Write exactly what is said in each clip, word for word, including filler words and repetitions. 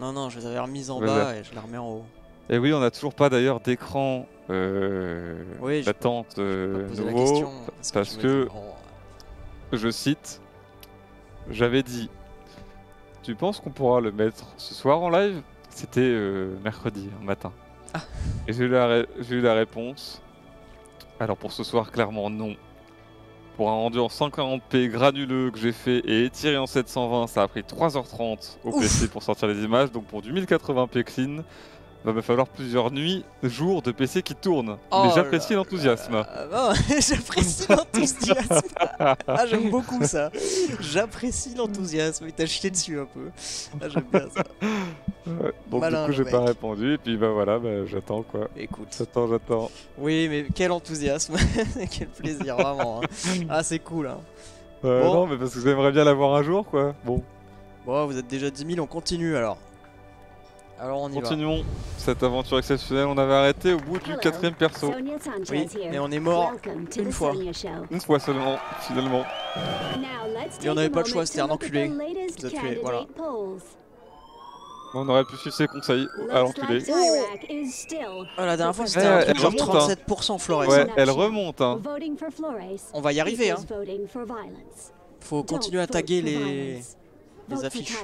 Non, non, je les avais remises en Ouais, bas ouais. et je les remets en haut. Et oui, on n'a toujours pas d'ailleurs d'écran euh, Oui, j'ai d'attente pas, euh, pas posé la nouveau question. parce, Parce que, que, que bon, je cite, j'avais dit, tu penses qu'on pourra le mettre ce soir en live? C'était euh, mercredi en matin. Ah. Et j'ai eu, la ré- j'ai eu la réponse. Alors pour ce soir, clairement non. Pour un rendu en cent quarante p granuleux que j'ai fait et étiré en sept cent vingt, ça a pris trois heures trente au Ouf. P C pour sortir les images. Donc pour du mille quatre-vingts p clean, va me falloir plusieurs nuits, jours de P C qui tournent. oh Mais j'apprécie l'enthousiasme. J'apprécie l'enthousiasme. Ah, j'aime beaucoup ça. J'apprécie l'enthousiasme. Il t'a chié dessus un peu. Ah, j'aime bien ça. Ouais, donc Malin, du coup, j'ai le pas mec. répondu. Et puis bah voilà, bah, j'attends quoi. Écoute. J'attends, j'attends. Oui, mais quel enthousiasme. Quel plaisir, vraiment. Hein. Ah, c'est cool. Hein. Euh, Bon. Non, mais parce que j'aimerais bien l'avoir un jour quoi. Bon. Bon, vous êtes déjà dix mille, on continue alors. Alors on y Continuons cette aventure exceptionnelle. On avait arrêté au bout du quatrième perso. Oui, mais on est mort une fois. Une fois seulement, finalement. Et on n'avait pas le choix, c'était un enculé qui nous a tués, voilà. On aurait pu suivre ses conseils à l'enculé. Ah, la dernière fois c'était Eh, un elle truc genre remonte, hein. trente-sept pour cent Flores. Ouais, elle remonte hein. On va y arriver hein. Faut continuer à taguer les, les affiches.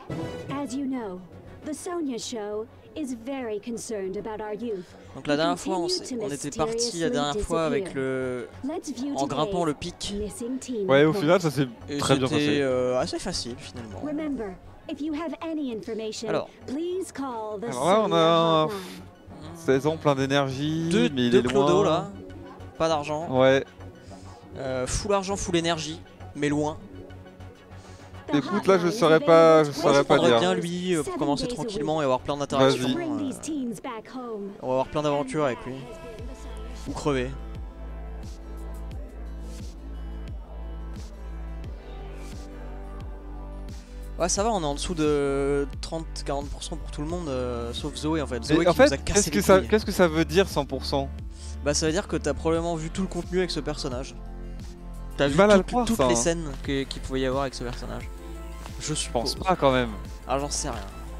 Donc la dernière fois on, on était parti la dernière fois avec le... en grimpant le pic. Ouais, au final ça s'est très bien C'était passé. euh, assez facile finalement. Alors, Alors là on a un seize ans plein d'énergie, deux, mais il deux est clodos loin. là, pas d'argent. Ouais. Euh, full argent, full énergie, mais loin. Écoute, là je saurais pas, je Moi je saurais pas prendrais dire. bien lui euh, pour commencer tranquillement et avoir plein d'interactions. Vas-y. Euh, on va avoir plein d'aventures avec lui. Ou crever. Ouais, ça va, on est en dessous de trente à quarante pour cent pour tout le monde, euh, sauf Zoé en fait. Zoé Et qui en fait, nous a cassé qu'est-ce que les ça, couilles. qu'est-ce que ça veut dire cent pour cent? Bah ça veut dire que t'as probablement vu tout le contenu avec ce personnage. T'as vu mal à le tout- croire, toutes ça, les hein. scènes qu'il qui pouvait y avoir avec ce personnage. Je Je pense suppose. pas quand même. Ah j'en sais rien.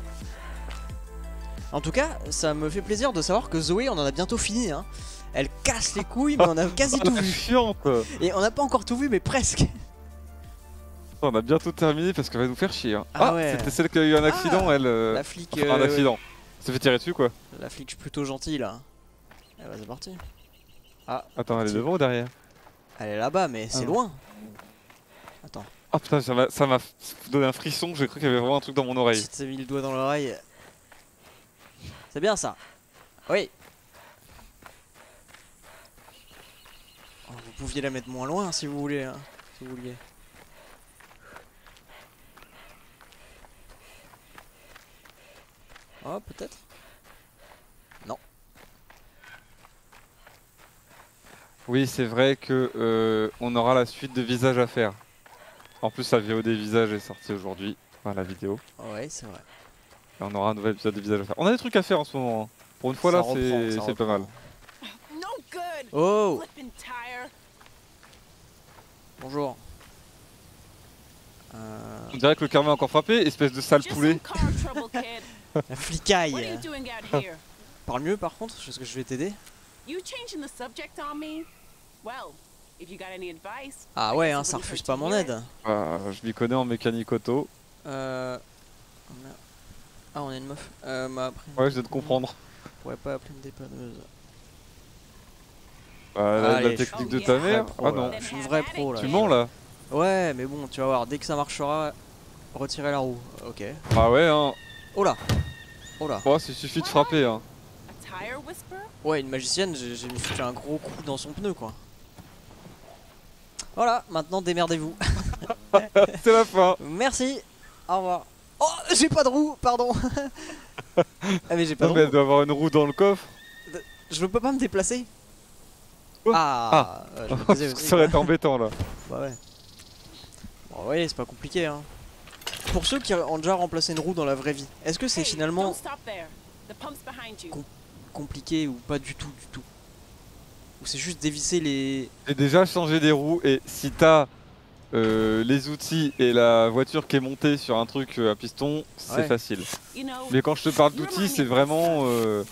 En tout cas, ça me fait plaisir de savoir que Zoé, on en a bientôt fini. Hein. Elle casse les couilles, mais on a quasi tout La vu. chiante. Et on n'a pas encore tout vu, mais presque. On a bientôt terminé parce qu'elle va nous faire chier. Hein. Ah Ah, ouais. c'était celle qui a eu un accident, elle. euh, La flic. Enfin, euh, un accident. Elle s'est fait tirer dessus quoi. ouais. La flic plutôt gentille là. Eh bah c'est parti. Ah, Attends, elle est Tiens. devant ou derrière? elle est là-bas, mais c'est non. loin. Attends. Oh putain, ça m'a- ça m'a donné un frisson, j'ai cru qu'il y avait vraiment un truc dans mon oreille. Tu t'es mis le doigt dans l'oreille. C'est bien ça. Oui. Oh, vous pouviez la mettre moins loin si vous voulez. Hein, si vous vouliez. Oh, peut-être. Non. Oui, c'est vrai que euh, on aura la suite de visages à faire. En plus, la vidéo des visages est sortie aujourd'hui. Enfin, la vidéo. Ouais, c'est vrai. Et on aura un nouvel épisode des visages à faire. On a des trucs à faire en ce moment. Hein. Pour une fois Ça là, reprend, c'est ça c'est pas mal. reprend. Oh, bonjour. Euh, On dirait que le karma a encore frappé, espèce de sale poulet. la flicaille. Parle mieux par contre, est-ce que je vais t'aider? Ah ouais, hein, ça refuse pas mon aide. Ah, je m'y connais en mécanique auto. Euh... oh, merde. Ah, on est une meuf. Euh, m'a appris. Ouais, je viens de comprendre. On pourrait pas appeler une dépanneuse. Bah, la, Allez, la technique je de suis ta une vraie mère. pro, Ah là. non. Je suis une vraie pro là. Tu mens là? Ouais, mais bon, tu vas voir, dès que ça marchera, retirer la roue. Ok. Ah ouais, hein. Oh là. Oh là. Oh, il suffit de frapper, hein. Ouais, une magicienne, j'ai j'ai mis foutu un gros coup dans son pneu quoi. Voilà, maintenant démerdez-vous. C'est la fin. Merci. Au revoir. Oh, j'ai pas de roue, pardon. Ah mais j'ai pas Non, de mais roue. elle doit avoir une roue dans le coffre. Je peux pas me déplacer. Quoi? Ah, euh, je me disais aussi, Ça aurait quoi. été embêtant là. Bah ouais. Bon ouais, c'est pas compliqué hein. Pour ceux qui ont déjà remplacé une roue dans la vraie vie, est-ce que c'est finalement com compliqué ou pas du tout du tout? Ou c'est juste dévisser les... J'ai déjà changé des roues et si t'as euh, les outils et la voiture qui est montée sur un truc à piston, c'est Ouais. facile. Mais quand je te parle d'outils, c'est vraiment euh,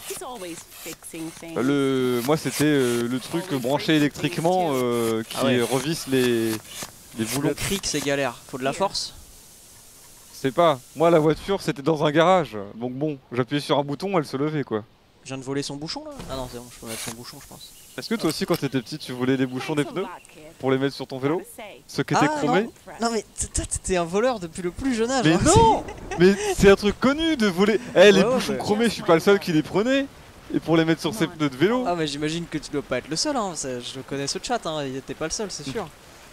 le. Moi, c'était euh, le truc branché électriquement euh, qui Ah ouais. revisse les les boulons. Le cric c'est galère, faut de la force. C'est pas. Moi, la voiture, c'était dans un garage. Donc bon, j'appuyais sur un bouton, elle se levait quoi. Je viens de voler son bouchon là. Ah non, c'est bon, je peux mettre son bouchon, je pense. Est-ce que toi aussi, quand t'étais petit, tu volais les bouchons des pneus pour les mettre sur ton vélo? Ceux qui étaient Ah, chromés? non. Non mais toi t'étais un voleur depuis le plus jeune âge. Mais hein. non. Mais c'est un truc connu de voler. Eh, les Ouais, ouais, bouchons bah. chromés, je suis pas le seul qui les prenait. Et pour les mettre sur ses pneus de vélo. Ah mais j'imagine que tu dois pas être le seul, hein. Ça, je connais ce chat, hein. Il était pas le seul, c'est sûr.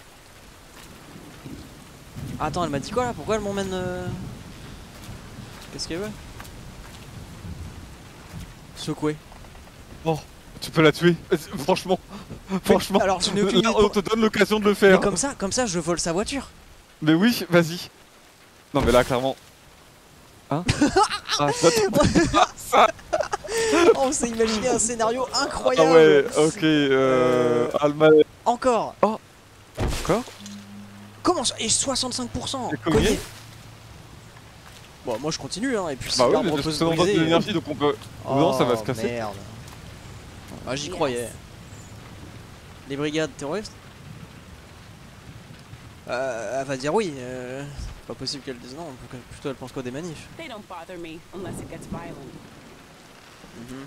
Attends, elle m'a dit quoi là? Pourquoi elle m'emmène euh... Qu'est-ce qu'elle veut? Secouer. Oh, tu peux la tuer. Franchement, franchement. Alors je n'ai aucune Là, idée on pour- te donne l'occasion de le faire. Mais comme ça, comme ça, je vole sa voiture. Mais oui, vas-y. Non mais là, clairement. Hein? Ah, ça, ça. Oh, on s'est imaginé un scénario Ah incroyable. ouais, ok. Euh... Alma... Encore. Oh. Encore? Comment ça? Et soixante-cinq pour cent. C'est combien? Cogné. Bon, moi je continue, hein. Et puis si Bah oui, l'arbre mais peut ça se demande de briser. l'énergie, donc on peut... non, ça va se casser. Merde. Ah, j'y croyais. Les brigades terroristes? Euh, elle va dire oui. Euh, c'est pas possible qu'elle dise non. Plutôt elle pense quoi des manifs. They don't bother me unless it gets violent. Mhm.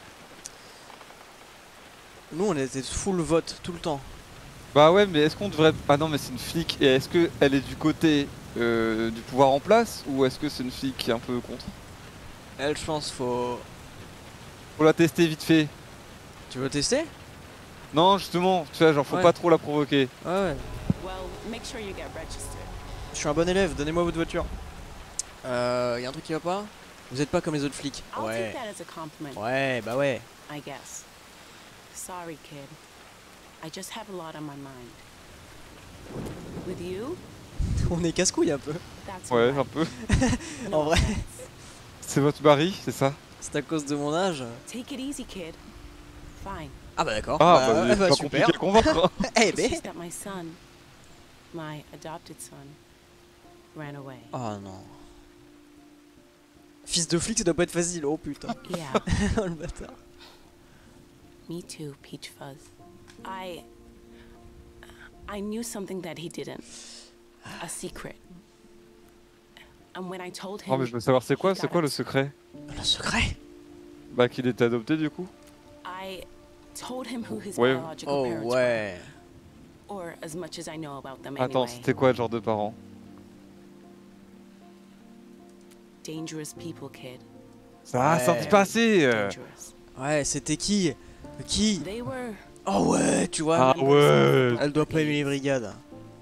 Nous on était full vote tout le temps. Bah ouais, mais est-ce qu'on devrait... Ah non, mais c'est une flic. Et est-ce qu'elle est du côté euh, du pouvoir en place ou est-ce que c'est une flic qui est un peu contre? Elle, je pense, faut. Faut la tester vite fait. Tu veux tester? Non, justement, tu vois, genre faut Ouais. pas trop la provoquer. Ouais, ouais. Well, make sure you get registered. Je suis un bon élève, donnez-moi votre voiture. Euh, y a un truc qui va pas? Vous êtes pas comme les autres flics. I'll Ouais. take that as a compliment, Ouais, bah ouais. I guess. Sorry, kid. I just have a lot on my mind. With you, On est casse-couille un peu. that's Ouais, all un peu. right. No En vrai. offense. C'est votre mari, c'est ça? C'est à cause de mon âge. Take it easy, kid. Fine. Ah bah d'accord. Ah, bah, bah, eh c'est bah, pas super. compliqué à convaincre. hein. Eh It's ben. just that my son, my adopted son, ran away. Oh non. Fils de flic, ça doit pas être facile. Oh putain. Yeah, Oh le bâtard. me too, Peach Fuzz. I... I knew something that he didn't. A secret. And when I told him... Oh, mais je veux savoir c'est quoi, he c'est got quoi le upset. secret? Le secret. Bah qu'il était adopté du coup. I told him who his Ouais. biological Oh parents ouais. were, or as much as I know about them Attends, anyway. c'était quoi le genre de parents? Dangerous people, kid. Ah, Ouais. ça se passait euh. Dangerous. Ouais, c'était qui? Qui? They were... Oh ouais, tu vois. Ah ouais. Elle doit pas aimer les brigades.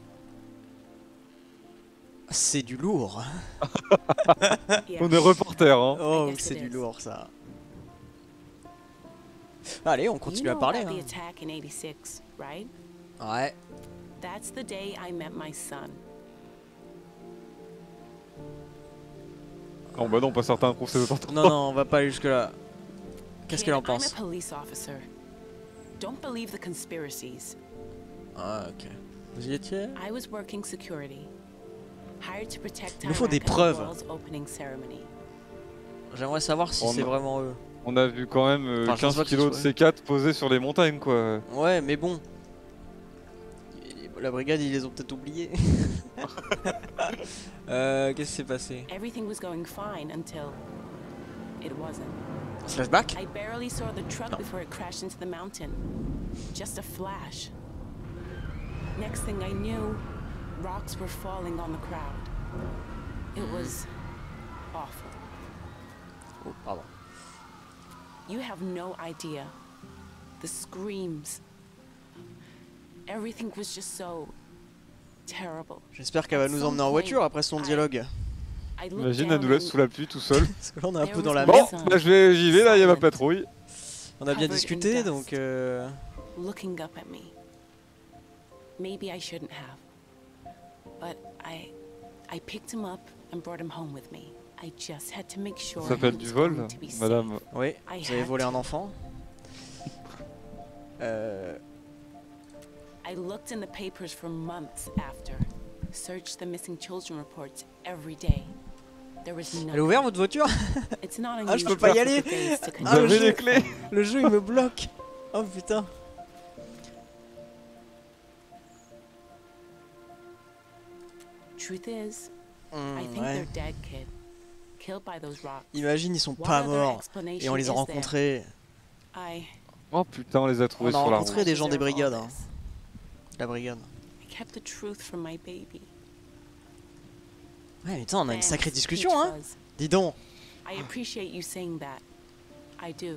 C'est du lourd. Yeah. On est reporter hein. Oh, I guess c'est it du is. lourd ça. Allez, on You continue know à parler. about the hein. attack in eighty-six, right? Ouais. That's the day I met my son. Non bah non, pas certain qu'on sait autant. Non, non, on va pas aller jusque là. Qu'est-ce Kid, qu'elle en I'm pense? a police officer. Don't believe the conspiracies. Ah, ok. Vous y étiez? I was working security, hired to protect Il nous faut des Iraq at the preuves. world's opening ceremony. J'aimerais savoir si On c'est a- vraiment eux. On a vu quand même euh, Enfin, je pense quinze pas que ce kilos de soit- C quatre posés sur les montagnes quoi. Ouais, mais bon. La brigade, ils les ont peut-être oubliés. euh, qu'est-ce qui s'est passé? Everything was going fine until it wasn't. Flashback? I barely saw the truck No. before it crashed into the mountain. Just a flash. Next thing I knew, rocks were falling on the crowd. It was awful. Oh, pardon. You have no idea. The screams. Everything was just so terrible. J'espère qu'elle va nous emmener en voiture après son dialogue. I looked Imagine, elle down nous laisse and sous la pluie tout seul. Parce que là, on est un peu dans la Bon. merde. Bon, bah je vais, j'y vais là, il y a ma patrouille. On a bien Covered in discuté, dust. donc... Euh... looking up at me. Maybe I shouldn't have. But I I picked him up and brought him home with me. I just had to make sure Ça s'appelle he du was vol, going to be safe. madame. Oui, I vous avez had volé to. un enfant. Euh... I looked in the papers for months after. searched the missing children reports every day. There was Elle est nothing. ouverte votre voiture? It's not Ah, je peux unusual pas y for aller. days to Vous Ah, le avez jeu. les clés. Le jeu il me bloque. Oh putain. Truth is, Hmm, I think ouais. they're dead, kid. Killed by those rocks. Imagine ils sont What pas other morts explanation et on les a is there? rencontrés. I Oh putain, on les a trouvés On a sur la rencontré route. des gens des deserve all brigades, hein. this. La brigade. I kept the truth from my baby. Ouais, mais putain, on a une Thanks, sacrée discussion, Peach hein. Fuzz. Dis donc. I appreciate you saying that. I do.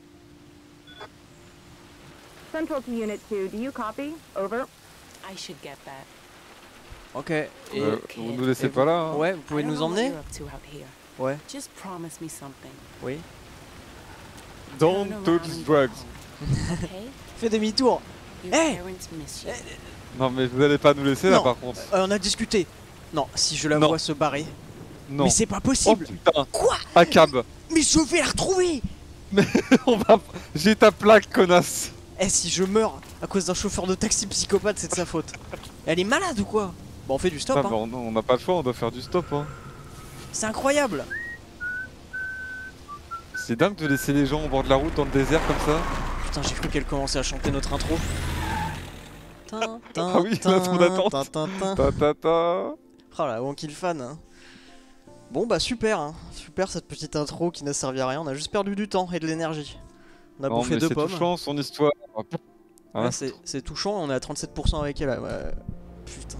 Central to Unit two, do you copy? Over. I should get that. Ok. Et Euh, vous nous laissez et pas là hein. ouais, vous I pouvez don't nous know what emmener? you're up to out here. Ouais. Just promise me something. Oui. Don't Turn touch around and go drugs. home, Okay? Fais demi-tour. Your Hey! parents miss you. Non mais vous allez pas nous laisser là Non. par contre. Euh, on a discuté. Non, si je la Non. vois se barrer. Non. Mais c'est pas Oh possible. putain. Quoi? À cab. Mais je vais la retrouver. On va. J'ai ta plaque, connasse. Eh, si je meurs à cause d'un chauffeur de taxi psychopathe, c'est de sa faute. Elle est malade ou quoi? Bon, on fait du stop, Ah, hein. bah, on on n'a pas le choix, on doit faire du stop. Hein. C'est incroyable. C'est dingue de laisser les gens au bord de la route dans le désert comme ça. Putain, j'ai cru qu'elle commençait à chanter notre intro. Tin, tin, Ah oui, tin, l'intro d'attente. tin, tin, tin. Ta ta ta. Oh la Wonky fan. Hein. Bon bah super, hein. Super cette petite intro qui n'a servi à rien. On a juste perdu du temps et de l'énergie. On a Non, bouffé mais deux c'est pommes. touchant son histoire. Hein. Ouais, c'est c'est touchant, on est à trente-sept pour cent avec elle. Ouais. Putain.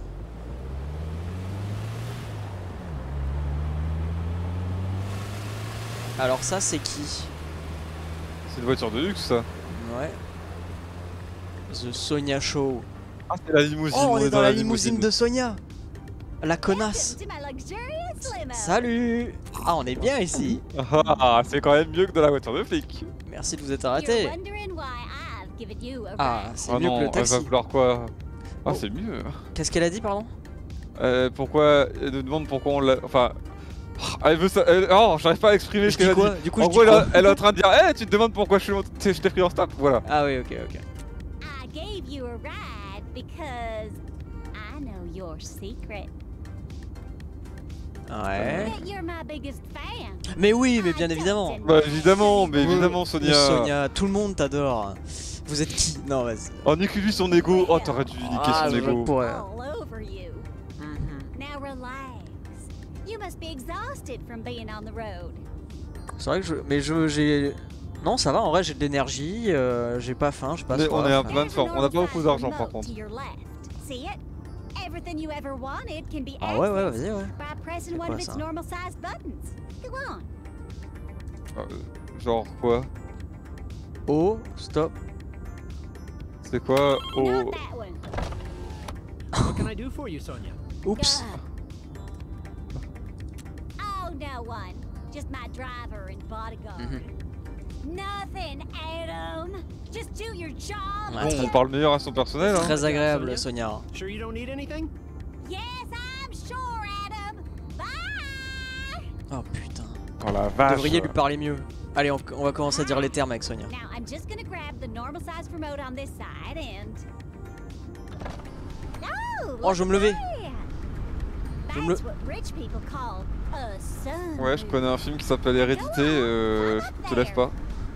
Alors ça c'est qui? C'est une voiture de luxe ça. Ouais. The Sonia Show. Ah c'est la limousine. Oh on est dans la limousine de Sonia. La connasse. Salut. Ah on est bien ici. Ah c'est quand même mieux que dans la voiture de flic. Merci de vous être arrêté. Ah c'est Ah mieux non, que le elle taxi. va vouloir quoi? Ah Oh. c'est mieux. Qu'est-ce qu'elle a dit pardon? Euh, pourquoi Elle nous demande pourquoi on l'a. Enfin. Elle veut ça. Elle... Oh, j'arrive pas à exprimer ce Je dis qu'elle a quoi? dit. Du coup En je gros, dis elle, quoi? a- elle est en train de dire Eh, tu te demandes pourquoi je suis monté- je t'ai pris en stop Voilà. Ah oui ok ok. I gave you a ride because I know your secret. Ouais. That you're my biggest fan. Mais oui mais bien évidemment. Bah évidemment, mais Oui. évidemment, Sonia. Mais Sonia, tout le monde t'adore. Vous êtes qui? Non vas-y. Oh, nique-lui son ego. Oh, t'aurais dû niquer Ah, son je ego. pourrais. All over you. Mhm. Now relax. You must be exhausted from being on the road. C'est vrai que je... Mais je j'ai... Non ça va en vrai j'ai de l'énergie, euh, j'ai pas faim, j'ai pas Mais soif. on est un euh. plein de forme. On n'a pas beaucoup d'argent par contre. To your left. See it? Everything you ever wanted can be Ah ouais ouais accessed vas-y ouais. by pressing C'est one quoi, of its ça? normal sized buttons. Go on. Euh, genre quoi Oh stop. C'est quoi Oh. Not that one. What can I do for you, Sonia? Oups. Go. Oh, no one. Just my driver and bodyguard. Mhm. Nothing, Adam. Just do your job. Ouais, Bon, très- on parle meilleur à son personnel. Hein. Très agréable Sonia. Sure you don't need anything? Yes, I'm sure, Adam. Bye. Oh putain. Oh la Vous vache. devriez lui parler mieux. Allez on, on va commencer à dire les termes avec Sonia. Now I'm just gonna grab the normal size remote on this side and. Oh, Oh, je vais me lever. Je vais me That's what rich people call a son. Ouais, je connais un film qui s'appelle Hérédité. Euh, te lève pas.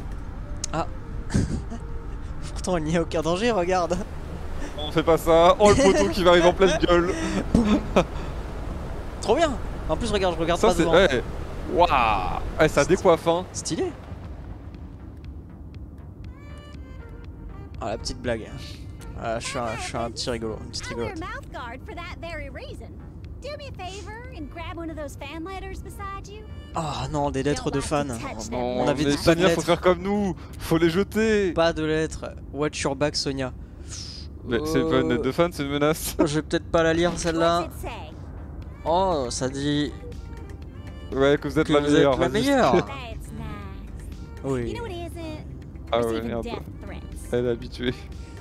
Pourtant il n'y a aucun danger, regarde. On fait pas ça. Oh, le poteau qui va arriver en pleine gueule. Trop bien. En plus regarde, je regarde Ça pas c'est. devant. Ouais. Waouh. Eh, ça décoiffe hein. Stylé. Ah la petite blague. Ah, je suis un, je suis un petit rigolo, une petite I wear a rigolote. mouth guard for that very reason. Do me a favor and grab one of those fan letters beside you. Oh non, des lettres de fans. Oh, On non, avait mais dit pas de Sonia, faut lettres. faire comme nous. Faut les jeter. Pas de lettres. Watch your back Sonia. Mais c'est pas une lettre de Euh, fan, c'est une menace. Je vais peut-être pas la lire celle-là. What's it say? Oh, ça dit Ouais, que vous êtes que la vous meilleure. êtes la vas-y. meilleure. That's nice. You Oui. know what isn't? Ah ouais, Receiving merde. death threats. Elle est habituée.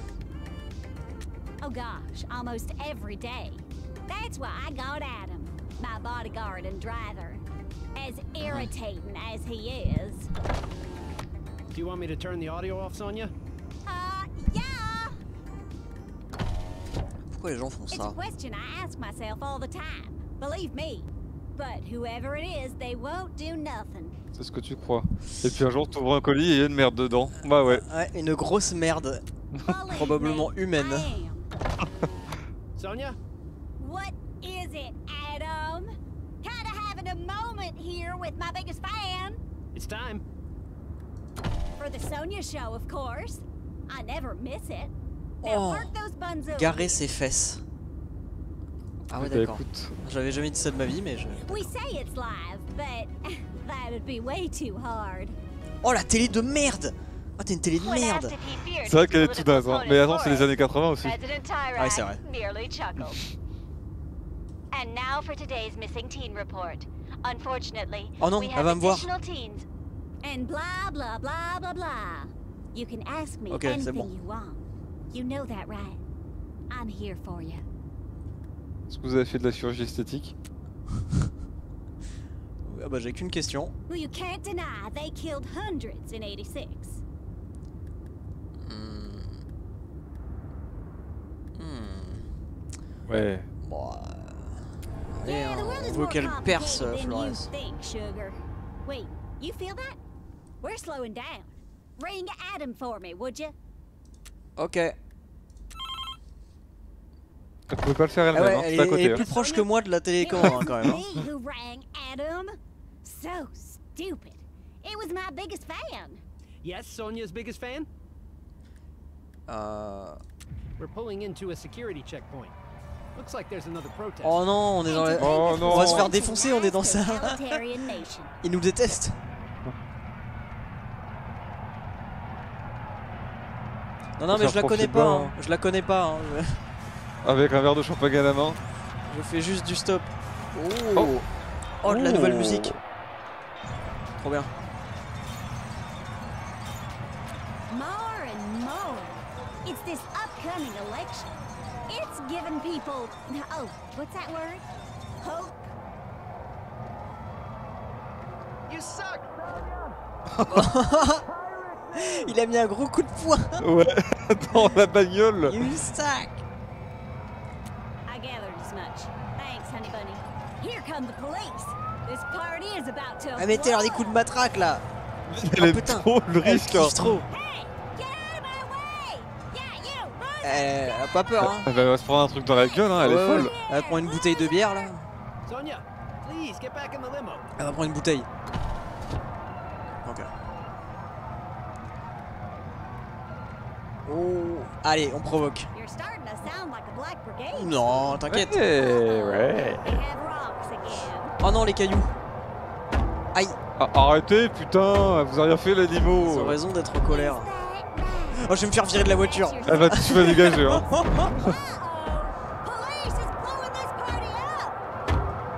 Oh gosh, almost every day. That's why I got Adam, my bodyguard and driver. As irritating as he is. Do you want me to turn the audio off, Sonia? Uh, yeah. Pourquoi les gens font It's a ça? question I ask myself all the time. Believe me. But whoever it is, they won't do nothing. C'est ce que tu crois. Et puis un jour, t'ouvres un colis et il y a une merde dedans. Bah ouais. Ouais, une grosse merde. Believe Probablement me, humaine. I am. Sonia? What is it, Adam? Kinda having a moment here with my biggest fan. It's time. For the Sonia show, of course. I never miss it. Now Oh. park those buns over Garer here. ses fesses. Ah ouais Bah, d'accord. écoute. J'avais jamais dit ça de ma vie mais je... We say it's live, but that'd be way too hard. Oh la télé de merde. Ah t'es une télé de merde. C'est vrai qu'elle est tout naze, hein. Mais attends, c'est les années quatre-vingts aussi. Ah ouais, c'est vrai. merely chuckled. And now for today's missing teen report. Unfortunately, Oh non, we elle have va me voir. additional teens. And blah blah blah blah blah. You can ask me Ok, c'est anything bon. you want. You know that, right? I'm here for you. Est-ce que vous avez fait de la chirurgie esthétique? Ah bah j'ai qu'une question. Well, you can't deny they killed hundreds in eighty-six. Hmm. Hmm. Ouais. Bon, euh... allez, Yeah, hein, the world is on veut more qu'elle perce, complicated than you Flores. think, sugar. Wait, you feel that? We're slowing down. Ring Adam for me, would you? Ok. Elle pouvait pas le faire Ah elle-même, ouais, hein. elle, C'est à est, côté. elle est Hein. plus proche que moi de la télécommande hein, quand même. Hein. Me who rang Adam? So stupid. It was my biggest fan. Yes, Sonia's biggest fan? Euh... We're pulling into a security checkpoint. Looks like there's another protest. Oh non, on est dans la... Oh non. On va se faire défoncer, on est dans ça. Totalitarian nation. Ils nous détestent. Non non Faut mais je faire la connais profil pas, bas, hein. hein. Je la connais pas. Hein. Je... Avec un verre de champagne à la main. je fais juste du stop. Oh, Oh. oh de la Oh. nouvelle musique. Trop bien. More and more. It's this upcoming election. It's giving people, oh, what's that word? Hope. You suck! Il a mis un gros coup de poing. Ouais, dans la bagnole. You suck. I gathered as much. Thanks, honey bunny. Here come the police. This party is about to Ah mettez-leur des coups de matraque là. Elle Oh, aime putain. trop le Elle risque. hein. kiffe trop. Hey, get out of my way! Yeah, you, move! Elle a pas peur hein. Elle va se prendre un truc dans la gueule, hein. Elle Ouais, est ouais. folle. Elle va prendre une bouteille de bière là. Sonia, please get back in the limo. Elle va prendre une bouteille. Ok. Oh, allez, on provoque. You're starting to sound like a Black Brigade. Non, t'inquiète. Ouais, ouais. They have rocks again. Oh non, les cailloux. Aïe, Ah, arrêtez, putain, vous avez rien fait ils ont l'animaux. raison d'être en colère. Oh, je vais me faire virer de la voiture. Elle va, tu vas dégager, hein. Uh-oh. Police is blowing this party up.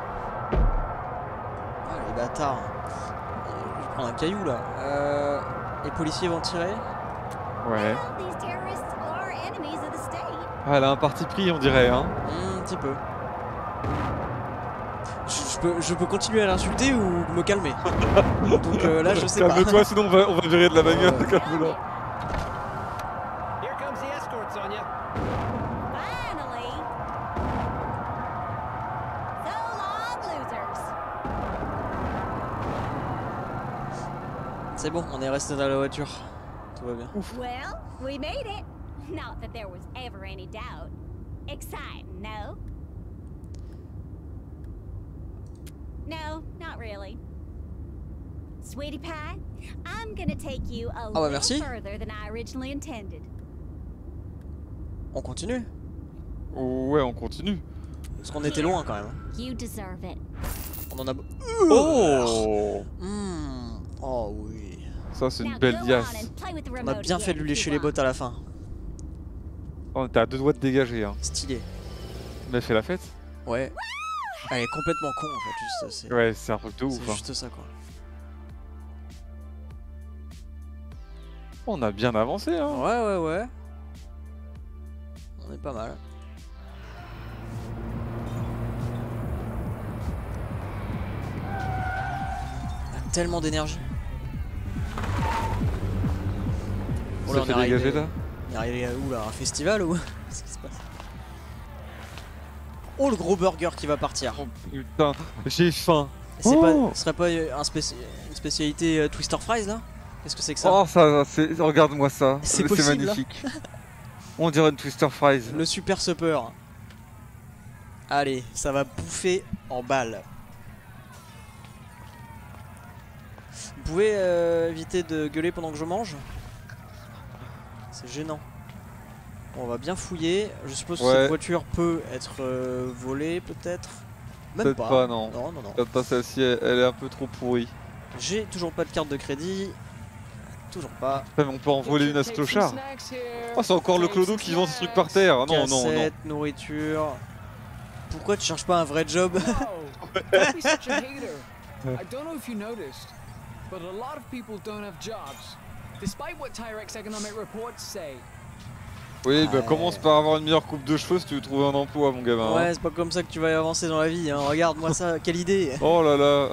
Ah, les bâtards. Je vais prendre un caillou là. Euh, les policiers vont tirer. Ouais. Well, these terrorists are enemies of the state. Ah, elle a un parti pris, on dirait, hein. Hmm, un petit peu. Je, je peux, je peux continuer à l'insulter ou me calmer. Donc euh, là, je sais pas. Calme-toi, sinon on va, on va virer de la bagnole. Ouais. Calme-toi. Here comes the escort, Sonia. Finally. So long, losers. C'est bon, on est resté dans la voiture. Tout va bien. Well, we made it. Not that there was ever any doubt. Exciting, no? No, not really. Sweetie Pie, I'm gonna take you a bah, little merci. further than I originally intended. On continue. Ouais, on continue. Parce qu'on était loin quand même. You deserve it. On en a. Oh, Hmm. Oh oui. ça c'est une Now belle go on diasse. and play with the On a remote bien again fait de lui if lécher you les want. bottes à la fin. Oh, t'es à deux doigts de dégager, hein. Stylé. Mais elle fait la fête. Ouais. Elle est complètement con en fait, juste. C'est Ouais, c'est un truc de ouf. c'est hein. juste ça quoi. On a bien avancé, hein. Ouais, ouais, ouais. On est pas mal. On a tellement d'énergie. Oh Ça là, on fait est arrivé, dégager là. on est arrivé à où là? Un festival ou qu'est-ce qui se passe? Oh, le gros burger qui va partir. Oh putain, j'ai faim. C'est Oh pas, ce serait pas un spéci... une spécialité euh, Twister Fries là? Qu'est-ce que c'est que ça? Oh ça, c'est... regarde-moi ça. C'est possible, magnifique. On dirait une Twister Fries. Le super supper. Allez, ça va bouffer en balle. Vous pouvez euh, éviter de gueuler pendant que je mange? C'est gênant. Bon, on va bien fouiller. Je suppose que Ouais. cette voiture peut être euh, volée peut-être. Même Peut-être pas. pas, non. Non, non, non. Peut-être pas celle-ci, elle, elle est un peu trop pourrie. J'ai toujours pas de carte de crédit. Toujours pas. Putain, mais on peut en voler une à ce clochard. Oh, c'est encore le clodo qui vend ce truc par terre. Non, non, non. Cassette, nourriture. Pourquoi tu cherches pas un vrai job? Don't be such a hater. I don't know if you noticed, but a lot of people don't have jobs, despite what Tyrex economic reports say. Oui, bah Ouais. commence par avoir une meilleure coupe de cheveux si tu veux trouver un emploi, mon gamin. Ouais, hein. c'est pas comme ça que tu vas avancer dans la vie. Hein. Regarde-moi ça, quelle idée. Oh là là.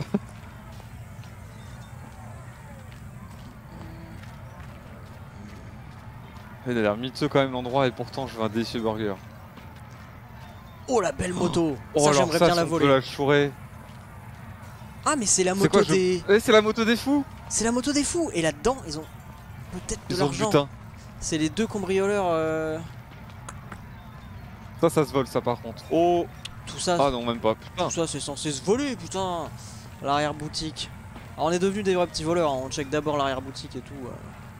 Il a l'air miteux quand même l'endroit et pourtant je veux un délicieux burger. Oh la belle moto. Oh, ça alors j'aimerais ça, bien si la on voler. peut la chourer. Ah mais c'est la C'est moto quoi, je- des. Eh, c'est la moto des fous. C'est la moto des fous. Et là-dedans ils ont peut-être de Ils ont du l'argent. butin. C'est les deux cambrioleurs. Euh... Ça, ça se vole ça par contre. Oh. Tout ça. Ah non, même pas. Putain. Tout ça c'est censé se voler putain. L'arrière-boutique. Alors on est devenus des vrais petits voleurs. Hein. On check d'abord l'arrière-boutique et tout. euh.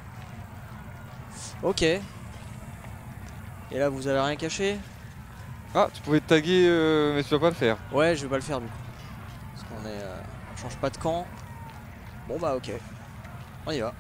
Ok. Et là vous avez rien caché? Ah, tu pouvais te taguer, euh, mais tu vas pas le faire. Ouais, je vais pas le faire du coup. Parce qu'on est. Euh, on change pas de camp. Bon bah ok. On y va.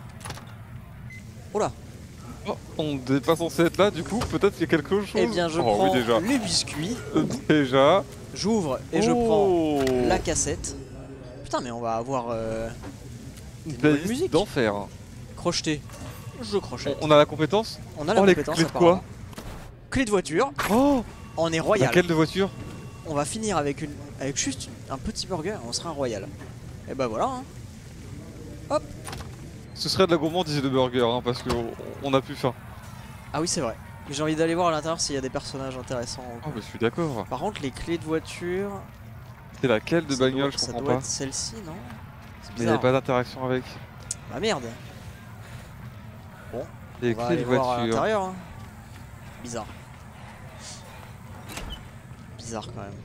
Oh là. Oh, on n'est pas censé être là, du coup, peut-être qu'il y a quelque chose. Eh bien je oh, prends oui, déjà. les biscuits. Déjà. J'ouvre et je prends Oh. la cassette. Putain mais on va avoir euh, Une bonne playlist musique. d'enfer. crocheté. Je crochette. On a la compétence. On a la Oh, les compétence clés de apparemment. quoi? Clé de voiture. Oh. On est royal. Laquelle de voiture? On va finir avec une avec juste un petit burger et on sera royal. Et bah voilà hein. Hop. Ce serait de la gourmandise de burger, hein, parce qu'on on a plus faim. Ah oui c'est vrai. Mais j'ai envie d'aller voir à l'intérieur s'il y a des personnages intéressants. Oh, bah je suis d'accord. Par contre les clés de voiture. C'est laquelle de ça bagnole, doit- je Ça comprends doit pas. être celle-ci non? C'est Mais il n'y avait bizarre. pas d'interaction avec. Bah merde. Bon. Les On va clés aller de voir à voiture. l'intérieur. Hein. Bizarre. Bizarre quand même.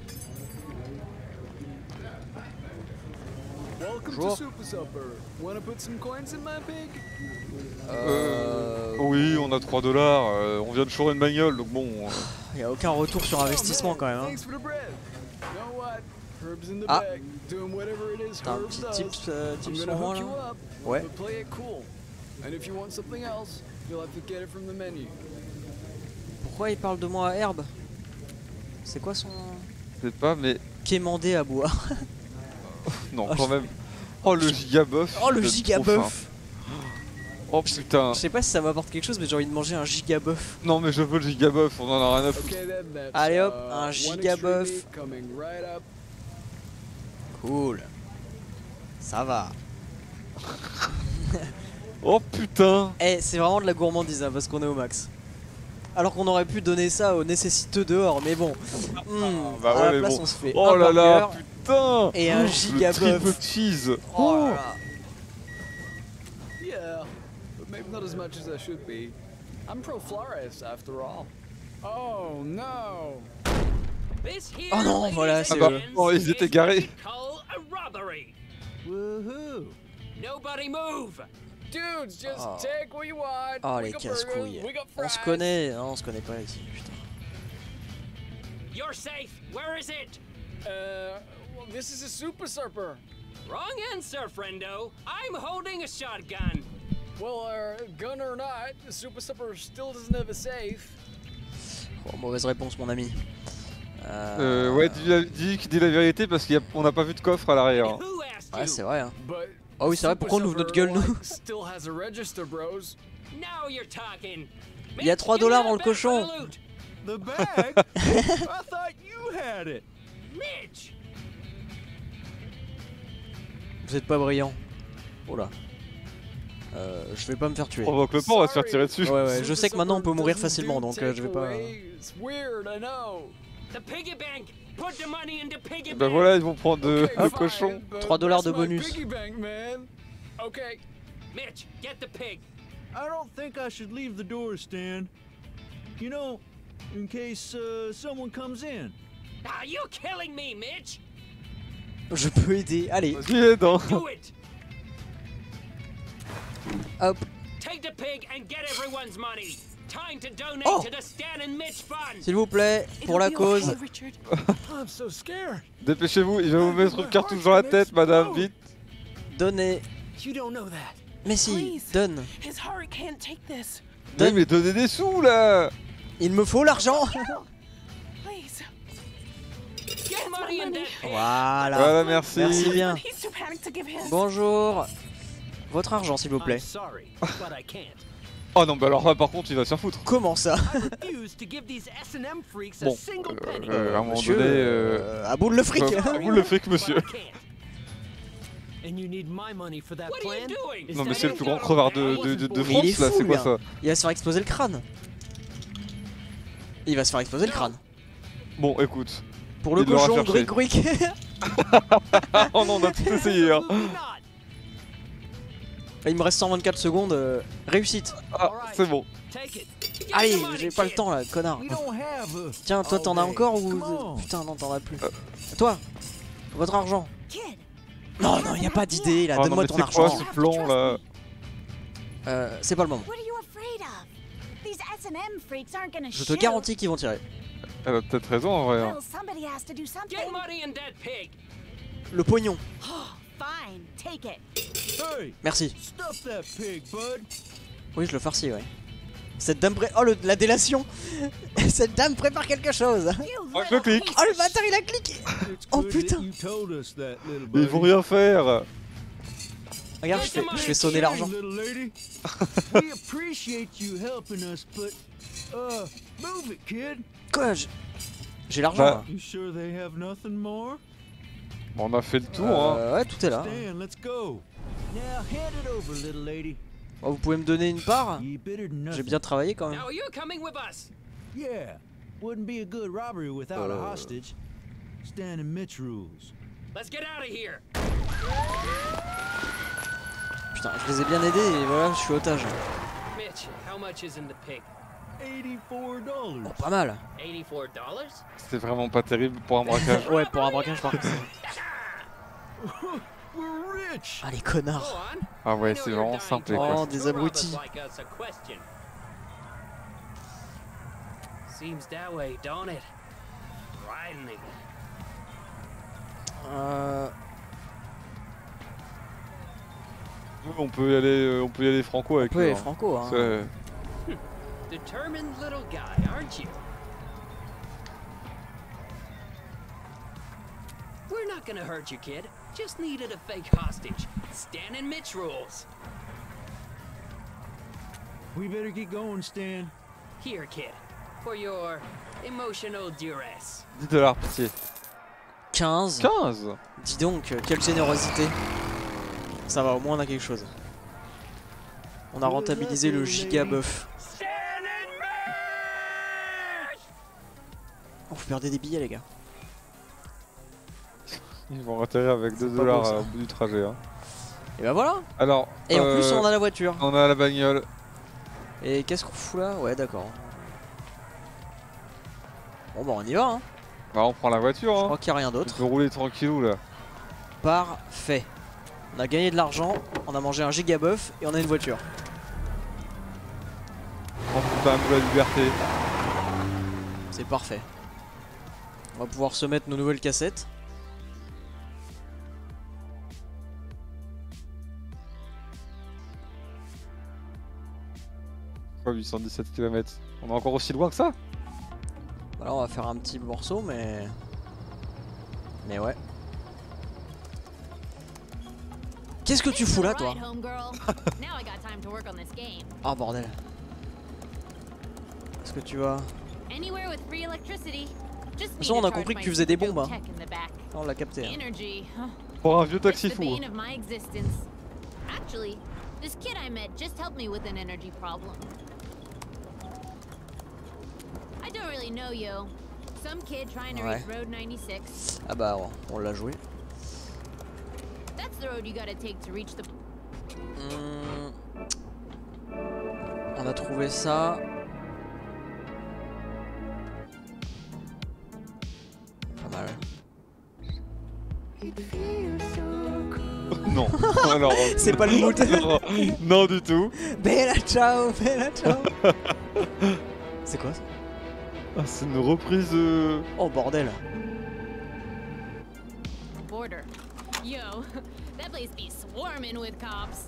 Welcome Bonjour. to Super Supper. Wanna put some coins in my pig? Euh... Oui, on a trois dollars. euh, on vient de chourer une bagnole, donc bon. euh, Il y a aucun retour sur investissement Oh, quand même. Hein. Thanks for the bread. You know what? Herb's in the Ah. bag. Doing whatever it is T'as un Herb petit does. tips, euh, I'm tips gonna pour moi hook là? you up, Ouais. but play it cool. And if you want something else, you'll have to get it from the menu. Pourquoi il parle de moi à Herbe? C'est quoi son... Je sais pas, mais. Quémandé à boire. Non, Oh, quand même. Oh, le gigabuff. Oh le j'ai giga trop faim. bœuf. Oh putain. Je sais pas si ça m'apporte quelque chose mais j'ai envie de manger un giga bœuf. Non, mais je veux le gigabuff, on en a rien à foutre. Okay, then that's Allez, hop, uh, un one giga extreme bœuf. meat coming right up. Cool. Ça va. Oh putain. Eh c'est vraiment de la gourmandise hein, parce qu'on est au max. Alors qu'on aurait pu donner ça aux nécessiteux dehors mais bon. Hmm, bah à ouais, la mais place bon. on se fait Oh un là là, burger. putain. Et un Oh, giga le triple bœuf. cheese. Oh là Oh. là. Yeah, but maybe not as much as I should be. I'm pro Flores after all. Oh no! Oh non, voilà, c'est Ah bah, eux. oh, ils étaient garés. Woohoo! Nobody move! Dudes, just Oh. take what you want. Oh We les got casse-couilles. burgers, we got On se fries. connaît, non on se connaît pas ici, putain. You're safe. Where is it? Uh, well, this is a super surfer. Wrong answer, friendo. I'm holding a shotgun. Well, uh, gun or not, the super surfer still doesn't have a safe. Oh, mauvaise réponse mon ami. Euh... Euh, ouais, dis, la- dis qu'il dit la vérité parce qu'on n'a pas vu de coffre à l'arrière. hein. Who asked Ouais you? c'est vrai hein. But Ah oui c'est vrai, Super pourquoi on ouvre notre Surfer, gueule nous? like, still has a register, bros. Now you're talking. Il y a Mitch, trois give me dollars that dans le bag for cochon. the loot. The bag? I thought you had it. Mitch! Vous êtes pas brillant. Oh là. Euh, je vais pas me faire tuer. Provoque le pas, on va se faire tirer dessus. Ouais ouais, je Super sais que maintenant on peut Surfer mourir doesn't facilement do donc euh, je vais pas... takeaway. It's weird, I know. Bah voilà, ils vont prendre euh, Okay, le fine, cochon. but trois dollars de that's my bonus. piggy bank, man. Okay. Mitch, get the pig. I don't think I should leave the door, Stan. You know, in case uh, someone comes in. Are you killing me, Mitch? Je peux aider. Allez, Vas-y, aide, hein. Do it. hop. Take the pig and get everyone's money. Time to donate Oh. to the Stan and Mitch Fund. S'il vous plaît, pour la cause. I'm so scared. Dépêchez-vous, il va vous mettre une cartouche dans la tête, madame, vite. Donnez. You don't know that. Mais si, Please. donne. His heart can't take this. Oui, Donne. mais donnez des sous, là. Il me faut l'argent. Please. Get money in that pig. Voilà. Voilà, merci. Merci bien. He's too panicked to give his. Bonjour. Votre argent, s'il vous plaît. I'm sorry, but I can't. Oh non, bah alors là, par contre, il va se faire foutre. Comment ça? I refuse to give these S and M freaks a Bon, single penny. euh, à un moment Monsieur, donné... Euh... euh, à boule le fric. euh, vous le fric, monsieur. But I can't. And you need my money for that What are you plan? doing? Is Non, mais that c'est le it? plus grand crevard de, de, de, de Mais il est France, là, fou, c'est quoi lui, ça? Il va se faire exploser le crâne. Il va se faire exploser le crâne. Bon, écoute. Pour le Il l'aura cochon, cherché. gruic gruic. Oh non, on a tout essayé, hein. Absolutely not. Il me reste cent vingt-quatre secondes. euh, Réussite. Ah, c'est bon. Take it. Get Allez, the money, j'ai pas le kid. temps là, connard. We don't have a. Tiens, toi t'en as all day. encore Come ou. on. Putain, non, t'en as plus. Toi, votre argent. Kid, Non, non, y a pas d'idée là, Oh non, donne-moi mais ton c'est quoi argent. ce plan, là? Euh, c'est pas le moment. what are you afraid of? These S and M freaks aren't gonna Je te shoot. garantis qu'ils vont tirer. Elle a peut-être raison, en vrai. hein. Well, somebody has to do something. Get money in that pig. Le pognon. Fine, take it. Hey, Merci. stuff that pig, bud. Oui, je le farcis, ouais. Cette dame pré... Oh, le... la délation. Cette dame prépare quelque chose. You Oh, je little clique. Oh, le bâtard, il a cliqué. It's Oh, good putain. that you told us that, little Mais ils vont buddy. rien faire. Regarde, je fais, je fais sonner Hey, l'argent. little lady. We appreciate you helping us, but uh, move it, kid. Quoi? J'ai j'ai l'argent Bah. là. You sure they have nothing more? Bon, on a fait le tour, hein. Euh, ouais, tout est là. Stan, let's go. Now hand it over, little lady. Oh, vous pouvez me donner une part? You better than J'ai nothing. bien travaillé quand même. Now are you coming with us? Yeah, wouldn't be a good robbery without Uh. a hostage. Stan and Mitch rules. Let's get out of here. Putain, je les ai bien aidés et voilà, je suis otage. Mitch, how much is in the pig? Eighty-four dollars. Oh, pas mal. eighty-four dollars? C'était vraiment pas terrible pour un braquage. Ouais, pour un braquage par contre. We're rich. Ah, les Go connards. on. Ah ouais, I know c'est you're vraiment dying simple, to quoi. Oh, ask des two robbers abrutis. like us a question. Seems that way, don't it? Frightening. Euh... Nous, on peut y aller, euh, on peut y aller franco avec Ouais, eux, hein. Franco, hein. C'est- Determined little guy, aren't you? We're not gonna hurt you, kid. Just needed a fake hostage. Stan and Mitch rules. We better get going, Stan. Here, kid. For your emotional duress. dix dollars, pitié. quinze. quinze. Dis donc, euh, quelle générosité. Ça va, au moins on a quelque chose. On a rentabilisé le giga buff. Stan and Mitch! Oh, vous perdez des billets, les gars. Ils vont atterrir avec deux pas dollars beau, ça. au bout du trajet. Hein. Et bah voilà. Alors, Et en plus, euh, on a la voiture. on a la bagnole. Et qu'est-ce qu'on fout là? Ouais, d'accord. Bon, bah, on y va, hein. Bah, on prend la voiture. Je Hein. crois qu'il n'y a rien On d'autre. peut rouler tranquillou là. Parfait. On a gagné de l'argent, on a mangé un giga buff et on a une voiture. On fout un peu la liberté. C'est parfait. On va pouvoir se mettre nos nouvelles cassettes. Quoi, huit cent dix-sept kilomètres. On est encore aussi loin que ça? Voilà, on va faire un petit morceau, mais... Mais ouais. Qu'est-ce que tu fous là, toi? Ah, bordel. Est-ce que tu vas... De toute façon, on a compris que tu faisais des bombes, hein. On l'a capté. Hein. Pour un vieux taxi fou. Hein. Actually, this kid I met just helped me with an energy problem. I don't really know you, some kid trying to Ouais. reach Road ninety-six. Ah bah on, on l'a joué. That's the road you gotta take to reach the. Hum, on a trouvé ça. Pas mal. Non. Alors, C'est pas le mood. non, non du tout. Bella ciao, bella ciao. C'est quoi ça? Ah, c'est une reprise. Euh... Oh bordel. Border. Yo, that place be swarming with cops.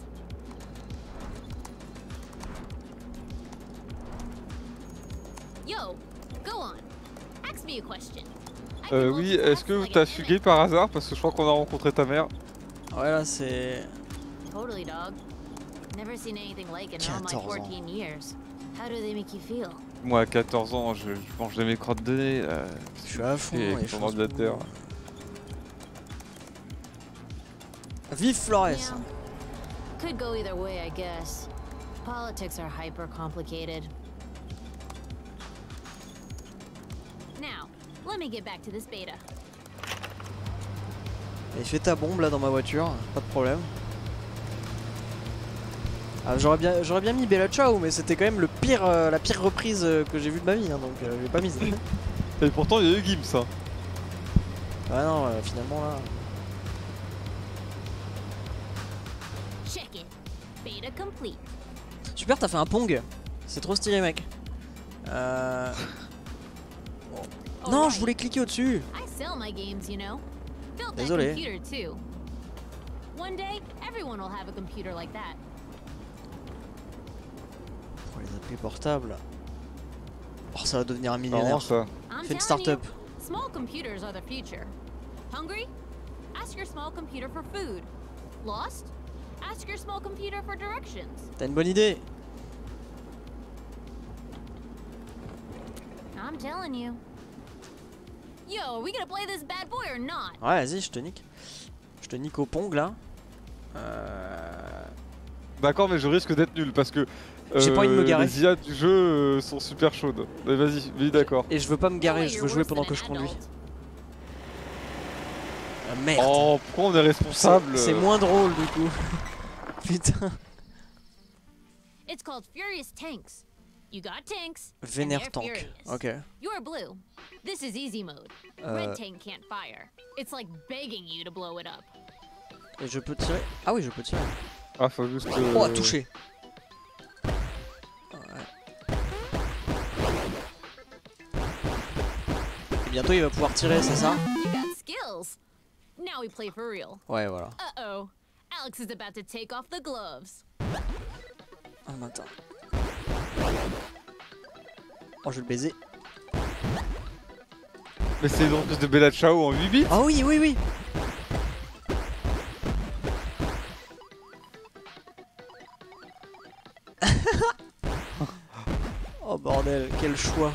Yo, go on. Ask me a question. I Euh, can oui, multitask est-ce que like t'as a fugué par hasard? Parce que je crois qu'on a rencontré ta mère. Ouais là c'est... Totally, dog. Never seen anything like it in all my quatorze ans. fourteen years. How do they make you feel? Moi à quatorze ans, je, je mange mes crottes de nez. Euh, Je suis à fond et et avec ton ordinateur. Vive Flores. Yeah. Could go either way, I guess. Politics are hyper complicated. Now, let me get back to this beta. Et fais ta bombe là dans ma voiture, pas de problème. Ah, j'aurais bien, j'aurais bien mis Bella Ciao, mais c'était quand même le pire, euh, la pire reprise euh, que j'ai vue de ma vie, hein, donc euh, j'ai pas mise. Et pourtant il y a eu Gims. Hein. Ah non, euh, finalement là. Check it. Beta complete. Super, t'as fait un Pong. C'est trop stylé, mec. Euh... Non, je voulais cliquer au-dessus. I sell my games, you know. Built that Désolé. computer too. One day, everyone will have a computer like that. Pour les appeler portables. Oh, ça va devenir un millionnaire. Non, ça. I'm Fais une telling start-up. you, small computers are the future. Hungry? Ask your small computer for food. Lost? Ask your small computer for directions. T'as une bonne idée? I'm telling you. Yo, are we gonna play this bad boy or not? Ouais, vas-y, je te nique. Je te nique au Pong là. Euh... D'accord, mais je risque d'être nul parce que. J'ai pas envie de me garer. Les I A du jeu euh, sont super chaudes. Mais vas-y, oui, d'accord. Et je veux pas me garer, je veux jouer pendant que je conduis. Ah, merde. Oh, pourquoi on est responsable? C'est moins drôle du coup. Putain. It's called Furious Tanks. You got tanks. and Vénère they're tank. furious. Ok. You're blue. This is easy mode. Euh. Red tank can't fire. It's like begging you to blow it up. Et je peux tirer? Ah oui, je peux tirer. Ah, faut juste. Euh... Oh, touché. Ouais. Et bientôt il va pouvoir tirer, c'est ça? You got skills. Now we play for real. Ouais, voilà. Uh-oh. Alex is about to take off the gloves. Ah, mais attends. Oh, je vais le baiser. Mais c'est donc de Bella Ciao en huit bits? Ah oui, oui, oui. Oh bordel, quel choix.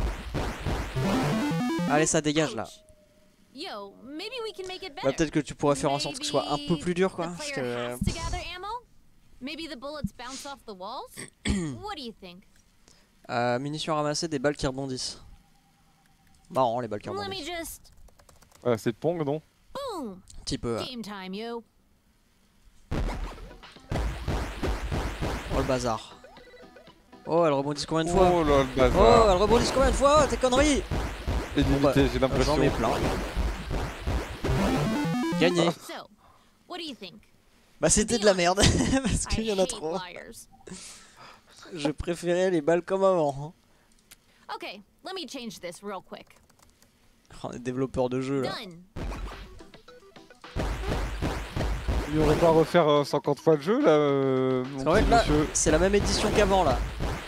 Allez, ça dégage là. Yo, maybe we can make it Bah, better. peut-être que tu pourrais faire en sorte que ce soit un peu plus dur quoi. The Parce player que... has to gather ammo? Maybe the bullets bounce off the walls? What do you think? Euh, munitions ramassées, des balles qui rebondissent. Marrant les balles qui Let me rebondissent. just Ah, c'est Pong, non? boom. Un petit peu. Ouais. Game time, yo. Oh le bazar. Oh, elles rebondissent combien de fois? Oh là, le Oh, bazar. elles rebondissent combien de fois? Tes conneries! Illimité, Bon, bah, j'ai l'impression. j'en ai plein. Gagné. So, what do you think? Bah c'était de la merde parce qu'il I y en a hate trop. liars. Je préférais les balles comme avant. Okay, let me change this real quick. Oh, les développeurs de jeux là. Done. Il y aurait pas à refaire euh, cinquante fois le jeu là, euh, mon En fait petit là, monsieur. c'est la même édition qu'avant là.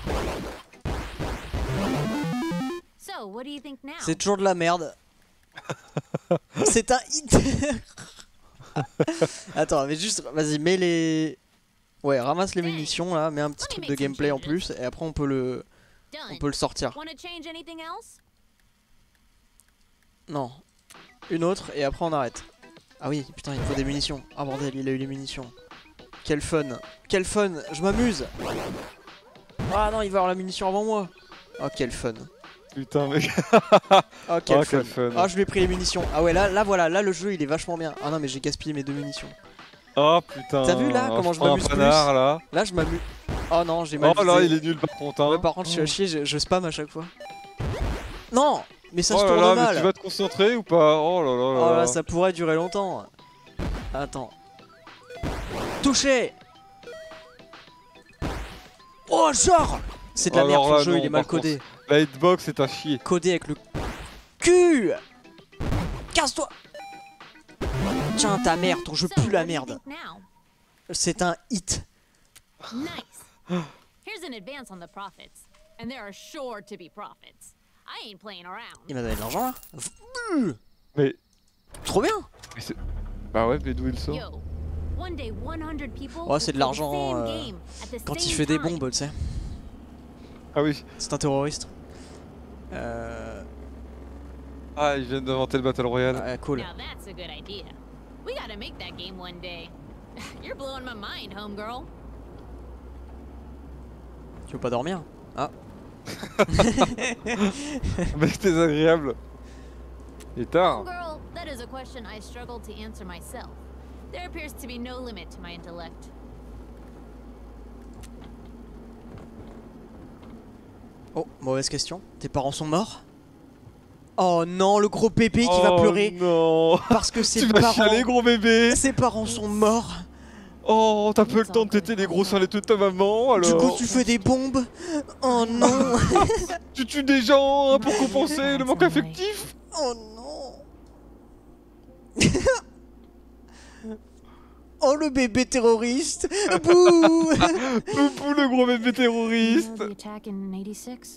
So, what do you think now? C'est toujours de la merde. C'est un hit. Attends, mais juste, vas-y, mets les... Ouais, ramasse les munitions là, mets un petit truc de gameplay en plus et après on peut le, on Done. peut le sortir. Wanna change anything else? Non, une autre et après on arrête. Ah oui, putain, il faut des munitions. Ah bordel, il a eu les munitions. Quel fun, quel fun, je m'amuse. Ah non, il va avoir la munition avant moi. Oh quel fun. putain mec. Oh quel, oh, fun. quel fun. Oh je lui ai pris les munitions. Ah ouais là, là voilà, là le jeu il est vachement bien. Ah non mais j'ai gaspillé mes deux munitions. Oh putain. T'as vu là comment je m'amuse plus là. Là je m'amuse. Oh non j'ai mal Oh là visé. il est nul par contre hein. Ouais, par contre je suis à chier, je, je spam à chaque fois. Non. Mais ça oh se là tourne là, mal. Mais tu vas te concentrer ou pas? Oh là là là. Oh là ça pourrait durer longtemps. Attends. Touché. Oh sort. C'est de la merde, alors ton jeu non, il est mal contre, codé. La hitbox c'est un chier. Codé avec le cul. Casse-toi. Tiens ta mère, ton jeu pue la merde. C'est un hit. Nice. Here's an advance on the profits. And there are sure to be profits. I ain't playing around. Il m'a donné de l'argent là. Mais... Trop bien. Mais bah ouais, mais d'où il sort? Yo, one day one hundred people Oh c'est de l'argent euh, quand il fait des bombes, tu sais. Ah oui. C'est un terroriste. Euh... Ah, ils viennent d'inventer le Battle Royale. Ouais, cool. Now that's a good idea. We gotta make that game one day. You're blowing my mind, homegirl. Tu veux pas dormir? Ah. Mec, t'es agréable. Il est tard. Homegirl, that is a question I struggled to answer myself. There appears to be no limit to my intellect. Oh, mauvaise question. Tes parents sont morts? Oh non, le gros bébé qui oh va pleurer. Non. Parce que ses tu vas parents... chialer, gros bébé. Ses parents sont morts. Oh, t'as pas le temps de téter les gros seins laiteux de ta maman, alors. Du coup, tu fais des bombes. Oh non. Tu tues des gens hein, pour compenser le manque affectif. Oh non. Oh, le bébé terroriste. Bouh. Bouh, le gros bébé terroriste. You know the attack in eighty-six?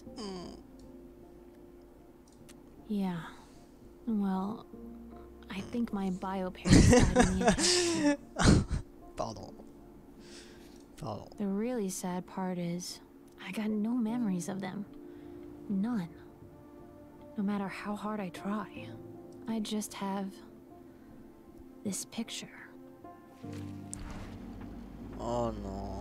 Yeah. Well, I think my bio parents died in the attack. Pardon. Pardon. The really sad part is, I got no memories of them. None. No matter how hard I try. I just have this picture. Oh no.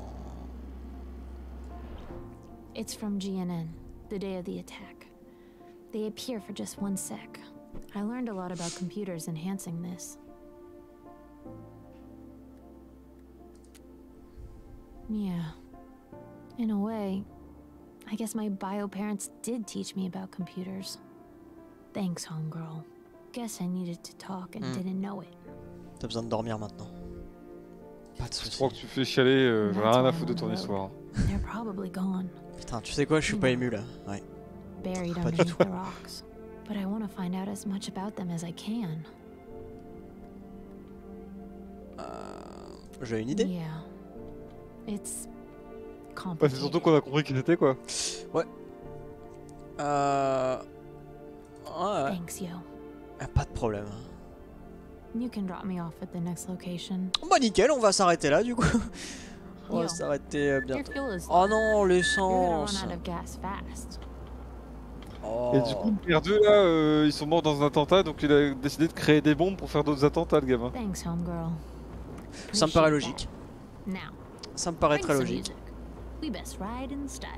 It's from G N N, the day of the attack. They appear for just one sec. I learned a lot about computers enhancing this. Yeah. In a way, I guess my bio parents did teach me about computers. Thanks, homegirl. Guess I needed to talk and Mm. didn't know it. T'as besoin de dormir maintenant. Pas de Je soucis. crois que tu fais chialer, euh, j'ai rien à foutre de ton histoire. They're probably gone, Putain, tu sais quoi, je suis pas ému là. Ouais. buried Pas du underneath tout. the rocks. But I want to find out as much about them as I can. Euh... J'ai une idée. Yeah. It's Bah, c'est complicated. surtout qu'on a compris qui c'était quoi. Ouais. Euh... Ouais. Thanks, yo. Ah, pas de problème. You can drop me off at the next location. Bah nickel, on va s'arrêter là du coup. On va Yo, s'arrêter euh, your bientôt. fuel is Oh non, You're gonna run l'essence. out of gas fast. Oh. Et du coup, le P R deux là, euh, ils sont morts dans un attentat, donc il a décidé de créer des bombes pour faire d'autres attentats, le gamin. Thanks, homegirl. Ça me paraît Appreciate logique. that. Now, Ça me paraît bring très some logique. music. We best ride in style.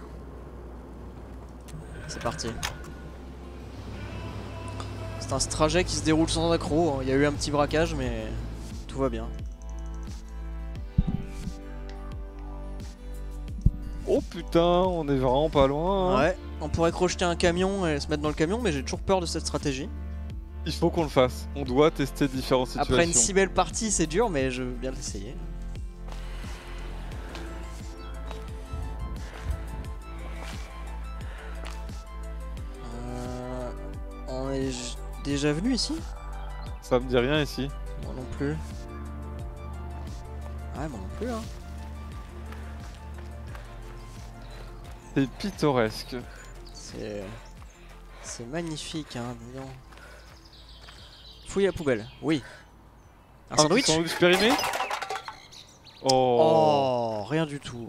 C'est parti. C'est un trajet qui se déroule sans accroc. Il y a eu un petit braquage, mais tout va bien. Oh putain, on est vraiment pas loin. Hein. Ouais, on pourrait crocheter un camion et se mettre dans le camion, mais j'ai toujours peur de cette stratégie. Il faut qu'on le fasse. On doit tester différentes situations. Après une si belle partie, c'est dur, mais je veux bien l'essayer. Euh, on est j- déjà venu ici? Ça me dit rien ici. Moi non plus. Ouais, moi non plus, hein. C'est pittoresque. C'est... C'est magnifique, hein, dis donc. Fouille à poubelle, oui. Un Un sandwich? petit sandwich périmé. Oh. Oh, rien du tout.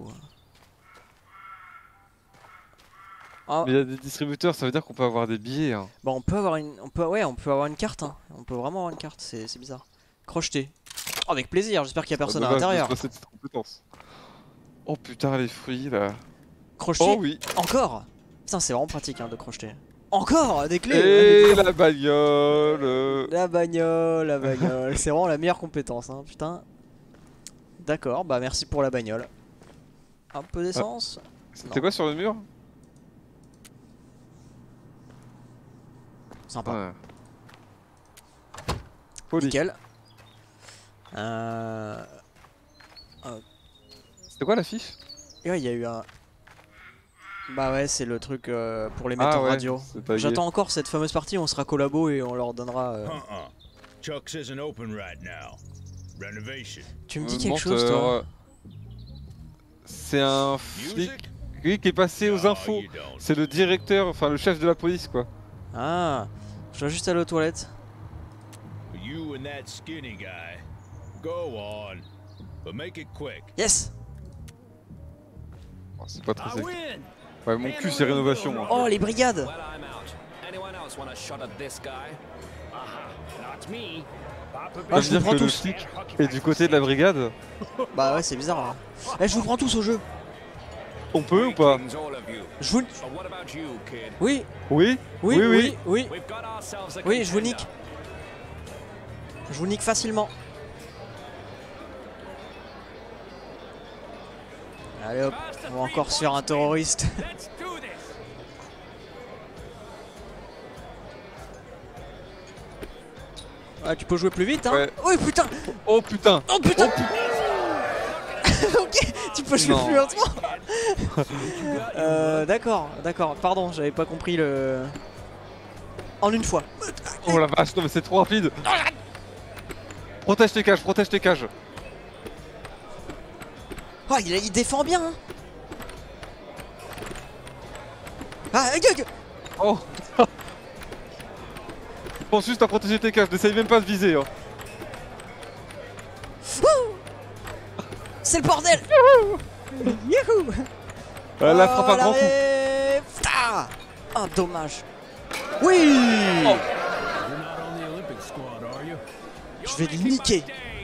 Oh. Mais il y a des distributeurs, ça veut dire qu'on peut avoir des billets. Hein. Bon, on peut avoir une, on peut, ouais, on peut avoir une carte. Hein. On peut vraiment avoir une carte. C'est, c'est bizarre. Crocheter. Oh, avec plaisir. J'espère qu'il y a personne à Dommage de l'intérieur. se passer de cette compétence. Oh putain, les fruits là. Crocheter. Oh oui. Encore. Putain, c'est vraiment pratique hein, de crocheter. Encore des clés. Et la bagnole. La bagnole, la bagnole. C'est vraiment la meilleure compétence, hein, putain. D'accord, bah merci pour la bagnole. Un peu d'essence. Ah. C'était quoi sur le mur? Sympa. Ouais. Nickel. Euh... euh... C'était quoi l'affiche? Ouais, il y a eu un... Bah ouais, c'est le truc euh, pour les mettre ah en ouais, radio. J'attends encore cette fameuse partie où on sera collabo et on leur donnera... Euh... Uh-uh. Chuck's isn't open right now. Renovation. Tu me dis quelque chose, toi? C'est un flic oui, qui est passé aux infos. C'est le directeur, enfin le chef de la police quoi. Ah, je dois juste aller aux toilettes. You and that skinny guy. Go on, but make it quick. Yes. Oh, c'est pas très sexy. Ouais, mon cul c'est rénovation. Hein. Oh les brigades. Ah, je vous prends tous. Et du côté de la brigade. Bah ouais, c'est bizarre. Hein. Eh, je vous prends tous au jeu. On peut ou pas? Je vous... Oui. Oui. Oui, oui, oui. Oui, oui je vous nique. Je vous nique facilement. Allez hop, on va encore se faire un terroriste. Ah, tu peux jouer plus vite, hein? Ouais. Oh putain! Oh putain! Oh putain! Oh, putain. Ok, tu peux jouer non. plus lentement. euh, d'accord, d'accord. Pardon, j'avais pas compris le... En une fois. Oh la vache, non mais c'est trop rapide. Protège tes cages, protège tes cages. Oh, il, il défend bien, hein. Ah, euh, oh. Pense juste à protéger tes cages, n'essaye même pas de viser. Hein. C'est le bordel. Youhou. Euh, la frappe à grand coup. Ah, oh, dommage. Oui. Oh. Je vais le niquer.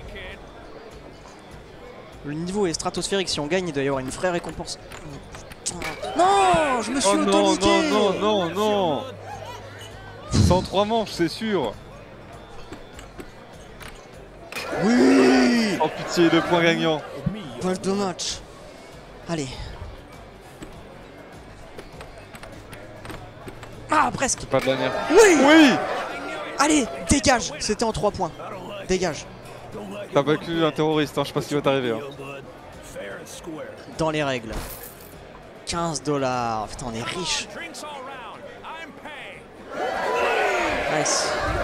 Le niveau est stratosphérique, si on gagne il doit y avoir une vraie récompense. Non, je me suis oh auto-niqué. Non, non, non, non. cent trois manches, c'est sûr. Oui. Oh pitié, le point gagnant. Pas de match. Allez. Ah, presque. Pas de la merde. Oui. Oui. Allez, dégage. C'était en trois points. Dégage. T'as battu un terroriste, hein, je sais pas ce qui va t'arriver. Hein. Dans les règles. quinze dollars. Putain, on est riche. Nice.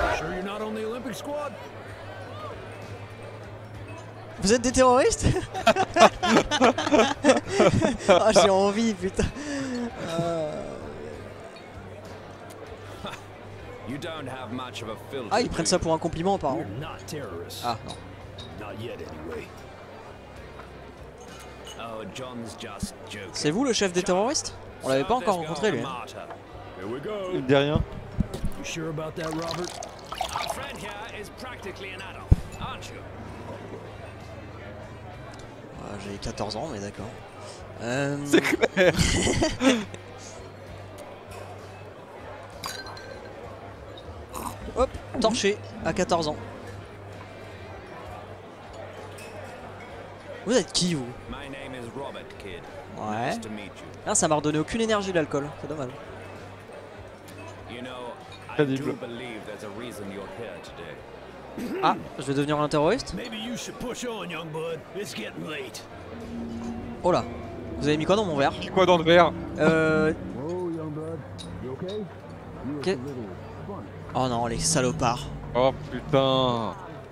Vous êtes des terroristes? Ah, j'ai envie, putain. Euh... Ah, ils prennent ça pour un compliment, apparemment. Ah, non. C'est vous le chef des terroristes? On l'avait pas encore rencontré, lui. Il me dit rien. Ah, j'ai quatorze ans, mais d'accord. Euh... C'est clair. Hop, torché à quatorze ans. Vous êtes qui, vous? Ouais. Ah, ça m'a redonné aucune énergie l'alcool, c'est dommage. Crédible. Ah, je vais devenir un terroriste? Oh là, vous avez mis quoi dans mon verre? Quoi dans le verre? Euh... Okay. Oh non, les salopards. Oh putain.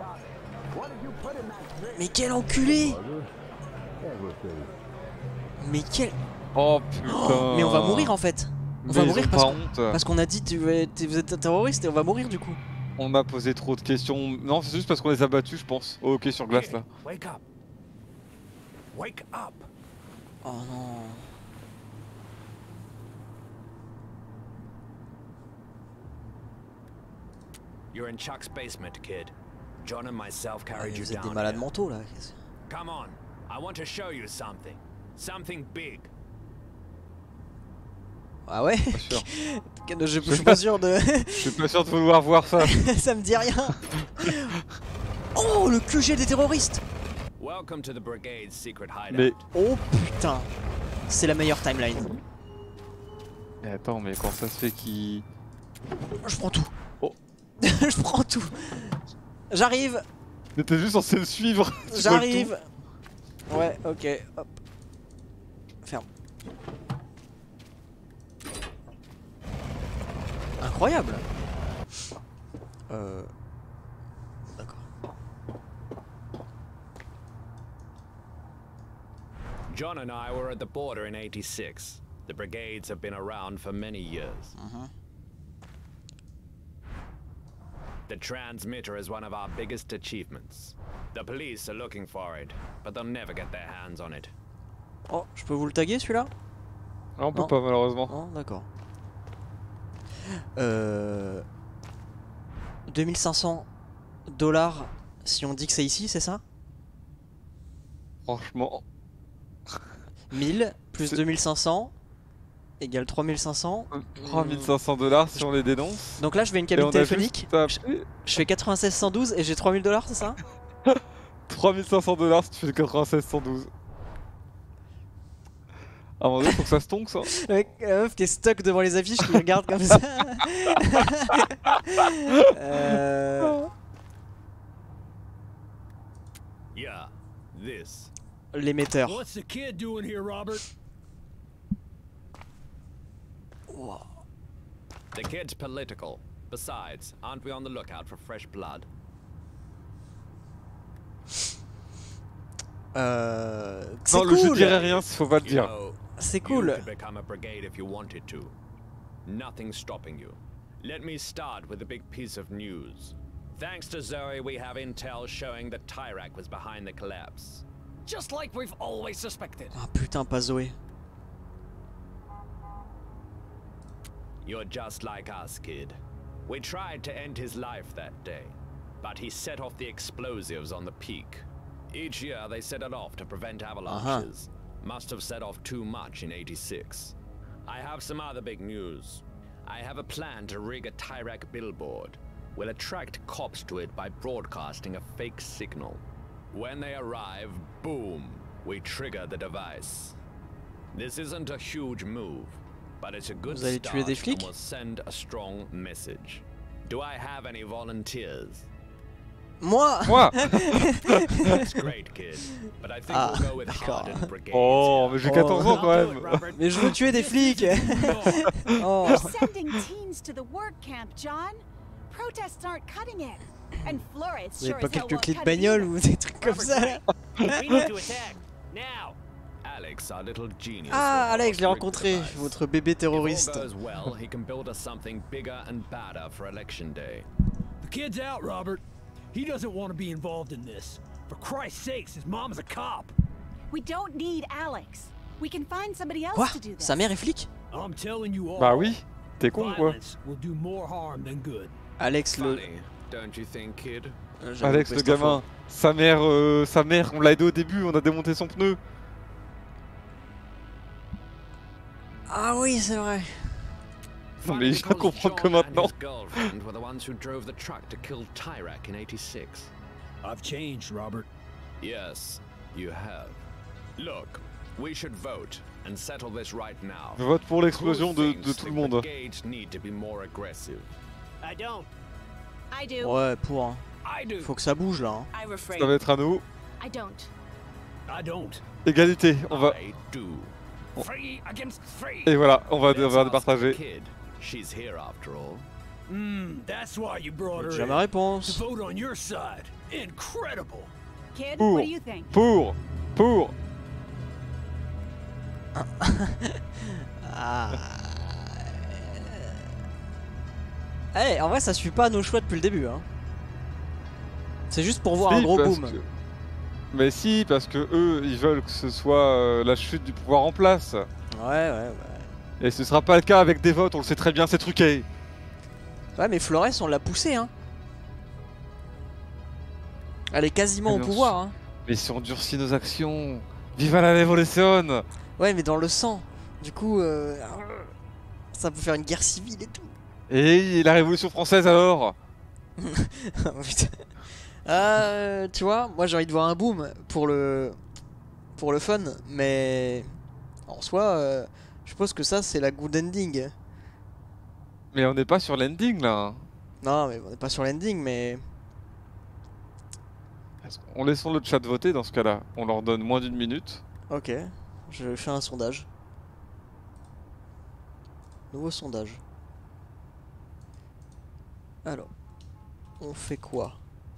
Mais quel enculé. Mais quel... Oh putain. Oh, mais on va mourir en fait. On mais va mourir parce qu'on parce qu'on a dit tu, vous êtes un terroriste et on va mourir du coup. On m'a posé trop de questions. Non, c'est juste parce qu'on les a battus, je pense. Au hockey sur glace là. Wake up. Wake up. Oh non. You're in Chuck's basement, kid. John and myself carried ah, you vous êtes down. des malades mentaux là. Come on. I want to show you something. Something big. Ah ouais? Pas sûr. Je, je suis pas sûr de... Je suis pas sûr de vouloir voir ça. Ça me dit rien. Oh, le Q G des terroristes. Mais... Oh putain. C'est la meilleure timeline. Mais attends, mais comment ça se fait qu'il... Je prends tout. Oh. Je prends tout. J'arrive. Mais t'es juste censé le suivre. J'arrive. Ouais, ok. Hop. Ferme. Incroyable. Euh... D'accord. John and I were at the border in eighty-six. The brigades have been around for many years. Uh-huh. The transmitter is one of our biggest achievements. The police are looking for it, but they'll never get their hands on it. Oh, je peux vous le taguer celui-là? Ah, on peut pas malheureusement. Non, d'accord. Euh... deux mille cinq cents dollars si on dit que c'est ici, c'est ça? Franchement. mille plus deux mille cinq cents égale trois mille cinq cents. trois mille cinq cents dollars si on les dénonce. Donc là je vais une cabine téléphonique. Je, je fais quatre-vingt-seize cent douze et j'ai trois mille dollars, c'est ça? trois mille cinq cents dollars si tu fais quatre-vingt-seize cent douze. À un moment donné, faut que ça se tombe ça. Le mec, la meuf qui est stuck devant les affiches qui regarde comme ça. euh... Yeah, this. L'émetteur. What's the kid doing here, Robert? Wow. The kid's political. Besides, aren't we on the lookout for fresh blood? Euh... Non, cool. le je dirais rien, faut pas le dire. C'est cool. You could become a brigade if you wanted to. Nothing's stopping you. Let me start with a big piece of news. Thanks to Zoe, we have intel showing that Tyrak was behind the collapse. Just like we've always suspected. Ah putain, pas Zoé. You're just like us, kid. We tried to end his life that day, but he set off the explosives on the peak. Each year they set it off to prevent avalanches. Uh-huh. Must have set off too much in eighty-six. I have some other big news. I have a plan to rig a Tyrak billboard. We'll attract cops to it by broadcasting a fake signal. When they arrive, boom, we trigger the device. This isn't a huge move, but it's a good Vous allez start tuer des flics? and will send a strong message. Do I have any volunteers? Moi. Moi. That's great, kid. But I think Ah, we'll go with hardened brigades. Oh, mais j'ai quatorze ans quand même. Mais je veux tuer des flics. Oh. We're sending teens to the work camp, John. Protests aren't cutting it. And Flores Vous sure avez pas as hell quelques won't clés de cut it bagnole either. ou des trucs comme ça là? We need to attack. Now. Alex, our little genius. Ah, will Alex, je l'ai rig the rencontré, device. votre bébé If terroriste. all goes well, he can build us something bigger and badder for election day. The kid's out, Robert. He doesn't want to be involved in this. For Christ's sakes, his mom is a cop. We don't need Alex. We can find somebody else Quoi? to do this. Sa mère est flic? I'm telling you all. Bah oui, t'es con quoi. Violence will do more harm than good. Alex le... Funny, don't you think, kid? Alex le gamin, sa mère, euh, sa mère, on l'a aidé au début, on a démonté son pneu. Ah oui, c'est vrai. Non mais je comprends que maintenant. Were the ones who drove the truck to kill Tyrak in eighty-six. I've changed, Robert. Yes, you have. Look, we should vote and settle this right now. Je vote pour l'explosion de, de tout le monde. Need to be more aggressive. I don't. I do. Ouais, pour. Hein. I do. Faut que ça bouge là. Hein. I refrain. Ça va être à nous. I don't. I don't. Égalité, on va. I do. Free against free. Et voilà, on va, on Let's va ask départager. the kid. She's here after all. Hmm, that's why you brought her J'ai in. ma réponse. To vote on your side. Incredible. Kid, Pour, what do you think? pour, pour. Ah. Eh, hey, en vrai, ça suit pas nos choix depuis le début. Hein. C'est juste pour voir Si, un gros parce boom. que- Mais si, parce que eux, ils veulent que ce soit euh, la chute du pouvoir en place. Ouais, ouais, ouais. Et ce sera pas le cas avec des votes, on le sait très bien, c'est truqué. Ouais, mais Flores, on l'a poussé, hein. Elle est quasiment Mais au non, pouvoir, hein. Mais si on durcit nos actions, viva la révolution. Ouais, mais dans le sang. Du coup, euh... Ça peut faire une guerre civile et tout. Et la Révolution française alors? Oh, putain. Euh, tu vois, moi j'ai envie de voir un boom pour le pour le fun, mais en soi, euh, je suppose que ça c'est la good ending. Mais on n'est pas sur l'ending là. Non, mais on n'est pas sur l'ending, mais On laisse le chat voter dans ce cas-là. On leur donne moins d'une minute. ok, je fais un sondage. Nouveau sondage. Alors, on fait quoi?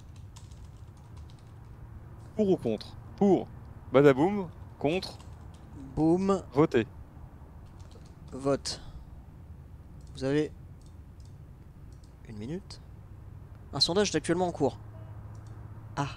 Pour ou contre? Pour. Badaboum. Contre. Boum. Voter. Vote. Vous avez une minute. Un sondage est actuellement en cours. Ah.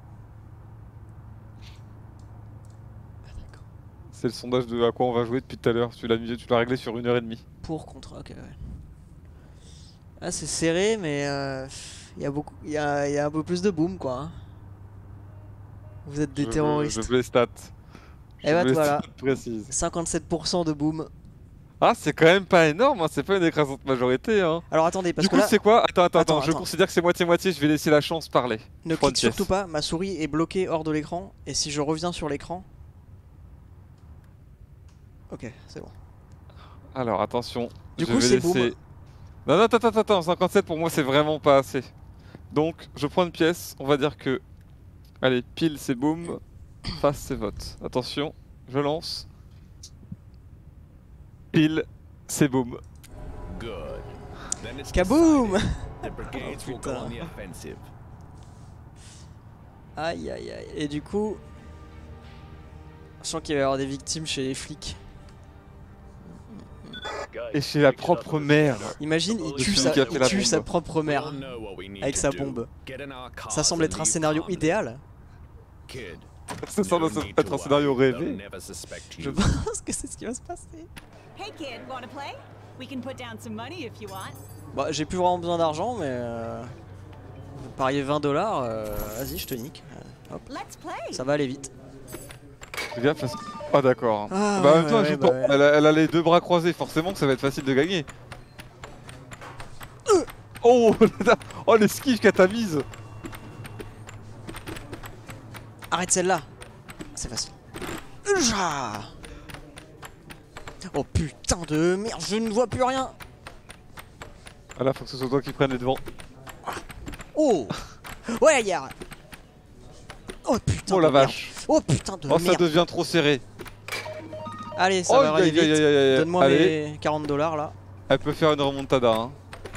C'est le sondage de à quoi on va jouer depuis tout à l'heure. Tu l'as mis, tu l'as réglé sur une heure et demie. Pour, contre, ok, ouais. Ah, c'est serré, mais il euh, y a beaucoup, il y a, y a un peu plus de boom, quoi. Hein. Vous êtes des je terroristes. Veux, je veux les stats. Et bah voilà. Précise. cinquante-sept pour cent de boom. Ah, c'est quand même pas énorme, hein. C'est pas une écrasante majorité. Hein. Alors attendez, parce du que coup, là... c'est quoi? Attends, attends, attends, attends, je attends. considère que c'est moitié-moitié. Je vais laisser la chance parler. Ne clique surtout pas. Ma souris est bloquée hors de l'écran. Et si je reviens sur l'écran... Ok, c'est bon. Alors, attention. Du je coup, vais c'est laisser... boom. Non, non, attends, attends, attends. cinquante-sept pour moi, c'est vraiment pas assez. Donc, je prends une pièce. On va dire que... Allez, pile, c'est boom. Face, c'est vote. Attention, je lance. Pile, c'est boom. Kaboom! The brigades will go on the offensive. Aïe aïe aïe. Et du coup... Je sens qu'il va y avoir des victimes chez les flics. Et chez la propre mère. Imagine, il tue, sa, il tue sa propre mère avec sa bombe. Ça semble être un scénario idéal. Ça semble être un scénario rêvé. Je pense que c'est ce qui va se passer. Hey kid, wanna play? We can put down some money if you want. Bah, j'ai plus vraiment besoin d'argent, mais euh, vous pariez vingt dollars, euh, vas-y, je te nique. Euh, hop. Ça va aller vite. Fais gaffe parce que... Ah d'accord. Ah, bah en ouais, même temps, ouais, elle, joue bah pas- ouais. elle a, elle a les deux bras croisés, forcément que ça va être facile de gagner. Euh oh, oh l'esquive qu'elle t'a mise. Arrête celle-là. C'est facile. Ouja. Oh putain de merde, je ne vois plus rien. Ah là, faut que ce soit toi qui prenne les devants. Oh. Ouais, y'a... Oh putain Oh de la merde. vache. Oh putain de Oh, merde. ça devient trop serré. Allez, ça Oh, va aller aïe, aïe, vite. aïe, aïe, aïe. Donne-moi Allez. mes quarante dollars là. Elle peut faire une remontada. Hein.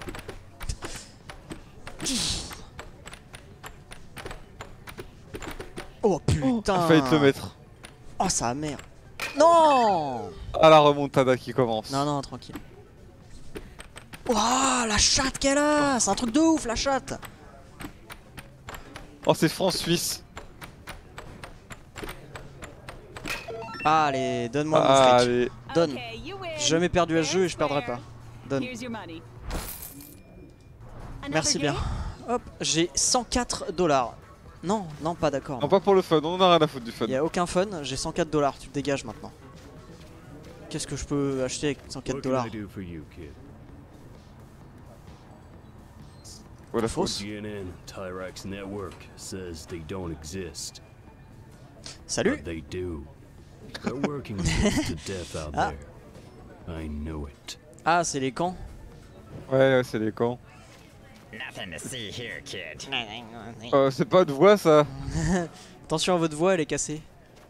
Oh putain. Elle failli te le mettre. Oh sa mère. Non. Ah la remontada qui commence. Non non, tranquille. Oh la chatte qu'elle a. C'est un truc de ouf la chatte. Oh c'est France-Suisse. Allez, donne-moi mon Ah, fric. allez. Donne. J'ai jamais perdu à ce jeu et je perdrai pas. Donne. Merci bien. Hop, j'ai cent quatre dollars. Non, non, pas d'accord. Non pas pour le fun, on en a rien à foutre du fun. Il y a aucun fun, j'ai cent quatre dollars, tu te dégages maintenant. Qu'est-ce que je peux acheter avec cent quatre dollars? Voilà, fausse. G N N, Tyrax Network says they don't exist. Salut. But they do. They're working themselves to death out Ah. there. I know it. Ah, c'est les camps. Ouais, ouais c'est les camps. Nothing to see here, kid. Euh, c'est pas de voix ça. Attention à votre voix, elle est cassée.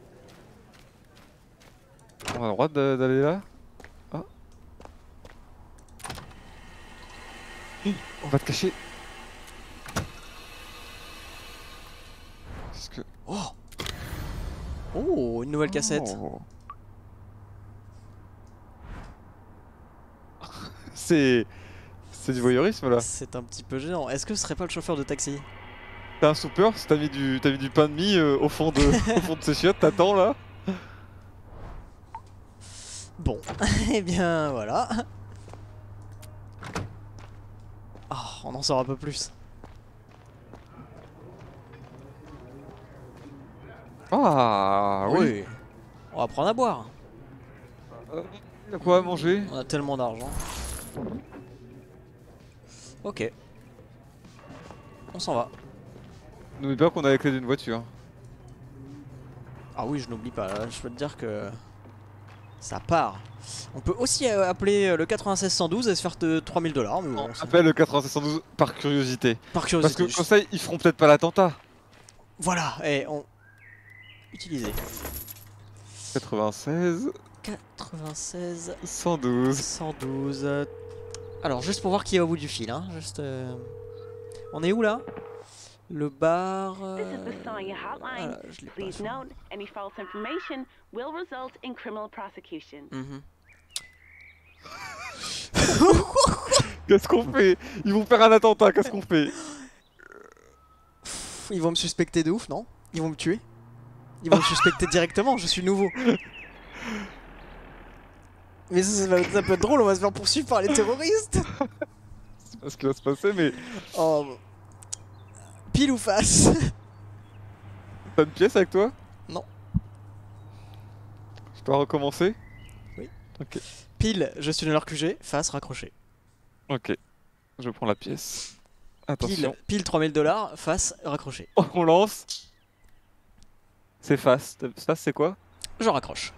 On a le droit de- d'aller là. Ah. On va te cacher. Qu'est-ce que... Oh. Oh, une nouvelle cassette. Oh. C'est... C'est du voyeurisme là. C'est un petit peu gênant. Est-ce que ce serait pas le chauffeur de taxi? T'es un soupeur, si t'as mis du, t'as mis du pain de mie euh, au fond de, au fond de ces chiottes, t'attends là. Bon, eh bien voilà. Oh, on en sort un peu plus. Ah oui. On va prendre à boire. Euh, Il a quoi à manger? On a tellement d'argent. Ok. On s'en va. N'oublie pas qu'on a la clé d'une voiture. Ah oui, je n'oublie pas. Là, je peux te dire que ça part. On peut aussi euh, appeler le quatre-vingt-seize cent douze et se faire de trois mille dollars. Mais bon, on appelle le quatre-vingt-seize cent douze par curiosité. Par curiosité. Parce que comme ça, ils feront peut-être pas l'attentat. Voilà. Et on utiliser. quatre-vingt-seize. quatre-vingt-seize. cent douze. cent douze. Alors, juste pour voir qui est au bout du fil. Hein. Juste. Euh... On est où là? Le bar. Euh... This is the Sonya hotline. Voilà, je l'ai pas. Please note, any false information will result in criminal prosecution. Mm-hmm. Qu'est-ce qu'on fait? Ils vont faire un attentat, qu'est-ce qu'on fait? Ils vont me suspecter de ouf, non? Ils vont me tuer? Ils vont me suspecter directement, je suis nouveau. Mais ça, ça, ça peut être drôle, on va se faire poursuivre par les terroristes. C'est pas ce qui va se passer, mais... Oh... Pile ou face? T'as une pièce avec toi? Non. Je dois recommencer? Oui. Ok. Pile, je suis dans leur Q G, face, raccroché. Ok. Je prends la pièce. Attention. Pile, pile trois mille dollars, face, raccroché. Oh, on lance. C'est face. Face, c'est quoi? Je raccroche.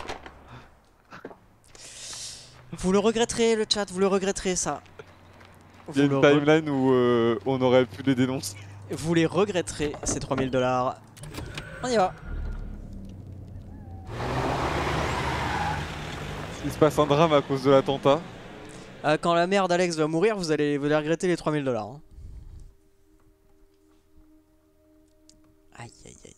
Vous le regretterez, le chat, vous le regretterez, ça. Il y a une timeline où euh, on aurait pu les dénoncer. Vous les regretterez, ces trois mille dollars. On y va. Il se passe un drame à cause de l'attentat. Euh, quand la mère d'Alex va mourir, vous allez, vous allez regretter les trois mille dollars. Hein. Aïe aïe aïe.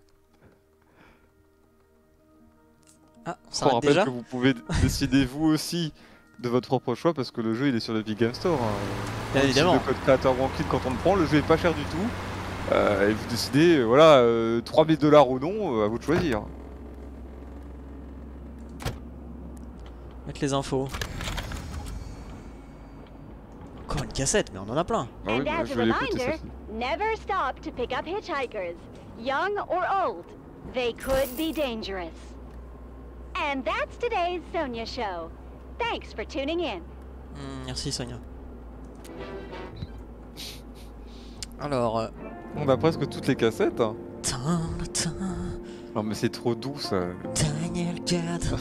Ah, on s'arrête rappelle déjà que vous pouvez décider vous aussi de votre propre choix parce que le jeu il est sur l'Epic Game Store. Hein. Bien évidemment. Le code créateur Wanted quand on le prend, le jeu est pas cher du tout. Euh, et vous décidez, euh, voilà, euh, trois mille dollars ou non, euh, à vous de choisir. Mettre les infos. Encore une cassette, mais on en a plein. Ah oui, And bah, as je a vais l'écouter reminder, celle-ci. never stop to pick up hitchhikers, young or old. They could be dangerous. And that's today's Sonia Show. Thanks for tuning in. Mmh, merci Sonia. Alors... Euh... On a presque toutes les cassettes. Hein. Tin, tin. Non mais c'est trop doux ça. Daniel quatre.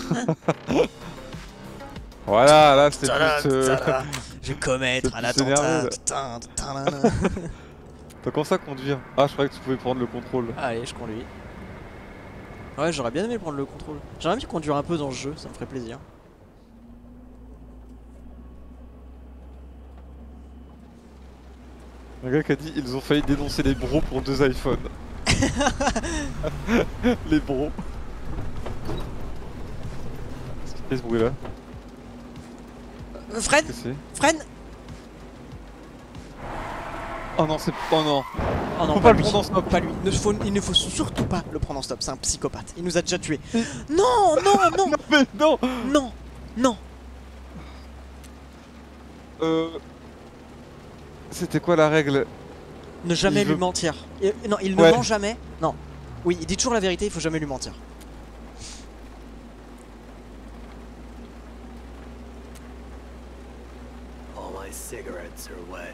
Voilà, là c'était Tada, plus... Euh... tada. Je vais commettre un attentat. Tin, tin, tin. T'as comment ça conduire? Ah je croyais que tu pouvais prendre le contrôle. Allez, je conduis. Ouais, j'aurais bien aimé prendre le contrôle. J'aimerais bien conduire un peu dans ce jeu, ça me ferait plaisir. Un gars qui a dit ils ont failli dénoncer les bros pour deux iPhones. Les bros. Qu'est-ce qui fait ce bruit là? Euh, freine! Freine! Oh non, c'est... Oh non! Oh non, faut pas, pas lui. le prendre en stop! Pas lui. Ne faut... Il ne faut surtout pas le prendre en stop, c'est un psychopathe. Il nous a déjà tués. Non, non, non! Non, mais non! Non! Non! Euh... C'était quoi la règle? Ne jamais il lui veut... mentir. Et, non, il ne ouais. ment jamais. Non. Oui, il dit toujours la vérité, il faut jamais lui mentir. All my cigarettes are wet.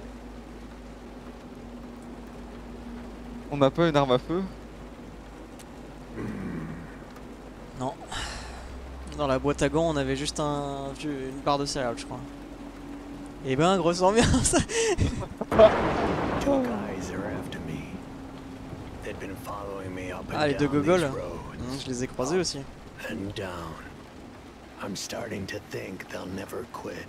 On n'a pas une arme à feu? Non. Dans la boîte à gants, on avait juste un, une barre de céréales, je crois. Eh ben, grosse ambiance. Two guys are after me. They'd been following me up and Ah, les deux down gogoles. these roads. Mmh, je les ai croisés aussi. And down. I'm starting to think they'll never quit.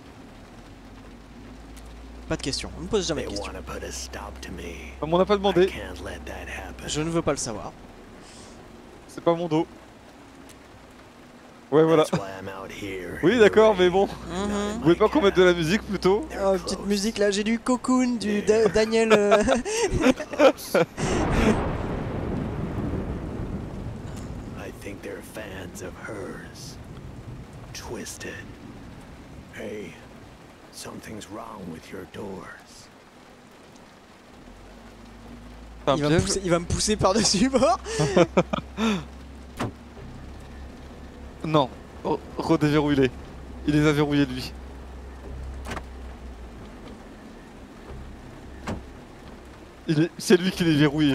Pas de question, on ne pose jamais de They questions. want to put a stop to me. On m'en a pas demandé. I can't let that happen. Je ne veux pas le savoir. C'est pas mon dos. Ouais, voilà. That's why I'm out here. Oui, d'accord, mais bon. Mm-hmm. Vous pouvez pas qu'on mette de la musique plutôt? Oh, petite musique là, j'ai du Cocoon, du da Daniel. Euh... I think they're fans of hers. Twisted. Hey, something's wrong with your doors. Il va, me pousser, il va me pousser par-dessus bord. Non, redéverrouiller. Il les a verrouillés lui. Il est... C'est lui qui les verrouille.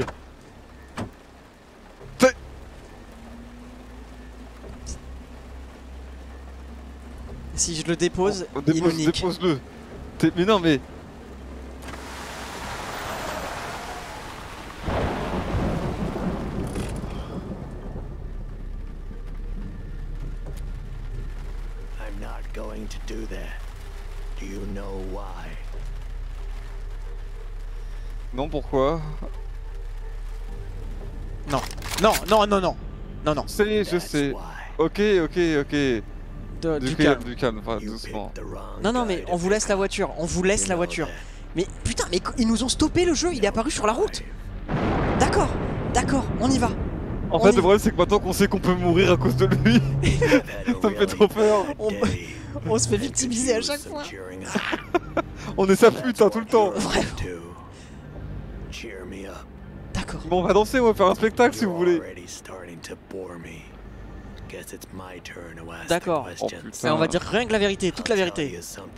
Si je le dépose, oh, il nous dépose, nique. Dépose-le. Mais non mais... I'm not going to do that. Do you know why? Non, pourquoi? Non, non, non, non, non, non, non. C'est, je sais. Ok, ok, ok. De, du, du calme, calme. du calme, enfin doucement. Non, non, mais on vous laisse la voiture, on vous laisse la voiture. Mais putain, mais ils nous ont stoppé le jeu, il est apparu sur la route. D'accord, d'accord, on y va. En on fait, y... le problème, c'est que maintenant qu'on sait qu'on peut mourir à cause de lui, ça me fait trop peur. On, on se fait victimiser à chaque fois. On est sa pute, hein, tout le temps. Vraiment. D'accord. Bon, on va danser, on va faire un spectacle si vous voulez. D'accord. Oh, Et on va dire rien que la vérité, toute la vérité.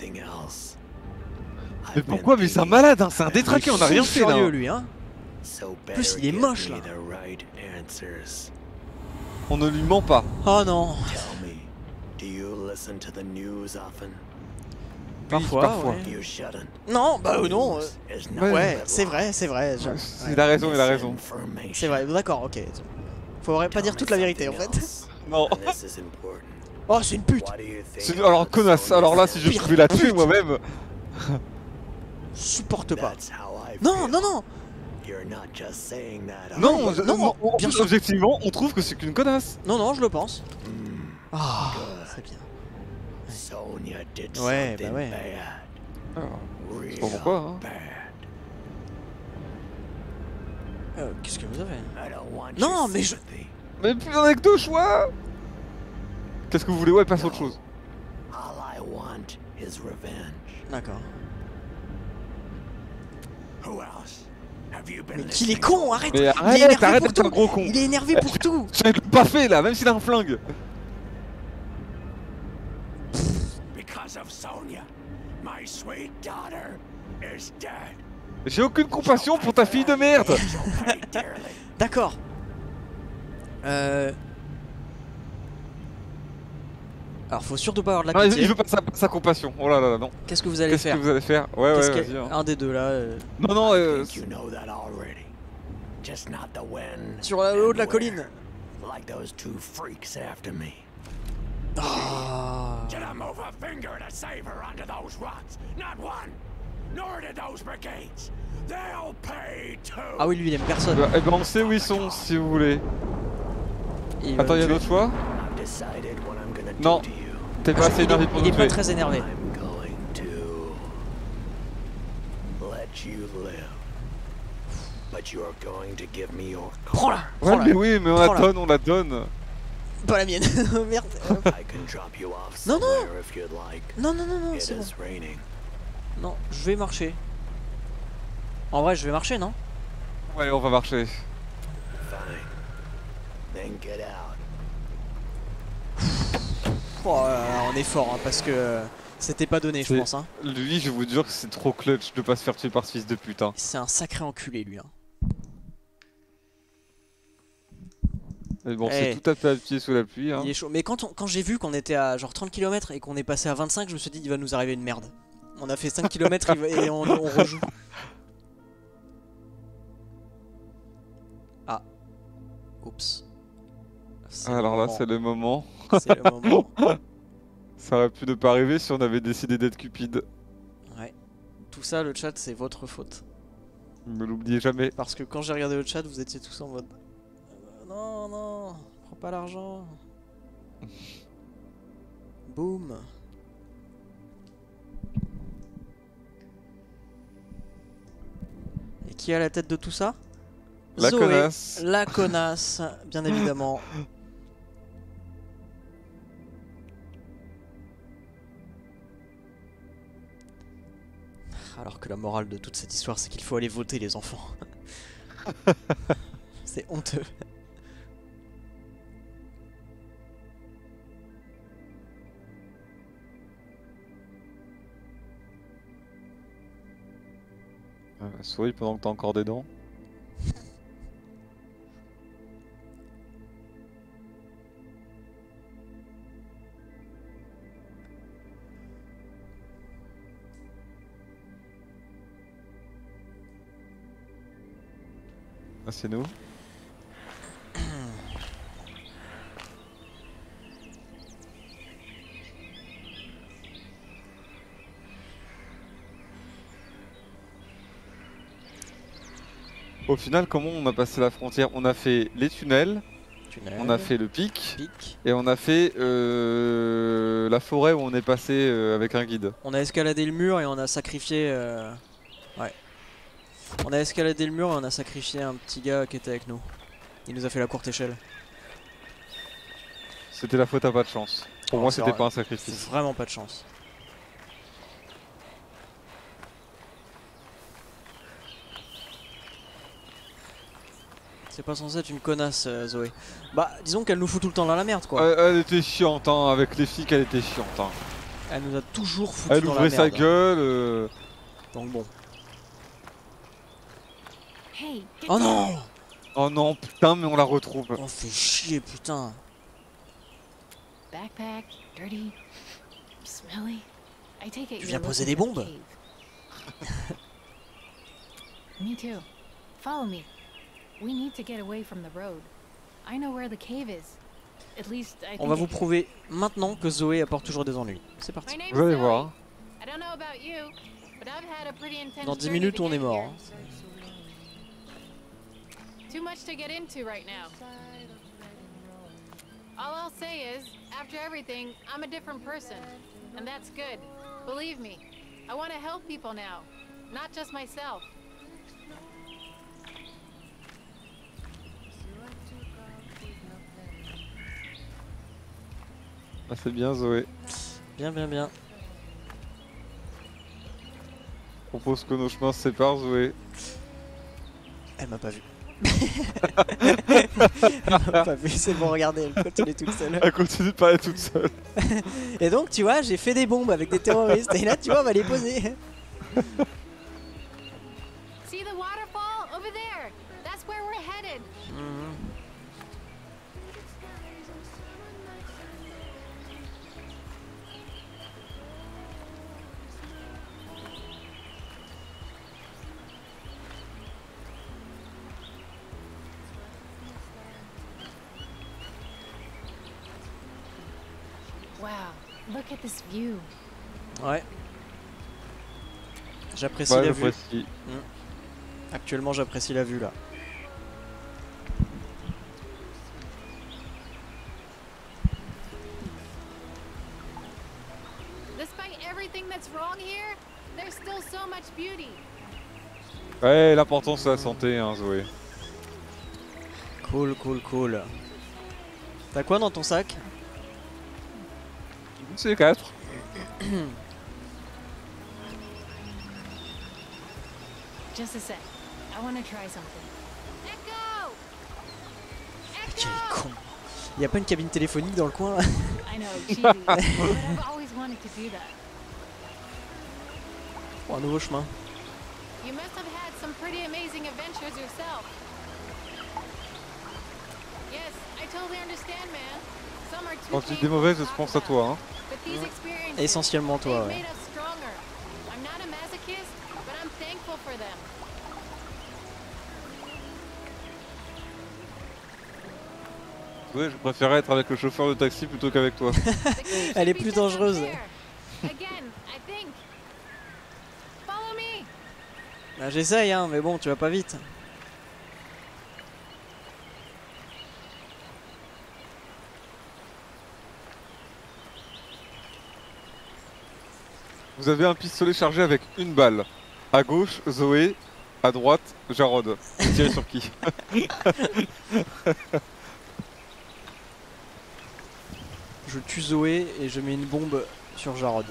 Mais pourquoi? Mais c'est un malade, hein, c'est un détraqué, on a rien fait là. Furieux lui, hein. En plus, il est moche là. On ne lui ment pas. Oh non. Parfois, parfois. Ouais. Non, bah euh, non. Euh, ouais, ouais c'est vrai, c'est vrai. Je... Il ouais. a raison, il a raison. C'est vrai, d'accord, ok. Faudrait pas dire toute la vérité en fait. Non. Oh, c'est une pute. Alors, connasse, alors là, si je pouvais la tuer moi-même. Supporte pas. Non, non, non. Non, je, non, non bien sûr. Objectivement, on trouve que c'est qu'une connasse. Non, non, je le pense. Ah, oh, c'est bien. Ouais, bah ouais. Je sais pas pourquoi. Hein. Euh, Qu'est-ce que vous avez? Non, mais je... Mais plus on a que deux choix. Qu'est-ce que vous voulez? Ouais, passe à autre chose. D'accord. Mais qu'il est con, arrête. Mais arrête, il est énervé arrête pour d'être tout. un gros con. Il est énervé pour tout. Je l'ai pas fait là, même s'il a un flingue. J'ai aucune compassion pour ta fille de merde. D'accord. Euh... Alors faut surtout pas avoir de la pitié. Non, il veut pas sa, sa compassion. Oh là là là non. Qu'est-ce que vous allez faire? Qu'est-ce que vous allez faire? Ouais ouais vas-y. Hein. Un des deux là. Euh... Non non. Euh... Sur le haut de la colline. Oh. Ah oui lui il aime personne. Eh ben on sait où ils sont si vous voulez. Il Attends, il y a d'autres choix? Non, t'es pas assez énervé pour nous tuer. Il est pas très énervé. Prends-la! Ouais, mais oui, mais on la donne, on la donne. Pas la mienne. Merde. Non, non. Non, non, non, non, c'est bon. Non, je vais marcher. En vrai, je vais marcher, non? Ouais, on va marcher. Oh, là là, on est fort hein, parce que c'était pas donné, je pense. Hein. Lui, je vous jure que c'est trop clutch de pas se faire tuer par ce fils de putain. C'est un sacré enculé, lui. Hein. Mais bon, hey. c'est tout à fait à pied sous la pluie. Hein. Il est chaud. Mais quand, on, quand j'ai vu qu'on était à genre trente kilomètres et qu'on est passé à vingt-cinq, je me suis dit, il va nous arriver une merde. On a fait cinq kilomètres et on, on rejoue. Ah. Oups. Alors là, c'est le moment. C'est le moment. Ça aurait pu ne pas arriver si on avait décidé d'être cupide. Ouais. Tout ça, le chat, c'est votre faute. Ne l'oubliez jamais. Parce que quand j'ai regardé le chat, vous étiez tous en mode... Euh, non, non, prends pas l'argent. Boum. Et qui est à la tête de tout ça? La Zoé, connasse. La connasse, bien évidemment. Alors que la morale de toute cette histoire, c'est qu'il faut aller voter, les enfants. C'est honteux. souris pendant que t'as encore des dents. Ah, c'est nous. Au final, comment on a passé la frontière? On a fait les tunnels, Tunnel. on a fait le pic, Pic. et on a fait euh, la forêt où on est passé euh, avec un guide. On a escaladé le mur et on a sacrifié... Euh... Ouais. On a escaladé le mur et on a sacrifié un petit gars qui était avec nous. Il nous a fait la courte échelle. C'était la faute à pas de chance. Pour Oh, moi, c'est c'était vrai. pas un sacrifice. C'est vraiment pas de chance. C'est pas censé être une connasse, euh, Zoé. Bah, disons qu'elle nous fout tout le temps dans la merde, quoi. Elle, elle était chiante, hein. Avec les flics, elle était chiante. Hein. Elle nous a toujours foutu Elle dans la ouvrait merde. sa gueule. Euh... Donc bon. Hey, get Oh down. non! Oh non, putain, mais on la retrouve. On fait chier, putain. Backpack, dirty, smelly. I take it Tu you're viens poser looking des for a bombes? cave. Me too. Follow me. We need to get away from the road. I know where the cave is. At least I On think va I vous can- prouver maintenant que Zoé apporte toujours des ennuis. C'est parti. My name's Vous allez Zoe. voir. I don't know about you, but I've had a pretty intense Dans dix journey minutes, to on est get mort. here. hein. Too much to get into right now. All I'll say is, after everything, I'm a different person. And that's good. Believe me, I want to help people now, not just myself. Ah, c'est bien, Zoé. Bien, bien, bien. Je propose que nos chemins se séparent, Zoé. Elle m'a pas vu. Elle m'a pas vu, c'est bon, regardez, elle continue toute seule. Elle continue de parler toute seule. Et donc, tu vois, j'ai fait des bombes avec des terroristes. Et là, tu vois, on va les poser. See the waterfall over there? That's where we're headed. Wow, look at this view. Ouais. J'apprécie Ouais, la vue. j'apprécie. Mm. Actuellement, j'apprécie la vue là. Despite everything that's wrong here, there's still so much beauty. Ouais, l'important c'est la santé, hein, Zoé. Cool, cool, cool. T'as quoi dans ton sac? C'est quatre. Just a sec. I want to try something. Echo! Quel con. Y'a pas une cabine téléphonique dans le coin là? I know, cheesy, but I've always wanted to do that. Oh, un nouveau chemin. You must have had some pretty amazing adventures yourself. Yes, I totally understand, man. Some are too Quand tu dis painful mauvaise, to je talk pense à about. toi, hein. But these experiences, Essentiellement toi, they've ouais. made us stronger. I'm not a masochist, but I'm thankful for them. Zoé, je préférais être avec le chauffeur de taxi plutôt qu'avec toi. Elle est plus dangereuse. Again, I think. Follow me. Bah, j'essaye, hein, mais bon, tu vas pas vite. Vous avez un pistolet chargé avec une balle. À gauche, Zoé. À droite, Jarod. Vous tirez sur qui? Je tue Zoé et je mets une bombe sur Jarod.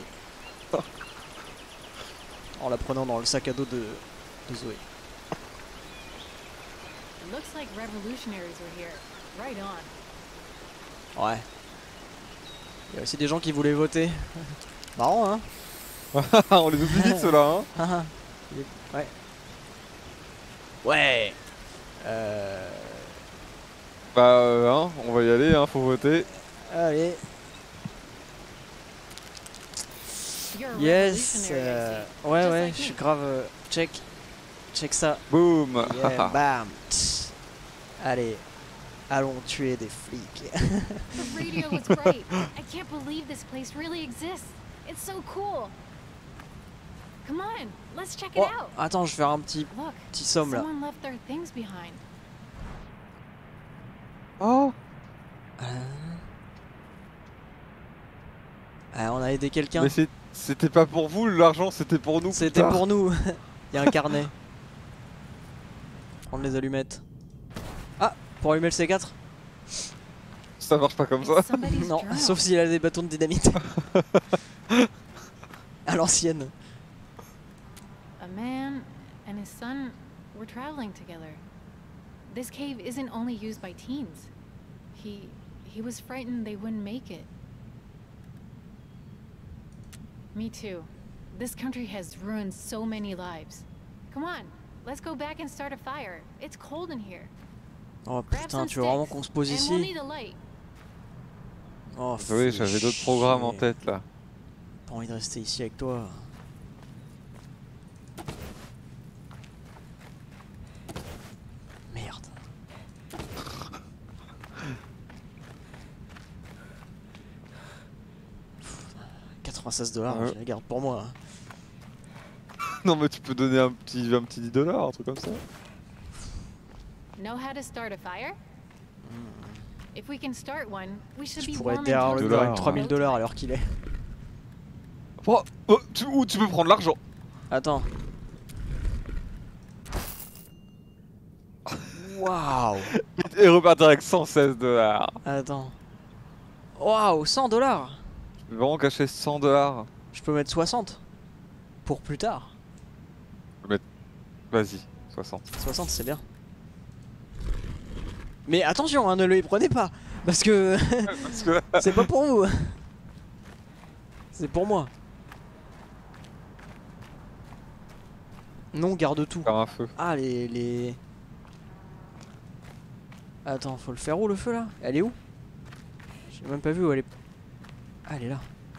En la prenant dans le sac à dos de, de Zoé. It looks like revolutionaries were here. Right on. Ouais. Il y a aussi des gens qui voulaient voter. Marrant, hein? On les oublie vite ceux-là, hein? Ouais. Ouais. Euh... Bah, euh, hein, on va y aller, hein, faut voter. Allez. Yes. Euh... Ouais, ouais, je suis grave. Euh... Check. Check ça. Boom. Yeah, bam. Tss. Allez. Allons tuer des flics. The radio was great. I can't believe this place really exists. It's so cool. Come on, let's check it Oh, out. attends, je vais faire un petit Look, petit somme là. someone left their things behind. Oh. Euh... Ah, on a aidé quelqu'un. Mais c'était pas pour vous, l'argent c'était pour nous. C'était pour nous. Il y a un carnet. Prendre les allumettes. Ah, pour allumer le C quatre. Ça marche pas comme ça. Non, sauf s'il a des bâtons de dynamite. À l'ancienne. A man and his son were traveling together. This cave isn't only used by teens. He he was frightened they wouldn't make it. Me too. This country has ruined so many lives. Come on, let's go back and start a fire. It's cold in here. Oh putain, tu veux vraiment qu'on se pose And we'll ici? need a light. Oh, oui, j'avais d'autres programmes en tête là. Pas envie de rester ici avec toi. Merde. quatre-vingt-seize dollars, Ouais. je les garde pour moi. Non mais tu peux donner un petit, un petit dix dollars, un truc comme ça. Know how to start a fire? If we can start one, we should Je be pourrais warm être derrière and le toasty gars dollars. avec trois mille dollars à l'heure qu'il est. Oh, oh, tu, ou tu peux prendre l'argent. Attends. Waouh. Et repartir avec cent seize dollars. Attends. Waouh, cent dollars. Je peux vraiment cacher cent dollars. Je peux mettre soixante. Pour plus tard. Je peux mettre... Vas-y, soixante. soixante, c'est bien. Mais attention, hein, ne le prenez pas. Parce que... Parce que... c'est pas pour vous. C'est pour moi. Non, garde tout. Faire un feu. Ah, les... les... Attends, faut le faire où le feu là? Elle est où? J'ai même pas vu où elle est. Ah, elle est là.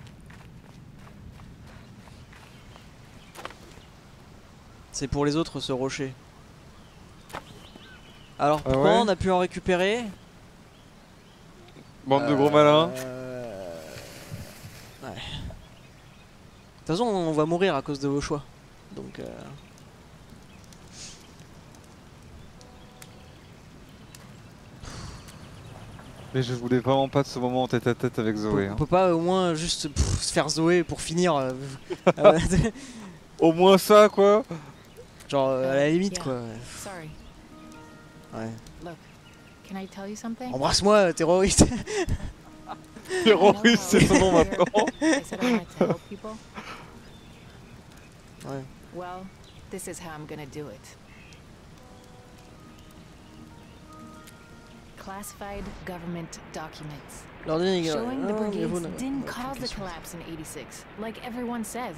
C'est pour les autres ce rocher. Alors Ah pourquoi ouais on a pu en récupérer? Bande de gros malins. Euh... Ouais. De toute façon on va mourir à cause de vos choix. Donc euh... Mais je voulais vraiment pas de ce moment en tête à tête avec Zoé. on Hein. peut pas au moins juste pff, se faire Zoé pour finir. euh, euh, Au moins ça quoi. Genre euh, à la limite Yeah. quoi. Sorry. Ouais. Look, can I tell you something? Embrasse-moi terroriste. Terroriste c'est son nom maintenant. I said I wanted to help people. Ouais. Well, this is how I'm gonna do it. Classified government documents L'ordinateur. showing the Ah, mais brigades vous ne- didn't ok, cause the qu'est-ce que collapse in eighty-six, like everyone says.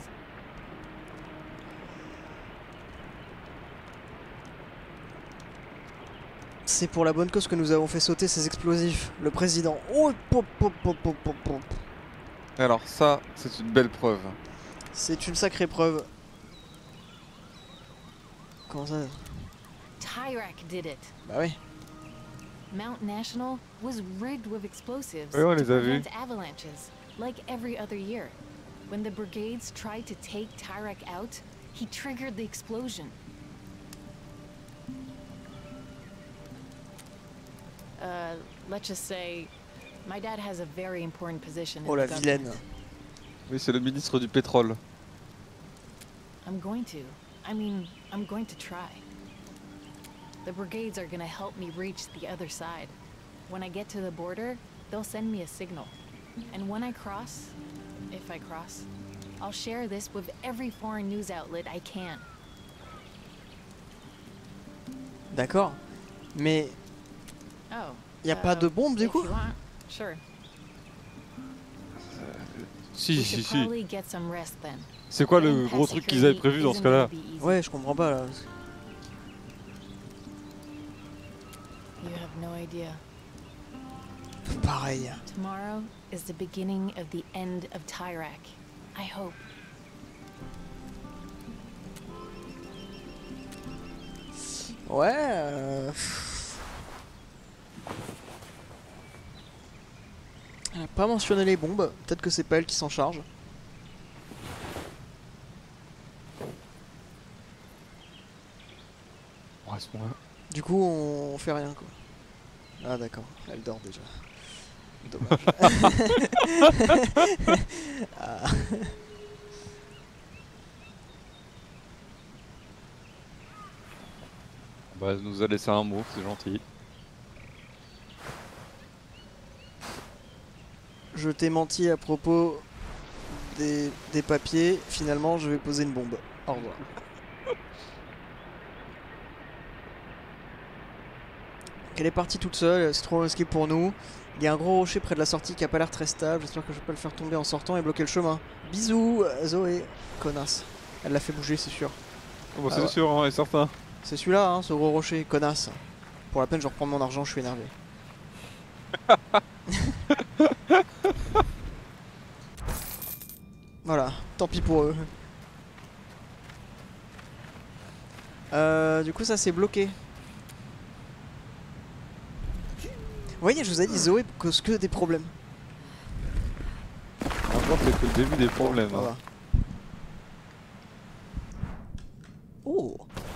C'est pour la bonne cause que nous avons fait sauter ces explosifs. Le président. Oh, pop, pop, pop, pop, pop, pop. Alors ça, c'est une belle preuve. C'est une sacrée preuve. Comment ça? Tyrek did it. Bah oui. Mount National was rigged with explosives Oui, on to les a vus. prevent avalanches, like every other year. When the brigades tried to take Tyrek out, he triggered the explosion. Uh, let's just say, my dad has a very important position in Oh la the vilaine. government. Oui, c'est le ministre du pétrole. I'm going to. I mean, I'm going to try. The brigades are gonna help me reach the other side. When I get to the border, they'll send me a signal. And when I cross, if I cross, I'll share this with every foreign news outlet I can. D'accord. Mais Oh. y a pas de bombe du if coup? you want, sure. Si, We si, should si. probably get some rest then. C'est quoi le Getting gros past truc qu'ils avaient security prévu dans ce isn't cas-là? gonna be easy. Ouais, je comprends pas là. no idea. Pareil. Tomorrow is the beginning of the end of Tyrak. I hope. Ouais. Euh... Elle a pas mentionné les bombes. Peut-être que c'est pas elle qui s'en charge. Bon, à ce moment-là. Du coup, on fait rien quoi. Ah d'accord, elle dort déjà. Dommage. Ah. Bah, elle nous a laissé un mot, c'est gentil. Je t'ai menti à propos des, des papiers. Finalement, je vais poser une bombe. Au revoir. Elle est partie toute seule, c'est trop risqué pour nous. Il y a un gros rocher près de la sortie qui a pas l'air très stable. J'espère que je vais pas le faire tomber en sortant et bloquer le chemin. Bisous, Zoé. Connasse. Elle l'a fait bouger, c'est sûr. Oh bah Ah c'est ouais. sûr, hein, et certain. C'est celui-là, hein, ce gros rocher. Connasse. Pour la peine, je reprends mon argent, je suis énervé. Voilà, tant pis pour eux. Euh, du coup, ça c'est bloqué. Vous voyez, je vous ai dit, Zoé cause que des problèmes. Encore, c'est que le début des problèmes. Voilà. Hein. Oh.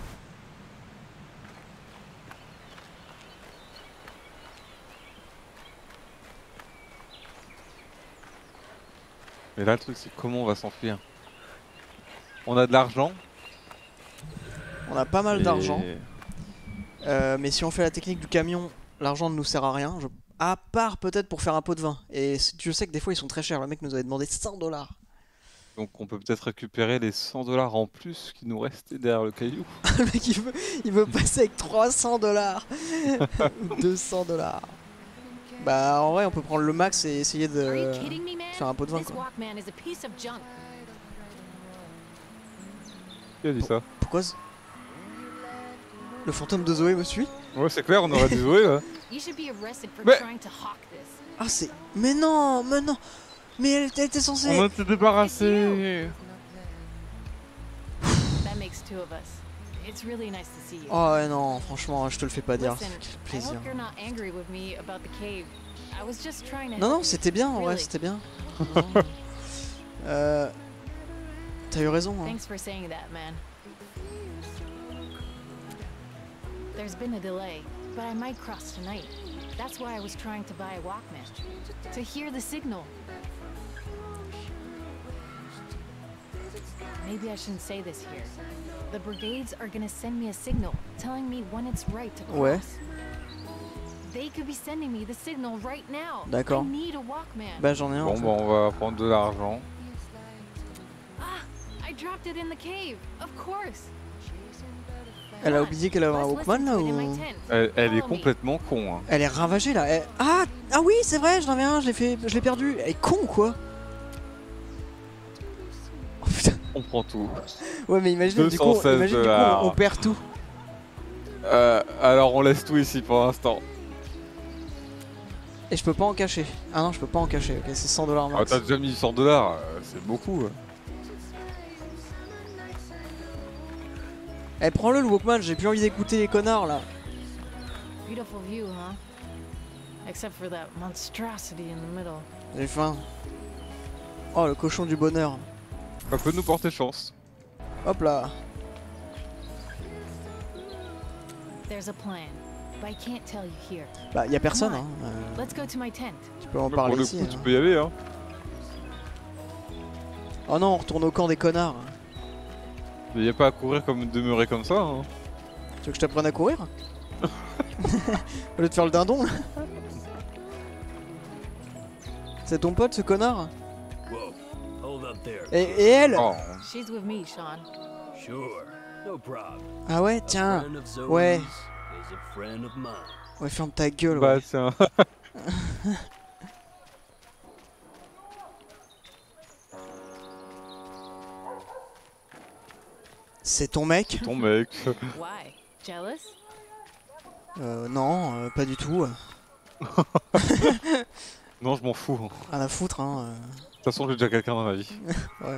Mais là, le truc, c'est comment on va s'enfuir. On a de l'argent. On a pas mal et... d'argent. Euh, mais si on fait la technique du camion, l'argent ne nous sert à rien. Je... À part peut-être pour faire un pot de vin. Et je sais que des fois ils sont très chers. Le mec nous avait demandé cent dollars. Donc on peut peut-être récupérer les cent dollars en plus qui nous restaient derrière le caillou. Le mec il veut, il veut passer avec trois cents dollars. deux cents dollars. Bah en vrai on peut prendre le max et essayer de faire un pot de vin quoi. Qui a dit ça? Pourquoi c- le fantôme de Zoé me suit? Ouais c'est clair, on aurait dû Zoé là. Mais... Ah c'est... Mais non, mais non. Mais elle, elle était censée... On va se débarrasser. Oh ouais non, franchement je te le fais pas dire. Listen, Quel plaisir. I hope you're not angry with me about the cave. I was just trying to Non help non you. c'était bien en vrai, Really. c'était bien. euh... T'as eu raison hein. Thanks for saying that, man. There's been a delay, but I might cross tonight. That's why I was trying to buy a Walkman. To hear the signal. Maybe I shouldn't say this here. The brigades are gonna send me a signal, telling me when it's right to cross. Ouais. They could be sending me the signal right now. D'accord. I need a Walkman. Bah j'en ai un. Bon en fait. bah on va prendre de l'argent. Ah, I dropped it in the cave. Of course. Elle a oublié qu'elle avait un Walkman là ou... Elle, elle est complètement con. Hein. Elle est ravagée là. Elle- Ah, ah oui c'est vrai, j'en avais un, je l'ai fait... je l'ai perdu. Elle est con ou quoi? Oh putain. On prend tout. Ouais mais imagine du coup, deux cent seize imagine, du coup dollars. on, on perd tout. Euh, alors on laisse tout ici pour l'instant. Et je peux pas en cacher. Ah non je peux pas en cacher, ok c'est cent dollars Ah, max. t'as déjà mis cent dollars, c'est beaucoup. Eh prends-le le Walkman, j'ai plus envie d'écouter les connards là. Beautiful view, huh? Except for that monstrosity in the middle. J'ai faim. Oh le cochon du bonheur. Ça peut nous porter chance. Hop là. There's a plan, but I can't tell you here. Bah y a personne Come hein. on, Euh, Let's go to my tent. tu peux en Pour parler le ici. coup, tu hein. peux y aller. Hein. Oh non on retourne au camp des connards. Mais y a pas à courir comme demeurer comme ça. Hein. Tu veux que je t'apprenne à courir? Au lieu de faire le dindon là. C'est ton pote ce connard? Whoa, hold up there. Et, et elle? Oh. She's with me, Sean. Sure, no problem. Ah ouais A tiens. friend of Zoe's Ouais. is a friend of mine. Ouais ferme ta gueule Bah ouais. tiens. C'est ton mec? Ton mec. Why? Jealous? Euh, non, euh, pas du tout. Non, je m'en fous. Rien à foutre, hein. euh. De toute façon, j'ai déjà quelqu'un dans ma vie. Ouais.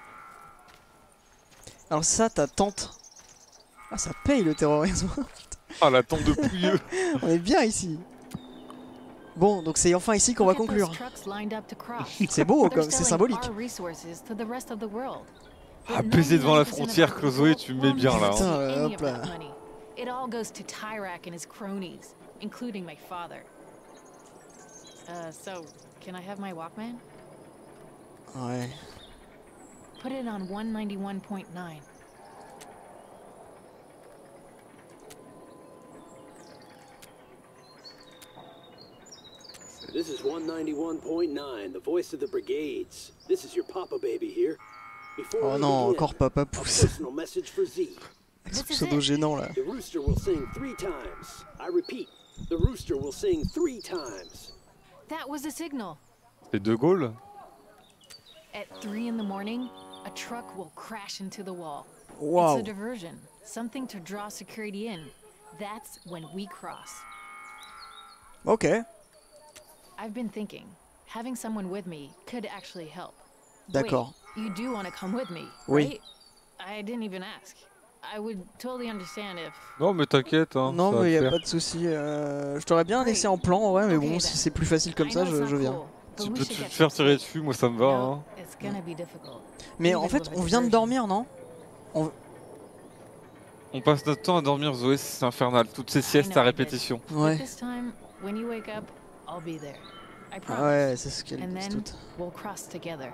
Alors ça, ta tante. Ah, ça paye le terrorisme. Ah, la tente de pouilleux. On est bien ici. Bon, donc c'est enfin ici qu'on va conclure. C'est beau, comme c'est symbolique. Ah, baiser devant la frontière, Chloé, tu me mets bien là. Putain, Hein. euh, hop là. It all goes to Tyrak and his cronies, including my father. Uh, so, can I have my Walkman? Ouais. Put it on one ninety-one point nine. This is one ninety-one point nine, the voice of the brigades. This is your papa baby here. Before Oh we non, begin, encore papa a pousse. personal message for Z. Avec ce pseudo gênant là. The rooster will sing three times. I repeat, the rooster will sing three times. That was a signal. C'est De Gaulle? At three in the morning, a truck will crash into the wall. Wow. It's a diversion, something to draw security in. That's when we cross. Ok. I've been thinking, having someone with me could actually help. D'accord. Wait, you do want to come with me, Oui. right? I didn't even ask. I would totally understand if... Non, mais t'inquiète. Hein, Non, ça va mais y a le faire. pas de souci. Euh, je t'aurais bien laissé en plan, ouais, mais bon, si c'est plus facile comme ça, je, je viens. Tu peux te faire tirer dessus, moi ça me va. Hein. It's gonna be difficult. Mais en fait, on vient de dormir, non? on... On passe notre temps à dormir, Zoé, c'est infernal. Toutes ces siestes à répétition. Ouais. This time, when you wake up, I'll be there. I Ah promise. ouais, c'est ce qu'elle And dit then toutes. we'll cross together.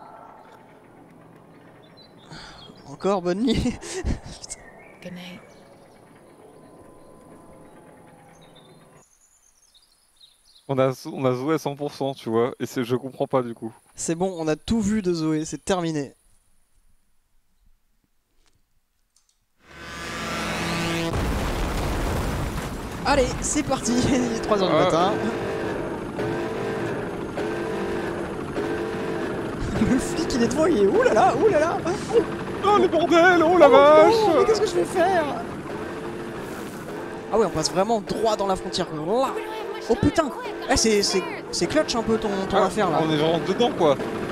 Encore bonne nuit. Good night. On a, on a Zoé à cent pour cent, tu vois, et c'est- je comprends pas du coup. C'est bon, on a tout vu de Zoé, c'est terminé. Allez, c'est parti, il est trois heures du Ah. matin. Le flic il est devant, il est oulala, oulala. Oh le bordel, oh la Oh, vache oh, mais qu'est-ce que je vais faire? Ah ouais, on passe vraiment droit dans la frontière. Là. Oh putain, eh, c'est c'est c'est clutch un peu ton, ton Ah, affaire là. On est vraiment dedans quoi.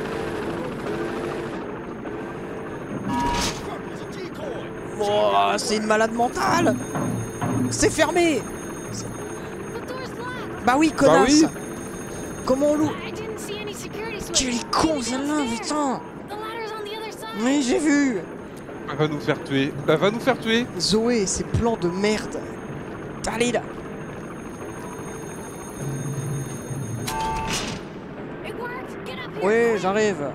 Oh, c'est une malade mentale. C'est fermé. Bah oui, connasse. Bah Comment on loue? Quel con celle-là, putain. Mais j'ai vu. Elle va nous faire tuer. Elle va nous faire tuer. Zoé, ces plans de merde. Allez là. Ouais, j'arrive.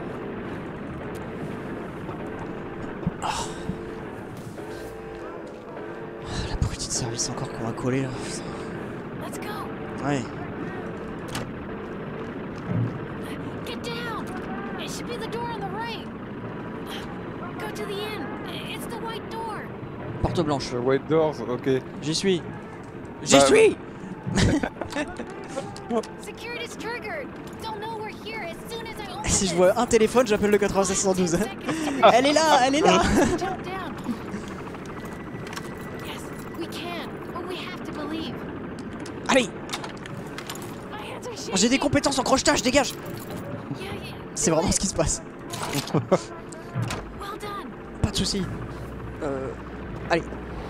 Oh. Ah, la petite service encore qu'on va coller là. Putain. Ouais. Get down! It should be the door on the right. Go to the inn. It's the white door. Porte blanche. White Doors, ok. J'y suis. J'y Bah, suis. Security's triggered. Don't know we're here as soon as I open Si je vois un téléphone, j'appelle le quatre-vingt-seize cent douze. Elle est là, elle est là. Jump down. Yes, we can, but we have to believe. Allez. My hands are J'ai des shaking. compétences en crochetage, dégage. Yeah, yeah. C'est vraiment ce qui se passe. Well done. Pas de soucis. Euh... Allez.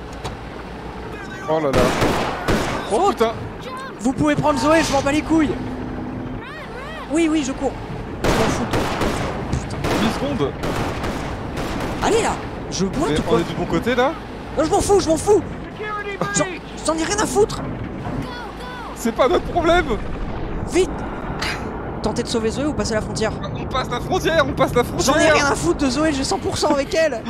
Oh là là. Oh putain. Vous pouvez prendre Zoé, je m'en bats les couilles. Oui, oui, je cours. Je m'en fous. dix secondes. Allez là. Je boite Mais ou quoi? on est du bon côté là? Non, je m'en fous, je m'en fous. J'en j'en ai rien à foutre. C'est pas notre problème. Vite. Tentez de sauver Zoé ou passer la frontière? On passe la frontière, on passe la frontière. J'en ai rien à foutre de Zoé, j'ai cent pour cent avec elle.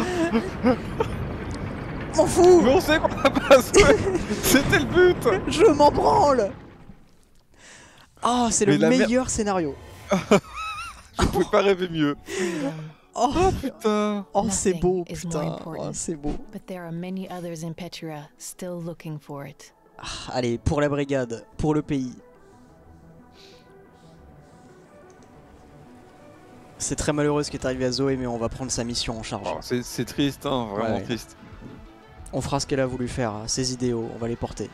M'en fous. Mais on sait qu'on va passer. C'était le but. Je m'en branle. Oh, c'est le Mais la mer- meilleur scénario. Je pouvais pas rêver mieux. Oh, putain. Oh, c'est beau, Nothing is more putain. important. Oh, c'est beau. But there are many others in Petra still looking for it. Ah, allez, pour la brigade, pour le pays. C'est très malheureux ce qui est arrivé à Zoé, mais on va prendre sa mission en charge. Oh, c'est c'est triste, hein, vraiment Ouais. triste. On fera ce qu'elle a voulu faire, ses idéaux, on va les porter.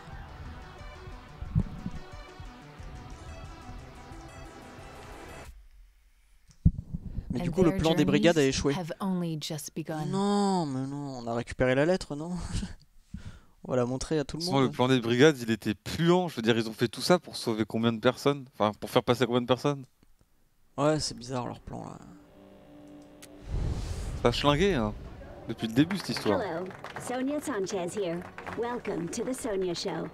Mais du coup, le plan des brigades a échoué. Non, mais non, on a récupéré la lettre, non? On va la montrer à tout le Sinon, monde. le plan des brigades, il était puant. Je veux dire, ils ont fait tout ça pour sauver combien de personnes? Enfin, pour faire passer combien de personnes? Ouais, c'est bizarre leur plan là. Ça a schlingué, hein, depuis le début cette histoire. Hello, Sonia Sanchez here. Welcome to the Sonia Show.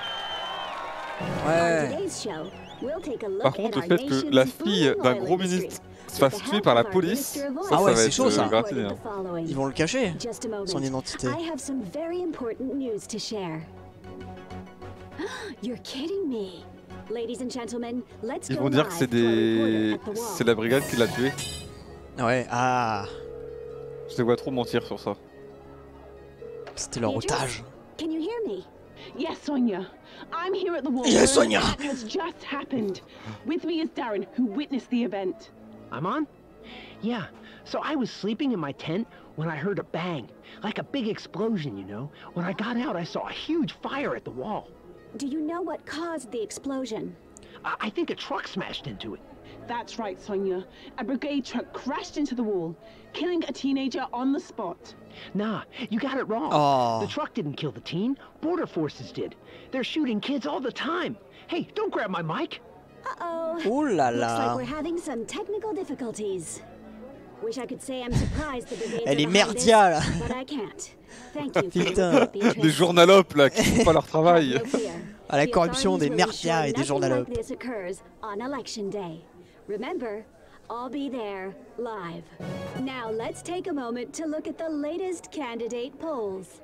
Ouais. On today's show, we'll take a look Par contre, at le our fait que nation's la fille booming d'un oil gros industry. ministre se fasse tuer par la police, ça, Ah ça ouais, va c'est être chaud ça. euh, gratiné, hein. Ils vont le cacher, Just a moment. son identité. I have some very important news to share. You're kidding me. Ladies and gentlemen, let's Ils go vont dire que live c'est to our reporter des... at the wall. c'est la brigade qui l'a tué. Ouais, ah. Je les vois trop mentir sur ça. C'était leur Beatrice, otage. Can you hear me? Yes, Sonia. I'm here at the wall. Yes, where Sonia. That has just happened. With me is Darren, who witnessed the event. I'm on? Yeah. So I was sleeping in my tent when I heard a bang. Like a big explosion, you know? When I got out, I saw a huge fire at the wall. Do you know what caused the explosion? I, I think a truck smashed into it. That's right, Sonia. A brigade truck crashed into the wall, killing a teenager on the spot. Nah, you got it wrong. Oh. The truck didn't kill the teen. Border forces did. They're shooting kids all the time. Hey, don't grab my mic. Uh-oh. Ouh là Looks like là. we're having some technical difficulties. Wish I could say I'm surprised the brigades Elle are est behind this, merdia là. but I can't. Thank you for Putain. your Beatrice. Des journalopes là qui font pas leur travail. No fear. À la The corruption des authorities will ensure merdias et des nothing journalopes. like this occurs on election day. Remember, I'll be there live. Now let's take a moment to look at the latest candidate polls.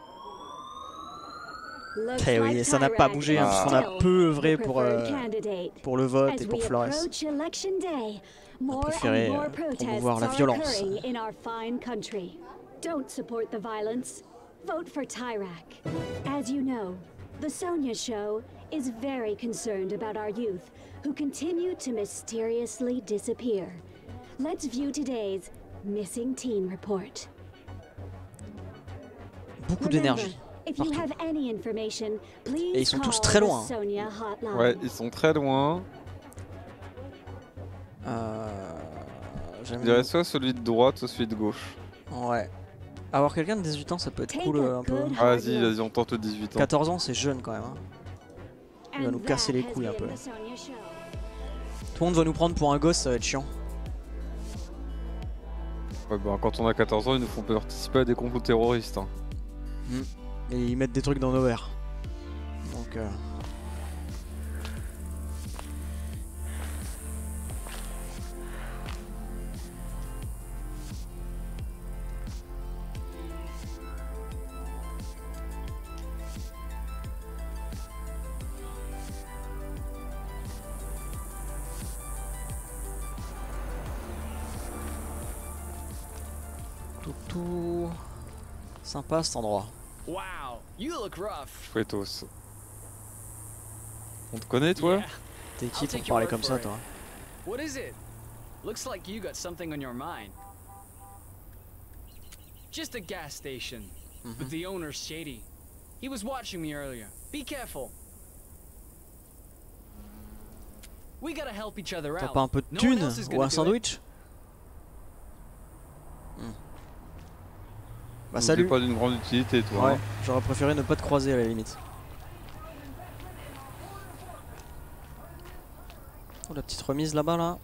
Looks Eh oui, like ça n'a pas Tyrak bougé, is hein, parce qu'on a still peu the œuvré pour, preferred euh, candidate. pour le vote As et pour we Flores. approach election day, more préféré, and more euh, protests promouvoir la are violence. occurring in our fine country. Don't support the violence. Vote for Tyrak. As you know, the Sonia Show is very concerned about our youth who continue to mysteriously disappear. Let's view today's Missing Teen Report. Beaucoup Remember, d'énergie. if you partout. have any information, please Et ils sont tous call très the loin. Sonia hotline. Ouais, ils sont très loin. Euh, Je J'aime dirais soit celui de droite, soit celui de gauche. Ouais. Avoir quelqu'un de dix-huit ans, ça peut être Take cool a euh, un peu. good Ah, vas-y, vas-y, on tente dix-huit ans. quatorze ans, c'est jeune quand même. Hein. Il va And nous casser that les has couilles un been peu. the Sonia Show. Tout le monde va nous prendre pour un gosse, ça va être chiant. Ouais, bah, quand on a quatorze ans, ils nous font participer à des complots terroristes. Hein. Mm. Et ils mettent des trucs dans nos verres. Donc euh... Tout, tout... Sympa cet endroit. Wow, you look rough. Fouettos. On te connaît, toi? Yeah. T'es I'll qui pour take your parler word comme for ça, it. toi? What is it? Looks like you got something on your mind. Just a gas station. But the owner's shady. He was watching me earlier. Be careful. We gotta help each other T'as out. pas un peu de No one thunes else is ou gonna un do it. sandwich? Bah T'es salut. pas d'une grande utilité, toi. Ouais, hein. j'aurais préféré ne pas te croiser à la limite. Oh, la petite remise là-bas là.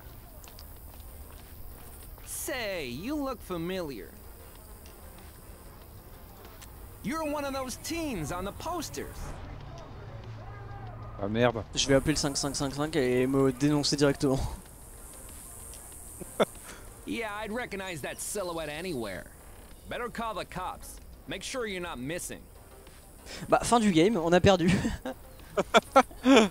Say, you look familiar. You're one of those teens on the posters. Ah merde. Je vais appeler le cinq cinq cinq cinq et me dénoncer directement. Yeah, I'd recognize that silhouette anywhere. Better call the cops. Make sure you're not missing. Bah fin du game, on a perdu. euh...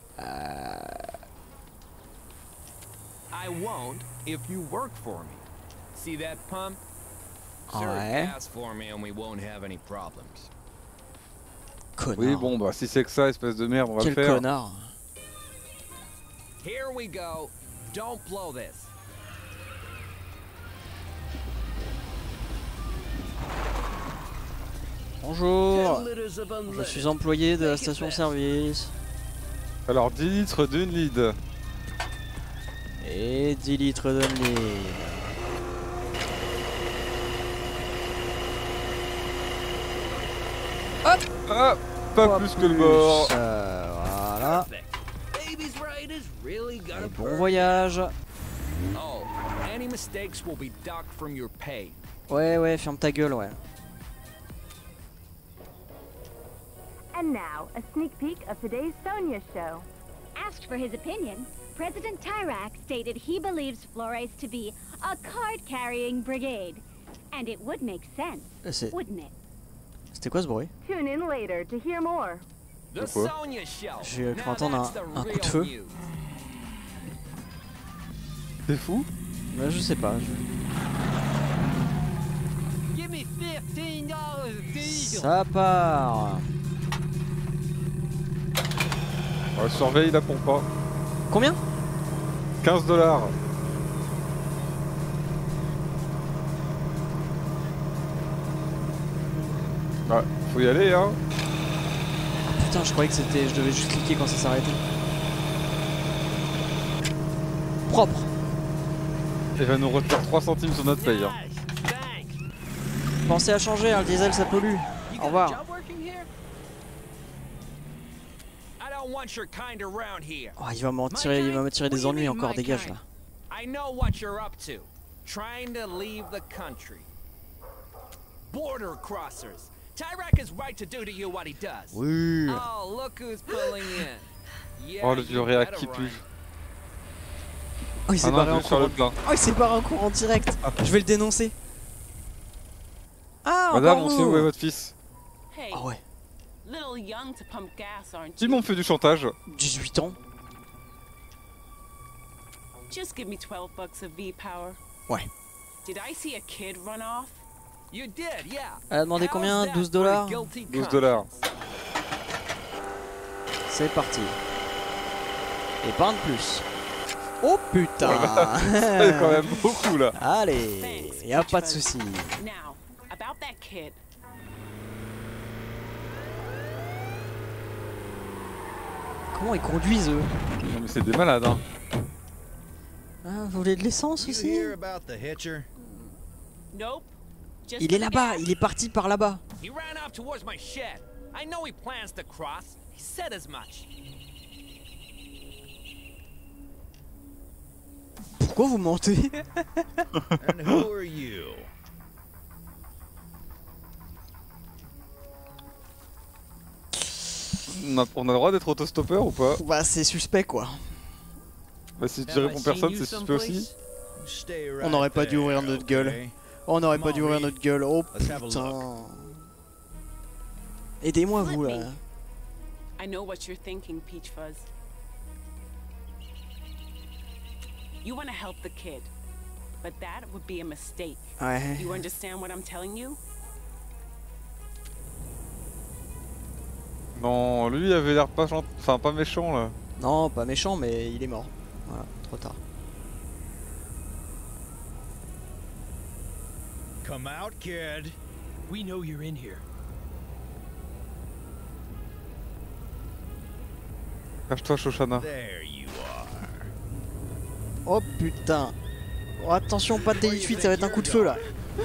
I won't if you work for me. See that pump? Serve Ouais. gas for me and we won't have any problems. Connard. Oui, bon, bah si c'est que ça, espèce de merde, on va Quel le faire. connard. Here we go. Don't blow this. Bonjour, je suis employé de la station-service. Alors dix litres d'une lead. Et dix litres d'une lead. Hop, ah, pas, pas plus, plus que le bord. Euh, voilà. Et bon voyage. Oh, any mistakes will be docked from your pay. Ouais, ouais, ferme ta gueule, ouais. And now, a sneak peek of today's Sonya show. Asked for his opinion, President Tyrak stated he believes Flores to be a card-carrying brigade. And it would make sense, wouldn't it? C'était quoi ce bruit? Tune in later to hear more. The Sonya show. J'ai cru entendre un, un coup de feu. C'est fou? Bah, je sais pas. Je... Ça part. Ouais, surveille la pompe. Hein. Combien? quinze dollars. Ouais, faut y aller hein. Putain, je croyais que c'était. Je devais juste cliquer quand ça s'arrêtait. Propre. Il va nous retenir trois centimes sur notre paye. Hein. Pensez à changer, hein, le diesel ça pollue. Au revoir. Oh, il va m'en tirer, il va me tirer des ennuis encore, dégage là. I know what you're up to. Trying to leave the country. Border crossers. Tyrak is right to do to you what he does. Oui. Oh, look who's pulling in. Yeah, oh, le vieux réac qui pue. Oh, il s'est ah barré non, en courant. Oh, il s'est barré en courant direct. Ah. Je vais le dénoncer. Ah, madame, encore on vous. sait où est votre fils. Hey, ah ouais. Little young to pump gas, aren't Ils you? m'ont fait du chantage. dix-huit ans. Just give me twelve bucks of V-Power. Ouais. Did I see a kid run off? You did, yeah. Elle a demandé combien? douze dollars? douze dollars. C'est parti. Et pas un de plus. Oh putain. C'est quand même beaucoup là. Allez, y a pas de souci. Now, about that kid. Comment ils conduisent eux? Non mais c'est des malades hein. Ah, vous voulez de l'essence aussi? Nope. Il est là-bas, il est parti par là-bas. He ran up towards my shed. I know he plans to cross. He said as much. Pourquoi vous mentez? And who are you? On a, on a le droit d'être autostoppeur ou pas? Bah c'est suspect quoi. Bah si tu réponds personne c'est suspect aussi. On n'aurait pas dû ouvrir notre gueule. On n'aurait pas dû ouvrir notre gueule. Oh putain. Aidez-moi vous là. I know what you're thinking, Peach Fuzz. You want to help the kid, but that would be a mistake. Ouais. You understand what I'm telling you? Non, lui il avait l'air pas, enfin, pas méchant là. Non, pas méchant, mais il est mort. Voilà, trop tard. Come out, kid. We know you're in here. Cache-toi, Shoshana. There you are. Oh putain. Oh, attention, pas de D dix-huit, ça va être un coup de feu là.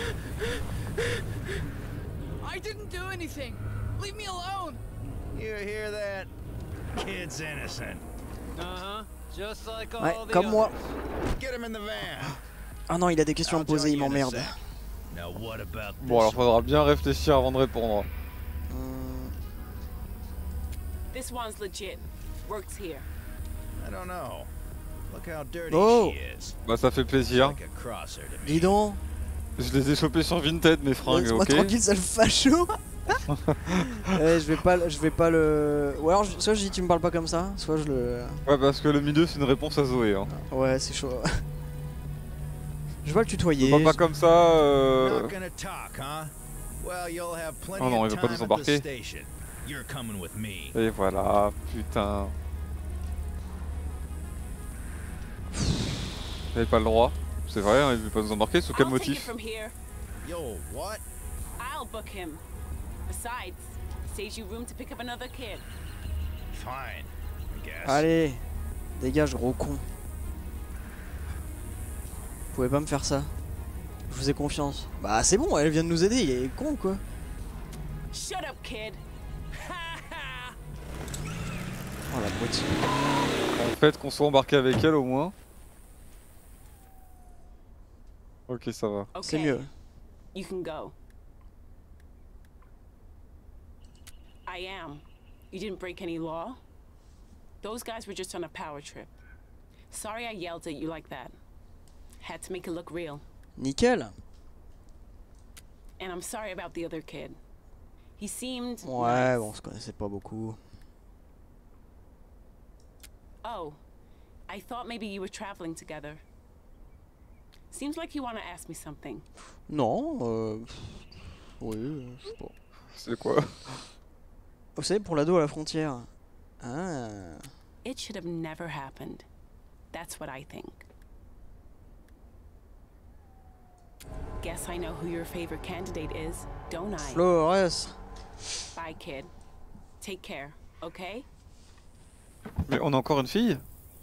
I didn't do anything. Leave me alone. You hear that? Kid's innocent. Uh-huh. Just like all Ouais, the comme moi. Get him in the van. Ah non, il a des questions à me poser, il m'emmerde. Now what about Bon alors faudra bien réfléchir avant de répondre. Hum, This one's legit. Works here. I don't know. Look how dirty Oh. she is. Bah ça fait plaisir. Like a crosser to me. dis donc. Je les ai chopés sur Vinted mes fringues, Laisse-moi ok. tranquille, ça le facho. eh, je vais pas, je vais pas le. Ou alors, soit je dis tu me parles pas comme ça, soit je le. Ouais parce que le milieu c'est une réponse à Zoé. Hein. Ouais, c'est chaud. Je vais le tutoyer. Pas, pas comme ça. Euh... Not gonna talk, huh? Well, you'll have plenty Oh non, il of veut pas time nous at embarquer. the station. You're coming with me. Et voilà, putain. Il avait pas le droit. C'est vrai, hein, il veut pas nous embarquer. Sous quel I'll take it motif? from here. Yo, what? I'll book him. Besides, saves you room to pick up another kid. Fine, I guess. Allez, dégage, gros con. Vous pouvez pas me faire ça. Je vous ai confiance. Bah c'est bon, elle vient de nous aider, il est con quoi. Shut up, kid. Oh la brute. En fait, qu'on soit embarqué avec elle au moins. Ok, ça va. C'est mieux. You can go. I am. You didn't break any law. Those guys were just on a power trip. Sorry I yelled at you like that. Had to make it look real. Nickel. And I'm sorry about the other kid. He seemed Ouais, nice. bon, on se connaissait pas beaucoup. Oh, I thought maybe you were traveling together. Seems like you want to ask me something. Non, euh... oui, je sais pas. C'est quoi? Vous savez, pour l'ado à la frontière. Ah. It should have never happened. That's what I think. Guess I know who your favorite candidate is, don't I? Flores. Bye, kid. Take care, okay? Mais on a encore une fille?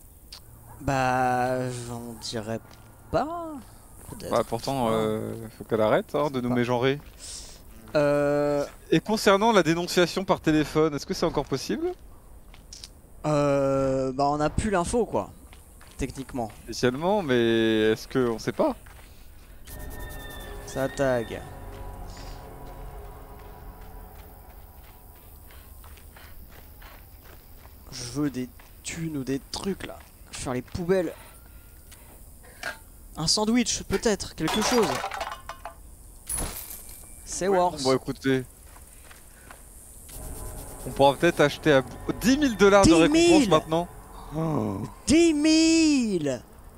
Bah, j'en dirais pas. Bah pourtant, euh, faut qu'elle arrête hein, de nous mégenrer. Euh... Et concernant la dénonciation par téléphone, est-ce que c'est encore possible? Euh... Bah on a plus l'info quoi, techniquement. Spécialement, mais est-ce que on sait pas? Ça tag. Je veux des thunes ou des trucs là. Je vais faire les poubelles. Un sandwich peut-être, quelque chose. C'est ouais, worse. Bon écoutez, on pourra peut-être acheter à dix mille dollars de récompense maintenant. Oh. dix mille.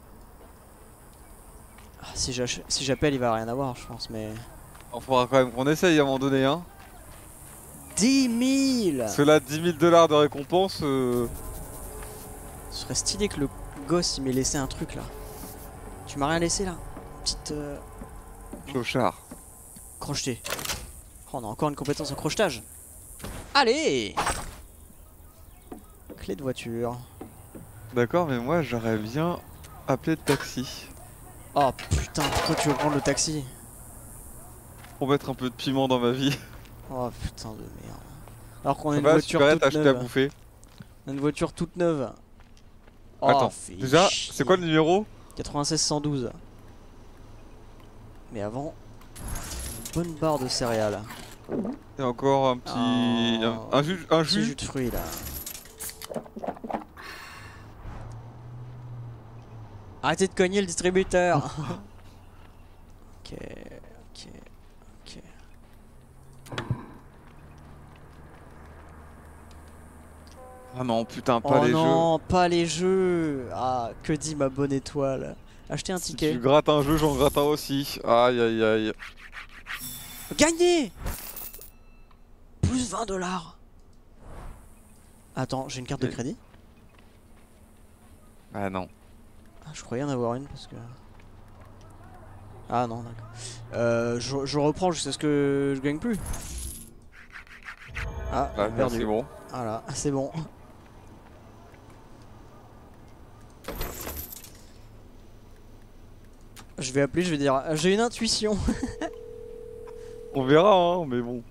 Ah, si j'appelle, si il va rien avoir, je pense, mais. On faudra quand même qu'on essaye à un moment donné, hein. dix mille. Parce que là, dix mille dollars de récompense. Euh... Ce serait stylé que le gosse il m'ait laissé un truc là. Tu m'as rien laissé là? Petite. Euh... Clochard. Crocheté. Oh, on a encore une compétence en crochetage. Allez! Clé de voiture. D'accord, mais moi j'aurais bien appelé le taxi. Oh putain, pourquoi tu veux prendre le taxi? Pour mettre un peu de piment dans ma vie. Oh putain de merde. Alors qu'on a Ça une va, voiture super, toute acheté neuve. à bouffer. On a une voiture toute neuve. Oh, attends, déjà, c'est quoi le numéro? quatre-vingt-seize cent douze. Mais avant, une bonne barre de céréales. Et encore un petit... Oh, un, un jus, un petit jus. jus de fruits là. Arrêtez de cogner le distributeur. Ok, ok, ok. Ah non, putain, pas oh les non, jeux. pas les jeux. Ah, que dit ma bonne étoile. Achetez un ticket. Si tu grattes un jeu, j'en gratte un aussi. Aïe aïe aïe. Gagné. Plus vingt dollars. Attends, j'ai une carte de crédit? Ah non. Ah, je croyais en avoir une parce que... Ah non, d'accord. Euh, je, je reprends jusqu'à ce que je gagne plus. Ah, ah perdu. C'est bon. Voilà, c'est bon. Je vais appeler, je vais dire, j'ai une intuition. On verra, hein, mais bon.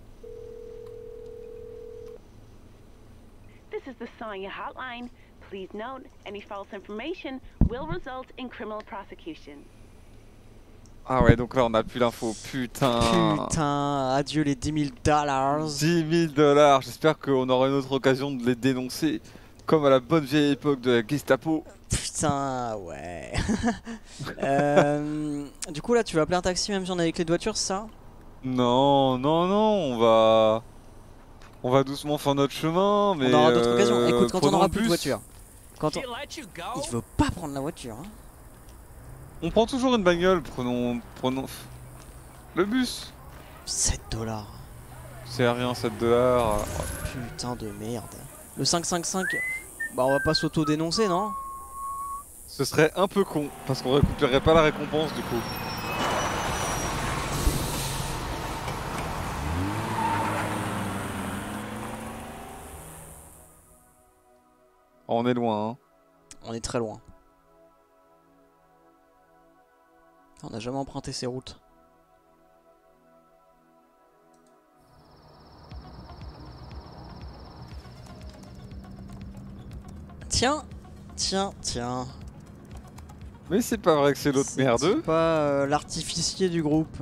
This is the Sonya hotline. Please note, any false information will result in criminal prosecution. Ah ouais, donc là on a plus l'info. Putain. Putain, adieu les dix mille dollars. dix mille dollars. J'espère qu'on aura une autre occasion de les dénoncer. Comme à la bonne vieille époque de la Gestapo. Putain, ouais. euh, du coup là, tu vas appeler un taxi même si on a les clés de voiture, c'est ça? Non, non, non, on va... On va doucement faire notre chemin, mais... On aura d'autres euh, occasions. Écoute, quand on aura plus de bus. voiture. Quand on... Il veut pas prendre la voiture. Hein. On prend toujours une bagnole, prenons... prenons... Le bus. sept dollars. C'est rien, sept dollars. Putain de merde. Le cinq cinq cinq, bah on va pas s'auto-dénoncer, non? Ce serait un peu con, parce qu'on récupérerait pas la récompense du coup. On est loin, hein. On est très loin. On n'a jamais emprunté ces routes. Tiens, tiens, tiens. Mais c'est pas vrai que c'est l'autre merdeux. C'est pas euh, l'artificier du groupe.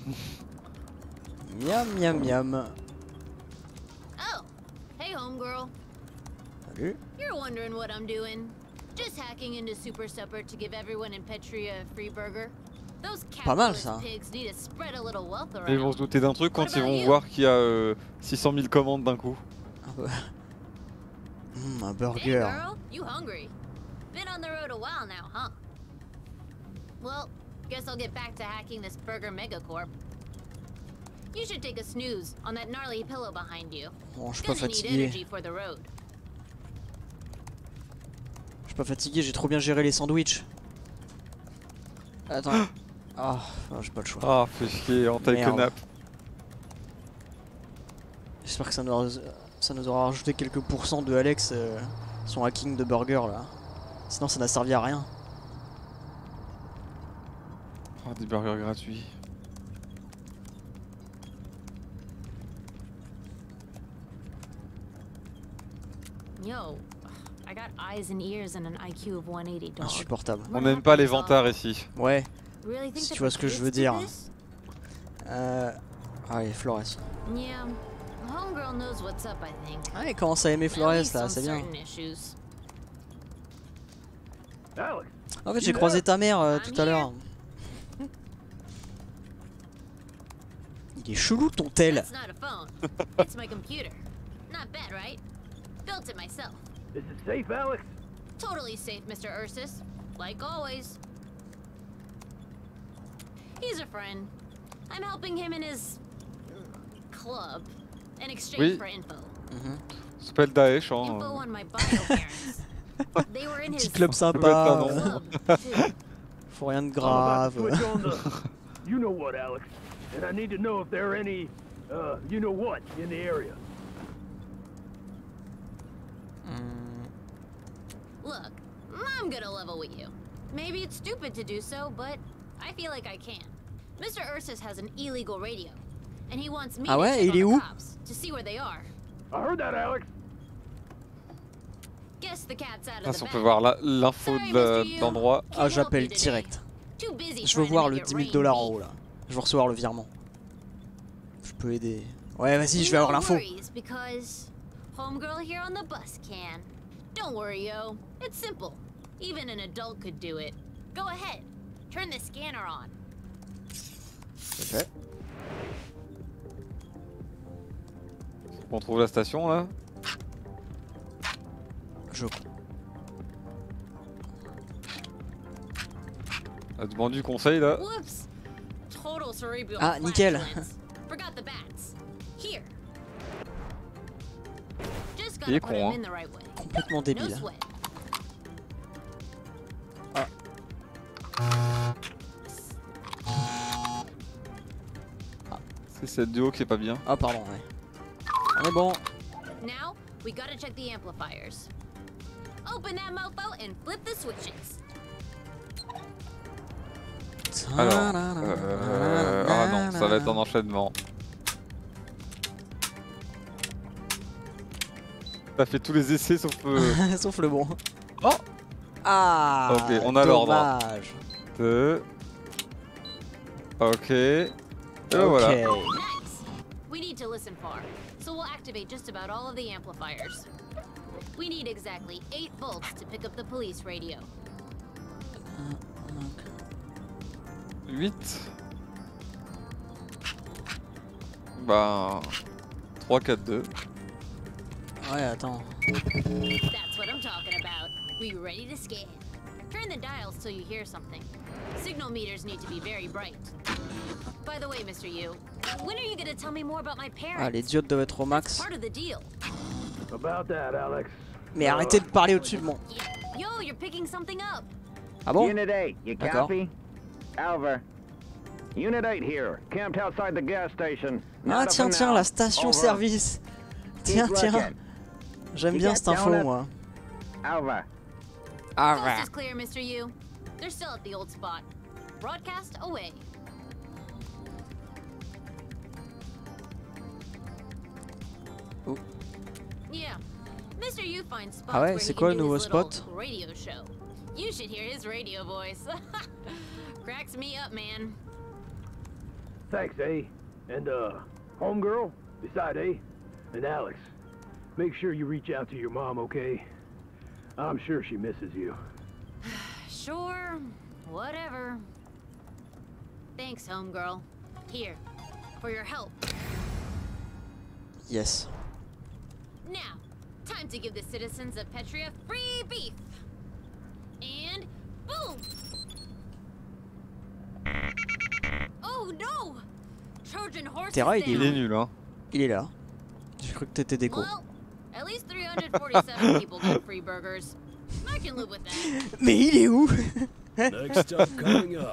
Miam, miam, miam. Oh, hey homegirl. Salut. You're wondering what I'm doing. Just hacking into Super Supper to give everyone in Petria a free burger. Those Pas mal, capitalist ça. pigs need to spread a little wealth Ils vont around. se douter d'un truc quand What ils about vont you? voir qu'il y a euh, six cent mille commandes d'un coup. Mmh, un Hey burger. girl, you hungry? Been on the road a while now, huh? Well, guess I'll get back to hacking this Burger Megacorp. You should take a snooze on that gnarly pillow behind you. Bon, je suis pas Gonna need fatigué. energy for the road. Je suis pas fatigué, j'ai trop bien géré les sandwichs. Attends. Ah, oh, j'ai pas le choix. Ah, fais chier, en taille que Merde. nappe. J'espère que ça nous, aura, ça nous aura rajouté quelques pourcents de Alex, euh, son hacking de burger là. Sinon ça n'a servi à rien. Oh, des burgers gratuits. Yo, I got eyes and ears and an I Q of one eighty, dog. Insupportable. On n'aime pas les vantards ici. Ouais. Really think Si that tu vois the ce que je kids veux do dire. this? Euh... Allez, Flores. Yeah, homegirl knows what's up, I think. Ah, il commence à aimer At Flores least là, on c'est bien. certain issues. En fait, j'ai croisé ta mère euh, tout à l'heure. Il est chelou ton tel. That's not a phone. It's my computer. Not bad, right? Built it myself. Is it safe, Alex? Totally safe, Mister Ursus. Like always. He's a friend. I'm helping him in his mm, club in exchange Oui. for info. Ça s'appelle Daesh, hein. Info on my bio parents. They were in Petit his club Ça peut être un sympa. nom. euh, Faut rien de grave. Switch on the, you know what, Alex? And I need to know if there are any, uh, you know what, in the area. Look, I'm gonna level with you. Maybe it's stupid to do so, but I feel like I can. Mister Ursus has an illegal radio, and he wants me Ah to ouais, check il est on the où? cops to see where they are. I heard that, Alex. Guess the cat's out Ah, of si the on bag. peut voir la- l'info de la- de l'endroit. Ah, j'appelle direct. Je veux voir le dix mille dollars en haut là. Je veux recevoir le virement. Je peux aider. Ouais, vas-y, je vais avoir No l'info. worries, because homegirl here on the bus can. Don't worry, yo. It's simple. Even an adult could do it. Go ahead. Turn the scanner on. C'est fait. On trouve la station là. Je... Elle demande du conseil là. Whoops. Total cerebral Ah, nickel. flatulence. Forgot the bats. Here. Just Il est gotta put con, him hein. in the right way. Complètement No débile. sweat. C'est cette duo qui est pas bien. Ah, pardon, ouais. On est bon. Now, we gotta check the amplifiers. Open that mofo and flip the switches. Alors, euh, ah non, ça va être un enchaînement. T'as fait tous les essais sauf euh... Sauf le bon. Oh. Ah. Ok, on a l'ordre. Dommage. Deux. Ok. Et Ok. voilà. Nice. We need to listen far, so we'll activate just about all of the amplifiers. We need exactly eight volts to pick up the police radio. huit. Ben... trois, quatre, deux. Ouais, attends. That's what I'm talking about. We ready to scan? Turn the dials till you hear something. Signal meters need to be very bright. By the way, Mister Yu, when are you gonna tell me more about my parents? Ah, les diodes doivent être au max. Part of the deal. About that, Alex. Mais arrêtez de parler au-dessus de moi. Yo, you're picking something up. Ah bon? Unit eight, you D'accord. copy? Over. Unit eight here, camped outside the gas station. Ah, Not tiens, up and tiens, out. la station-service. Tiens, Keep tiens. looking. J'aime You bien got cette info, donuts? moi. Over. Coast is clear, Mister Yu. They're still at the old spot. Broadcast away. Oh. Yeah. Mister Yu finds spots Ah ouais, where c'est he quoi can le do nouveau his little spot? radio show. You should hear his radio voice. Cracks me up, man. Thanks, eh? And, uh, homegirl, beside eh? And Alex, make sure you reach out to your mom, okay? I'm sure she misses you. Sure, whatever. Thanks, homegirl. Here, for your help. Yes. Now, time to give the citizens of Petria free beef. And boom! Oh no! Trojan horse Terra, is il est, down. Il est nul, hein. Il est là. J'ai cru que t'étais déco. Well, at least three hundred forty-seven people got free burgers. I can live with that. Mais il est où? Next stop coming up.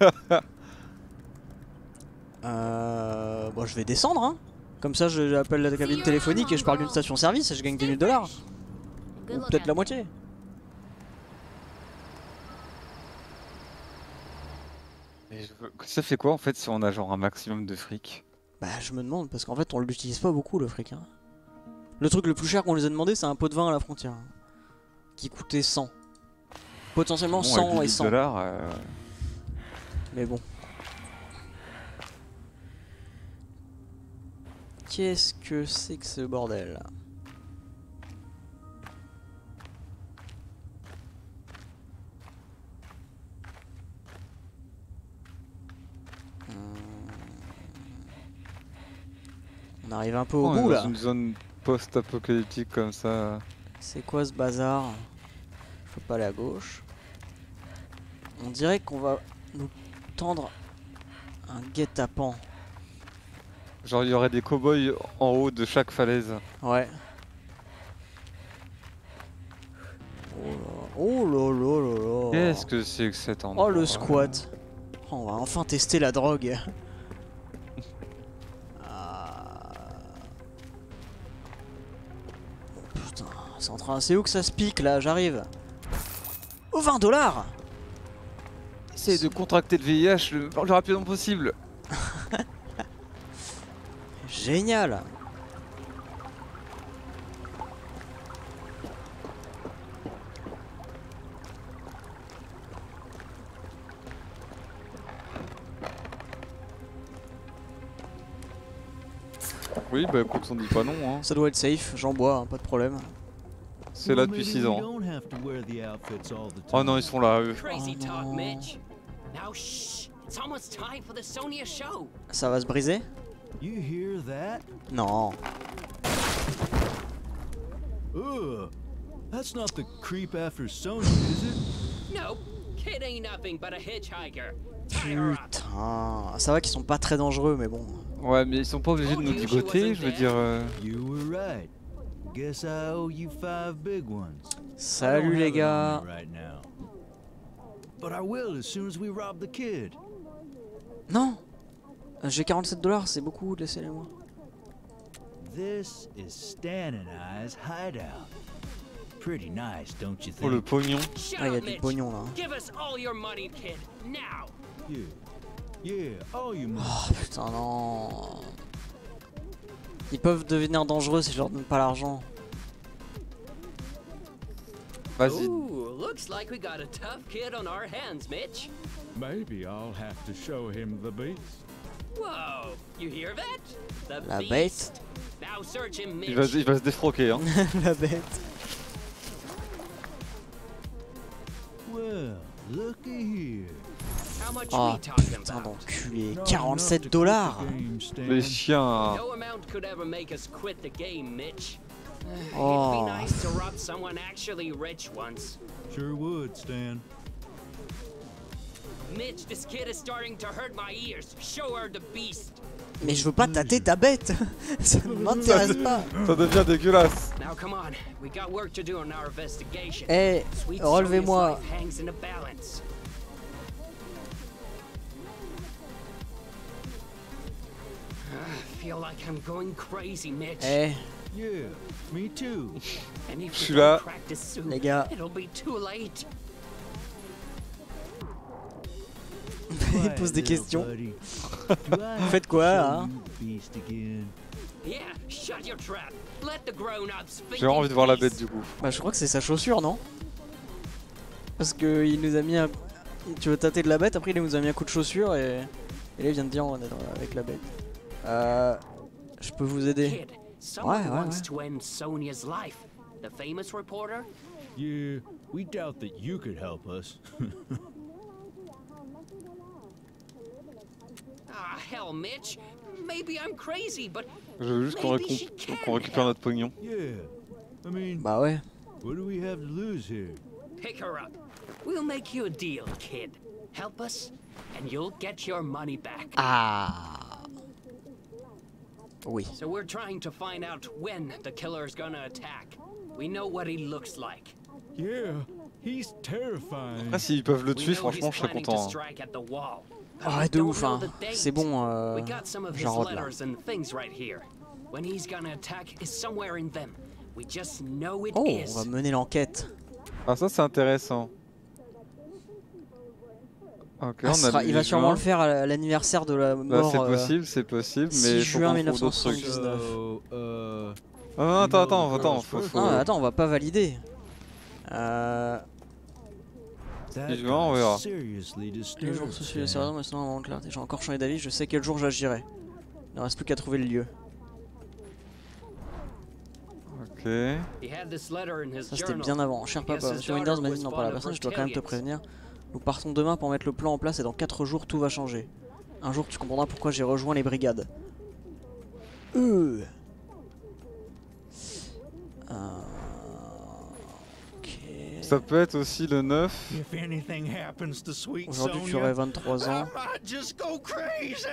Euh... Bon, je vais descendre, hein. Comme ça, je- j'appelle la cabine téléphonique et je parle d'une station-service et je gagne dix mille dollars. Ou peut-être la moitié. Et je veux- Ça fait quoi en fait si on a genre un maximum de fric? Bah, je me demande, parce qu'en fait, on l'utilise pas beaucoup le fric. Hein. Le truc le plus cher qu'on les a demandé, c'est un pot de vin à la frontière. Qui coûtait cent. Potentiellement Bon, cent avec et dix cent. dollars. Euh... Mais bon. Qu'est-ce que c'est que ce bordel? On arrive un peu au On est bout dans là. une zone post-apocalyptique comme ça. C'est quoi ce bazar? Faut pas aller à gauche. On dirait qu'on va nous tendre un guet-apens. Genre il y aurait des cow-boys en haut de chaque falaise. Ouais. Oh là là là là. Qu'est-ce que c'est que cet endroit? Oh le squat. Oh, on va enfin tester la drogue. Ah. Oh, putain, c'est en train. C'est où que ça se pique là? J'arrive. Oh, vingt dollars. Essaye de contracter le V I H le plus rapidement possible. Génial. Oui, bah écoute, on dit pas non. Hein. Ça doit être safe, j'en bois, hein, pas de problème. C'est là depuis six ans. Oh non, ils sont là, eux. Crazy talk, Mitch. Now shh. It's almost time for the Sonya show. Ça va se briser? You hear that? Non. Ugh. That's not the creep after Sonya, is it? No, kid ain't nothing but a hitchhiker. Tie her up. Putain, ça va qu'ils sont pas très dangereux, mais bon. Ouais, mais ils sont pas obligés de nous ligoter, je veux dire. Euh... You were right. Guess I owe you five big ones. Salut les gars. Right now. But I will as soon as we rob the kid. Non. J'ai quarante-sept dollars, c'est beaucoup, laissez-les moi. This is Stan and I's hideout. Pretty nice, don't you think? Oh le pognon. Shut Ah, il y a up, du Mitch. pognon là. Give us all your money, kid. Now. Yeah. Yeah, all you Oh putain non. Ils peuvent devenir dangereux si je leur donne pas l'argent. Vas-y. Ooh, looks like we got a tough kid on our hands, Mitch. Maybe I'll have to show him the beast. Whoa, you hear that? The La beast. bête. Now search him, Mitch. Il va, il va se défroquer, hein. La bête. Well, looky here. How much Oh we talking putain about? d'enculé. quarante-sept dollars. Les chiens. No amount could ever make us quit the game, Mitch. Oh. It'd be nice to rob someone actually rich once. Sure would, Stan. Mitch, this kid is starting to hurt my ears. Show her the beast. Mais je veux pas tâter ta bête. Ça ne m'intéresse pas. Ça devient dégueulasse. Now come on, we got work to do on our investigation. Eh, Sweet relevez-moi. Sonya's life hangs in a balance. I feel like I'm going crazy, Mitch. Eh, Yeah, me too. And if Je we suis don't là. practice soon, Les gars. it'll be too late. Il pose des questions. buddy. Vous faites quoi, hein? Beast again. Yeah, shut your trap. Let the grown-ups think. J'ai envie de voir la bête du coup. Bah je crois que c'est sa chaussure, non? Parce que il nous a mis un... Tu veux tâter de la bête, après il nous a mis un coup de chaussure et... Et là il vient de dire on est dans- avec la bête. Euh... Je peux vous aider? Kid, Ouais, someone ouais, wants ouais. to end Sonia's life. The famous reporter? Yeah, we doubt that you could help us. Ah, hell, Mitch. Maybe I'm crazy, but Je veux juste qu'on maybe récom- she can qu'on récupère notre pognon. Yeah, I mean, Bah ouais. what do we have to lose here? pick her up. We'll make you a deal, kid. Help us, and you'll get your money back. Ah. Oui. So we're trying to find out when the killer's gonna attack. We know what he looks like. Yeah, he's terrifying. Ah, s'ils peuvent le We tuer, know franchement, he's je serais planning to content. hein. strike at the wall. Ah, de ouf, hein. C'est bon, euh... We got some of his j'en reviens. letters and things right here. When he's gonna attack is somewhere in them. We just know it Oh, is. on va mener l'enquête. Ah, ça c'est intéressant. Ok, Ah, on ce a sera- le il va huit sûrement juin. le faire à l'anniversaire de la Bah, mort. c'est euh, possible, c'est possible, mais six faut juin qu'on trouve d'autres trucs. mille neuf cent soixante-dix-neuf. So, uh, Ah, non, attends, attends, attends, faut, faut... Non, attends, on va pas valider. Euh... that huit juin, on verra. got seriously Les disturbed. jours se suivent, c'est Sam. vrai, mais sinon, avant de clarté, j'ai encore changé d'avis, je sais quel jour j'agirai. Il ne reste plus qu'à trouver le lieu. Ok. He had this letter in his Ça c'était journal. bien avant. Cher I guess papa, his monsieur daughter Windows m'a was dit non fond pas la of personne, je dois quand même te reptilians. prévenir. Nous partons demain pour mettre le plan en place et dans quatre jours tout va changer. Un jour tu comprendras pourquoi j'ai rejoint les brigades. Euh. Euh, Ok. Ça peut être aussi le neuf. If anything happens to sweet Aujourd'hui tu Sonia, aurais vingt-trois ans. I might just go crazy.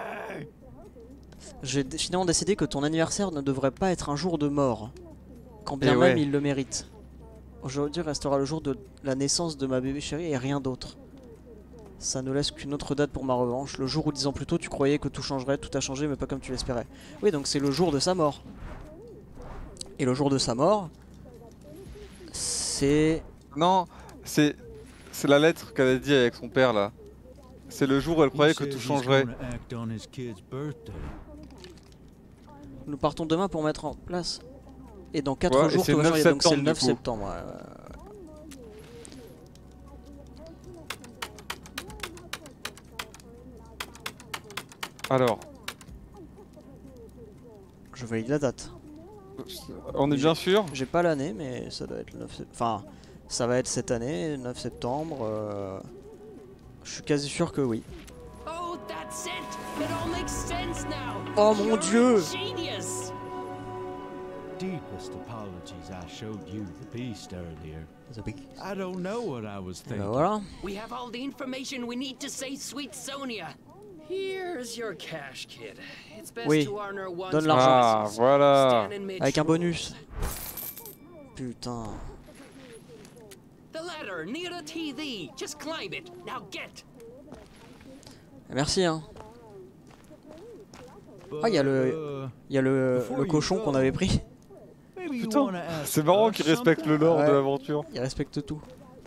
J'ai dé- finalement décidé que ton anniversaire ne devrait pas être un jour de mort. Quand bien Et même ouais. il le mérite. Aujourd'hui restera le jour de la naissance de ma bébé chérie et rien d'autre. Ça ne laisse qu'une autre date pour ma revanche. Le jour où dix ans plus tôt tu croyais que tout changerait, tout a changé mais pas comme tu l'espérais. Oui, donc c'est le jour de sa mort. Et le jour de sa mort, c'est... Non, c'est c'est la lettre qu'elle a dit avec son père là. C'est le jour où elle croyait que tout changerait. Act on his kid's birthday. Nous partons demain pour mettre en place. Et dans quatre Ouais, et jours c'est tout va le neuf changer. Donc c'est le septembre, neuf du coup. septembre. ouais, ouais, ouais. Alors, Je valide la date. on est bien sûr. J'ai pas l'année, mais ça doit être le neuf septembre. Enfin, ça va être cette année, neuf septembre. euh, Je suis quasi sûr que oui. Oh, that's it. It all makes sense now. Oh mon You're Dieu. a genius. Deepest apologies I showed you the beast earlier. The beast. I don't know what I was Et ben thinking. voilà. We have all the information we need to save sweet Sonia. Here's your cash, kid. It's best Oui. to honor one's Donne l'argent. Ah, promises. voilà. Stan and Mitch Avec un rule. bonus. Putain. The ladder near the T V. Just climb it. Now get. Merci hein. Ah, il y a le, il y a le, le cochon qu'on avait pris. Maybe you Putain, wanna ask c'est marrant us qu'il respecte le something? lore de Ouais. l'aventure. Il respecte tout.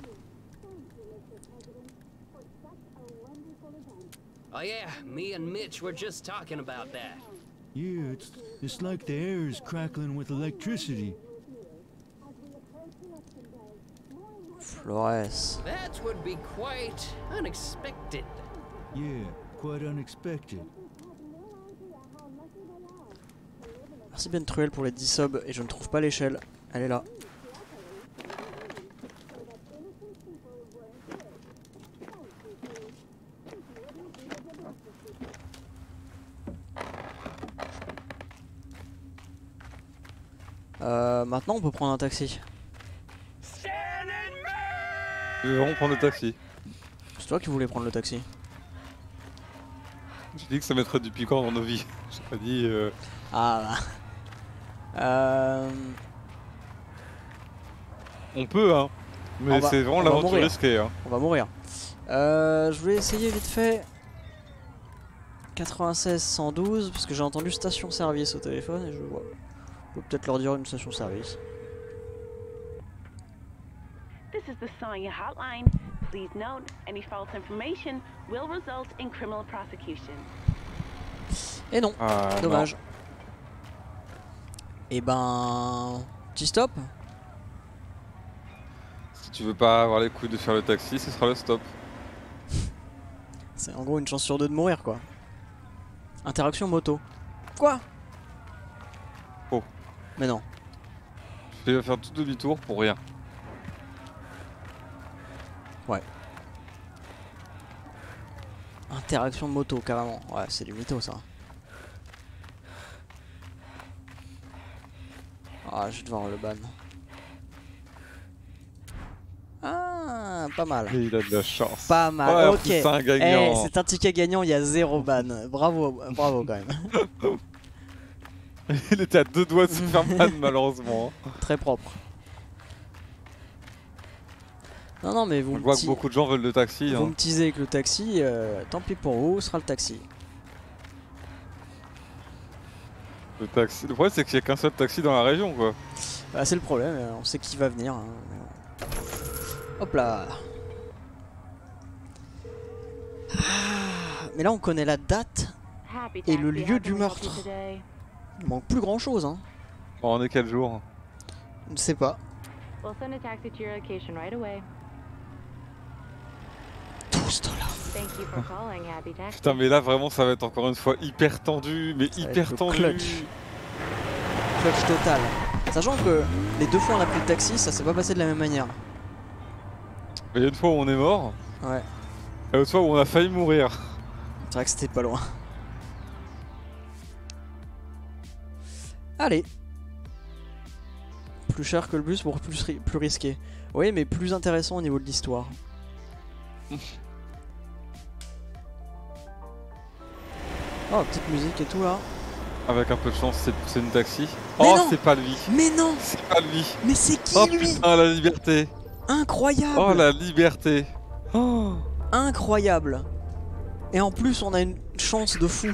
Oh yeah, me and Mitch were just talking about that. Yeah, it's it's like the air is crackling with electricity. Flores. That would be quite unexpected. Yeah, quite unexpected. Merci Ben Truel pour les dix subs et je ne trouve pas l'échelle. Elle est là. Euh, maintenant on peut prendre un taxi. Je vais vraiment prendre le taxi. C'est toi qui voulais prendre le taxi. J'ai dit que ça mettrait du piquant dans nos vies. J'ai pas dit. Euh... Ah bah. Euh... On peut, hein. Mais On va- c'est vraiment on va l'aventure mourir. risquée. Hein. On va mourir. Euh, je voulais essayer vite fait. quatre-vingt-seize cent douze parce que j'ai entendu station service au téléphone et je vois. Faut peut-être leur dire une station-service. This is the Sonya hotline. Please note, any false information will result in criminal prosecution. Et non, Ah, dommage. Et ben... Petit stop. Si tu veux pas avoir les couilles de faire le taxi, ce sera le stop. C'est en gros une chance sur deux de mourir quoi. Interaction moto. Quoi? Oh. Mais non. Tu vas faire tout demi-tour pour rien. Ouais. Interaction moto carrément. Ouais, c'est du mytho ça. Ah, je vais devoir le ban. Ah, pas mal. Et il a de la chance. Pas mal, Ouais, en ok. plus, c'est un gagnant. Eh, c'est un ticket gagnant, il y a zéro ban. Bravo, bravo quand même. Il était à deux doigts de se faire ban malheureusement. Très propre. Non, non, mais vous On me voit que ti- beaucoup de gens veulent le taxi. Vous Hein. me teasez que le taxi, euh, tant pis pour vous, ce sera le taxi. Le taxi. Le problème c'est qu'il n'y a qu'un seul taxi dans la région quoi. Bah, c'est le problème, euh, on sait qui va venir. Hein, mais bon. Hop là. Ah, mais là on connaît la date et le lieu du meurtre. Il manque plus grand chose hein. Bon, on est quel jour? Je ne sais pas. We'll send a taxi to your location right away. douze dollars. Thank you for calling, Happy Taxi. Putain mais là vraiment ça va être encore une fois hyper tendu, mais Ça va hyper être le tendu. clutch. Clutch total. Sachant que les deux fois on a pris le taxi, ça s'est pas passé de la même manière. Il y a une fois où on est mort, Ouais. et l'autre fois où on a failli mourir. C'est vrai que c'était pas loin. Allez. Plus cher que le bus pour plus, ri- plus risqué. Oui, mais plus intéressant au niveau de l'histoire. Oh, petite musique et tout là. Avec un peu de chance, c'est- c'est une taxi. Mais Oh, non. c'est pas lui. Mais non. C'est pas lui. Mais c'est qui Oh lui? putain, la liberté. Incroyable. Oh la liberté. Oh. Incroyable. Et en plus, on a une chance de fou.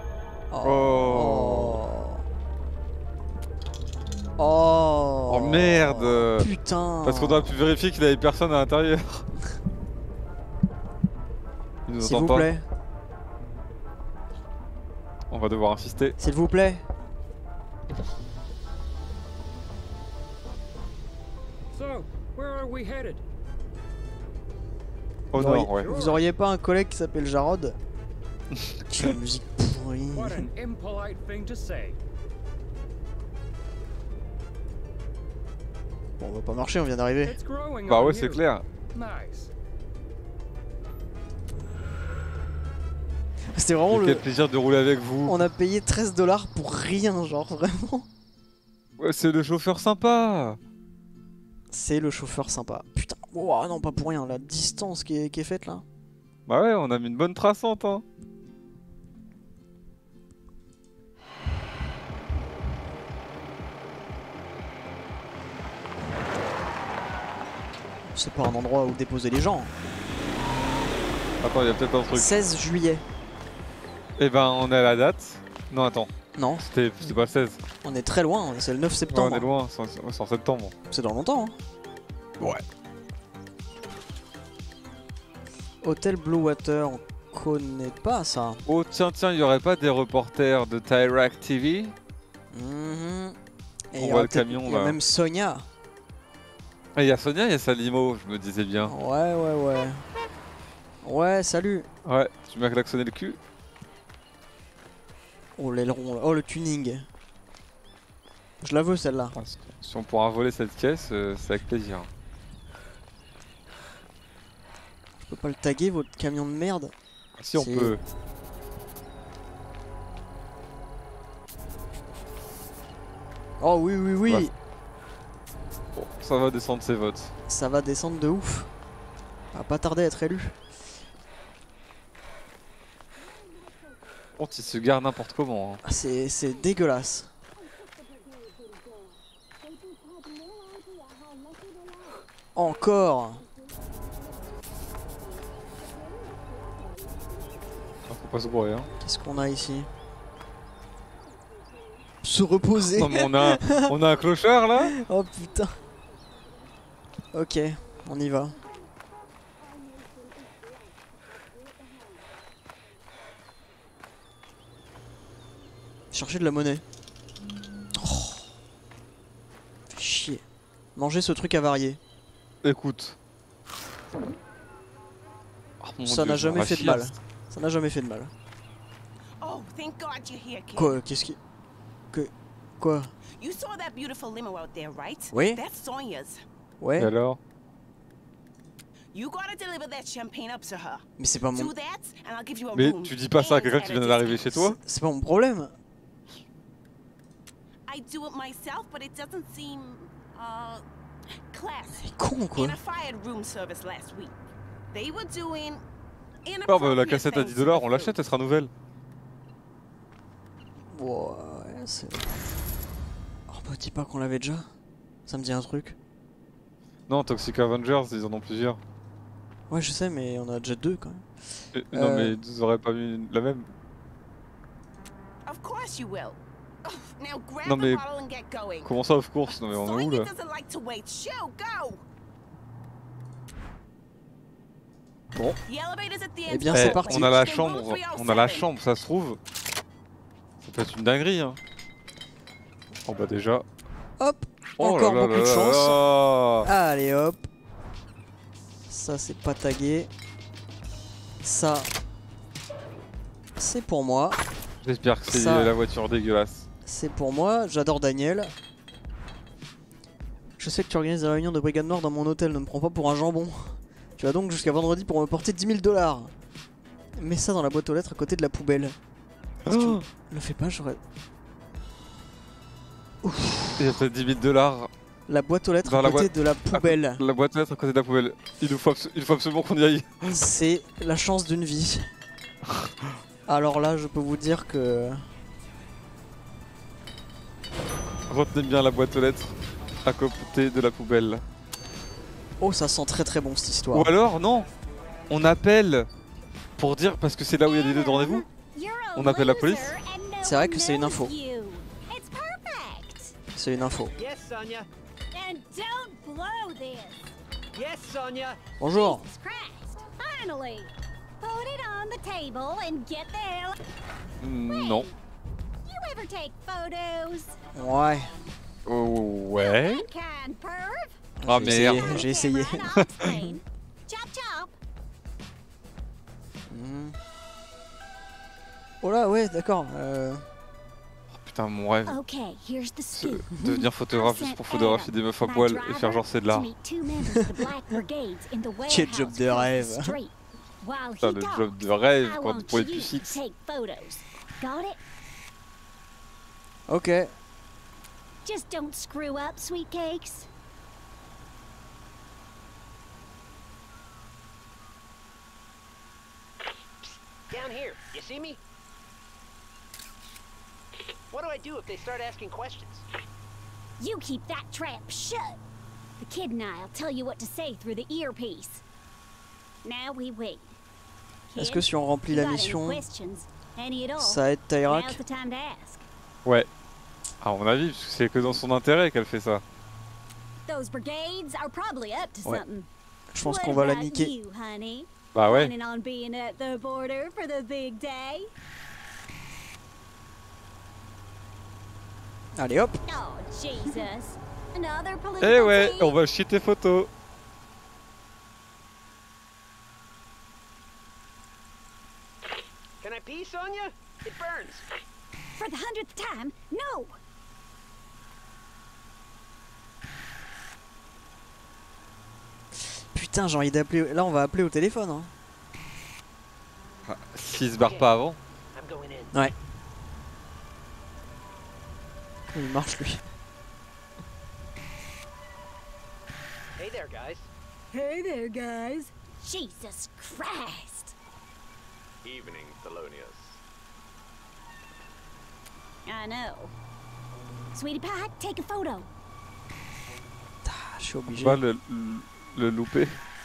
Oh. Oh. Oh merde. Putain. Parce qu'on aurait pu vérifier qu'il avait personne à l'intérieur. Il nous S'il entend vous pas. plaît. On va devoir insister. S'il vous plaît. So, where are we headed? Au Vous nord, auriez- ouais. Vous auriez pas un collègue qui s'appelle Jarod? Quelle musique pourrie. What an impolite thing to say. Bon, on va pas marcher, on vient d'arriver. It's growing Bah on ouais, c'est you. clair. Nice. C'était vraiment Et le. Quel plaisir de rouler avec vous. On a payé treize dollars pour rien, genre vraiment. Ouais, c'est le chauffeur sympa. C'est le chauffeur sympa. Putain, oh, non, pas pour rien, la distance qui est, qui est faite là. Bah ouais, on a mis une bonne traçante hein. C'est pas un endroit où déposer les gens. Attends, il y a peut-être un truc. seize juillet. Eh ben, on est à la date. Non, attends. Non. C'était c'était pas le seize. On est très loin, c'est le neuf Ouais, septembre. on est loin, c'est en, c'est en septembre. C'est dans longtemps. Hein. Ouais. Hôtel Blue Water, on connaît pas ça. Oh tiens, tiens, il y aurait pas des reporters de Tyrak T V? Mhm. Et il On y voit aura le peut-être- camion il y a là. même Sonia. Ah, il y a Sonia, il y a Salimo, je me disais bien. Ouais, ouais, ouais. Ouais, salut. Ouais, tu m'as klaxonné le cul. Oh, l'aileron, là. Oh, le tuning. Je la veux celle-là. Si on pourra voler cette caisse, euh, c'est avec plaisir. Je peux pas le taguer, votre camion de merde. Si on peut. Oh oui, oui, oui. Ouais. Bon, ça va descendre ses votes. Ça va descendre de ouf. Ça va pas tarder à être élu. Bon, il se gare n'importe comment. Hein. Ah, c'est c'est dégueulasse. Encore. Faut pas se bourrer. Hein. Qu'est-ce qu'on a ici? se reposer. Non mais on a, on a un clochard là. Oh putain. Ok, on y va. Chercher de la monnaie. Oh. Fais chier. Manger ce truc avarié. Écoute. Oh, mon Ça Dieu, n'a je jamais m'en fait de rachiasse. mal. Ça n'a jamais fait de mal. Oh, thank God you're here, kid. Quoi? Qu'est-ce qui... Que... Quoi? You saw that beautiful limo out there, right? Oui. That's Sonia's. Ouais. Et alors? You gotta deliver that champagne up to her. Mais c'est pas mon... Do that, and I'll give you a Mais room. tu dis pas ça à quelqu'un qui vient d'arriver chez toi? C'est pas mon problème. I do it myself, but it doesn't seem uh classy. Con quoi. In a fired room service last week, they were doing Oh bah la inappropriate cassette à things dix to the dollars, on food. l'achète, elle sera nouvelle. Ouais, c'est... Oh bah dis pas qu'on l'avait déjà. Ça me dit un truc. Non, Toxic Avengers, ils en ont plusieurs. Ouais je sais mais on en a déjà deux quand même. Et- Non Euh. mais ils auraient pas mis la même. Of course you will. Oh, now grab Non the mais... bottle and get going. Comment ça of course? Non mais on est où Sonia là? doesn't like to wait. Shoot, go. Bon. The elevator's at the Eh end. bien Eh, c'est parti. on a la Then chambre, room on a la three oh seven. chambre, ça se trouve. Ça peut être une dinguerie hein. Oh bah déjà. Hop. Oh Encore là là beaucoup là de là chance. là. Allez hop. Ça c'est pas tagué. Ça c'est pour moi. J'espère que c'est Ça- la voiture dégueulasse. C'est pour moi. J'adore Daniel. Je sais que tu organises la réunion de Brigade Noire dans mon hôtel. Ne me prends pas pour un jambon. Tu vas donc jusqu'à vendredi pour me porter dix mille dollars. Mets ça dans la boîte aux lettres à côté de la poubelle. Si tu Oh. le fais pas, j'aurais... Il y a peut-être dix mille dollars. La boîte aux lettres Dans à la côté boîte- de la poubelle. La boîte aux lettres à côté de la poubelle. Il nous faut, abso- il faut absolument qu'on y aille. C'est la chance d'une vie. Alors là, je peux vous dire que... Retenez bien la boîte aux lettres à côté de la poubelle. Oh, ça sent très très bon cette histoire. Ou alors, non, on appelle pour dire, parce que c'est là où il y a des lieux de rendez-vous. On appelle la police. C'est vrai que c'est une info. C'est une info. Yes, Sonia. And don't blow this. Yes, Sonia. Bonjour. Jesus Christ. Finally. Put it on the table and get the hell... Mm, Non. You ever take photos? Ouais. Oh, ouais. Kind perv. Ah J'ai merde. essayé, J'ai essayé. Chop chop. Hmm. Oh là, ouais, d'accord. Euh... Putain, mon rêve. Okay, here's the Ce- scoop. Devenir photographe juste pour photographier des meufs à poil et faire genre c'est de l'art. Quel job de rêve. Putain, le job de rêve quand pour les pucites. Got it? Ok. Just don't screw up, sweet cakes. Down here. You see me? What do I do if they start asking questions? You keep that trap shut. The kid and I'll tell you what to say through the earpiece. Now we wait. Est-ce que si on remplit la You got any mission, questions? Any at all? ça aide Tyrak? Now's the time to ask. Ouais. À mon avis, parce que c'est que dans son intérêt qu'elle fait ça. Those brigades are probably up to Ouais. something. Je pense What qu'on va la about niquer. you, honey? Bah ouais. Planning on being at the border for the big day? Allez hop. Oh, Jesus. Another political Eh ouais, tea? on va chier tes photos. Can I pee, Sonia? It burns. For the hundredth time, no! Putain, j'ai envie d'appeler. Là, on va appeler au téléphone. Hein. Ah, S'il se barre pas avant. I'm going in. Ouais. Il marche lui. Hey there, guys. Hey there, guys. Jesus Christ. Evening, Thelonious. I know. Sweetie Pie, take a photo. Ah, je suis obligé. Va le, le, le louper.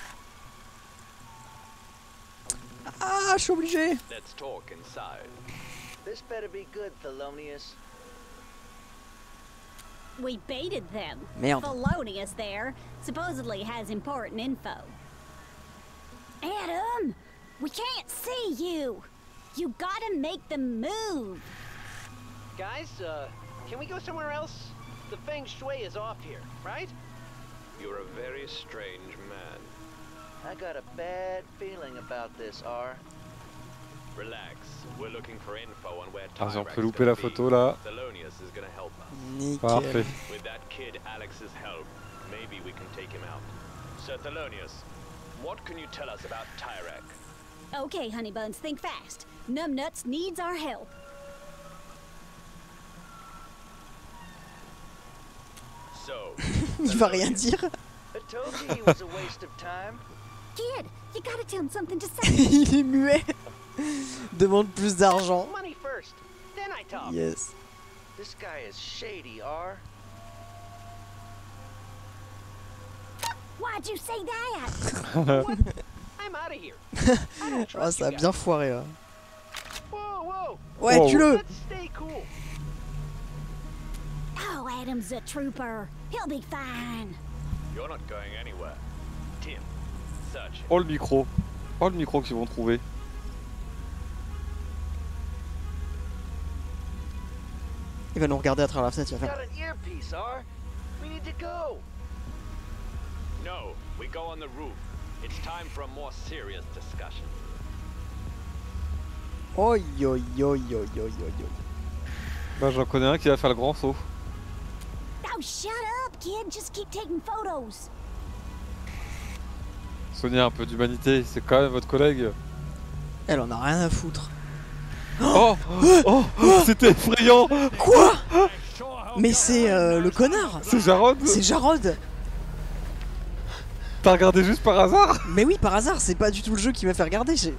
Ah, je suis obligé. Let's talk inside. This better be good, Thelonious. We baited them. Merde. Felonious there supposedly has important info. Adam, we can't see you. You gotta make the move. Guys, uh, can we go somewhere else? The feng shui is off here, right? You're a very strange man. I got a bad feeling about this, R. Relax. We're looking for info on where Ah, si on Tyrax peut louper la photo là. Thelonious is gonna help us. Nickel. Parfait. With that kid Alex's help, maybe we can take him out. Sir Thelonious, what can you tell us about Tyrax? Okay, honeybuns, think fast. Numbnuts needs our help. So, Il va rien dire. I told you he was a waste of time. Kid, you gotta tell him something to say. Il est muet. Demande plus d'argent. Money first, then I talk. Yes. This guy is shady, R. Why'd you say that? What? I'm out of here. I don't Oh, trust ça a you bien guys. foiré là. Whoa, whoa. Ouais, Wow. tue-le. Let's stay cool. Oh, Adam's a trooper. He'll be fine. you're not going anywhere. Tim, search him. Oh le micro. Oh le micro qu'ils vont trouver. Il va nous regarder à travers la fenêtre, il va Got faire. an earpiece, R. We need to go. No, we go on the roof. It's time for a more serious discussion. Oi, oi, oi, oi, oi, oi, oi. Bah j'en connais un qui va faire le grand saut. Oh, shut up, kid. Just keep taking photos. Sonia, un peu d'humanité, c'est quand même votre collègue. Elle en a rien à foutre. Oh, oh, oh, c'était effrayant. Quoi? Mais c'est euh, le connard. C'est Jarod. C'est Jarod. T'as regardé juste par hasard? Mais oui, par hasard, c'est pas du tout le jeu qui m'a fait regarder. j'ai-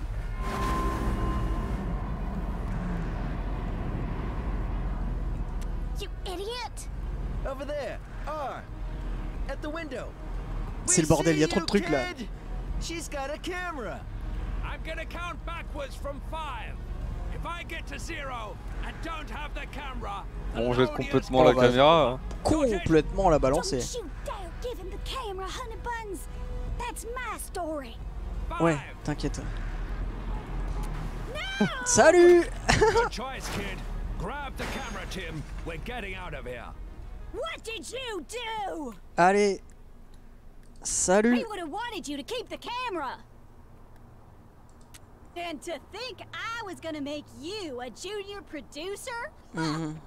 You idiot. Over there, R. At the window. C'est le bordel, il y a trop de trucs là. She's got a camera. I'm gonna count backwards from five. If I get to zero and don't have the camera, On jette complètement Oh, la bah, caméra. hein. Complètement la balancer. Don't you dare give him the camera, honeybuns. That's my story. Ouais, t'inquiète. Salut. Good choice, kid. Grab the camera, Tim. We're getting out of here. What did you do? Allez. Salut. He would have wanted you to keep the camera. And to think I was gonna make you a junior producer? Mhm.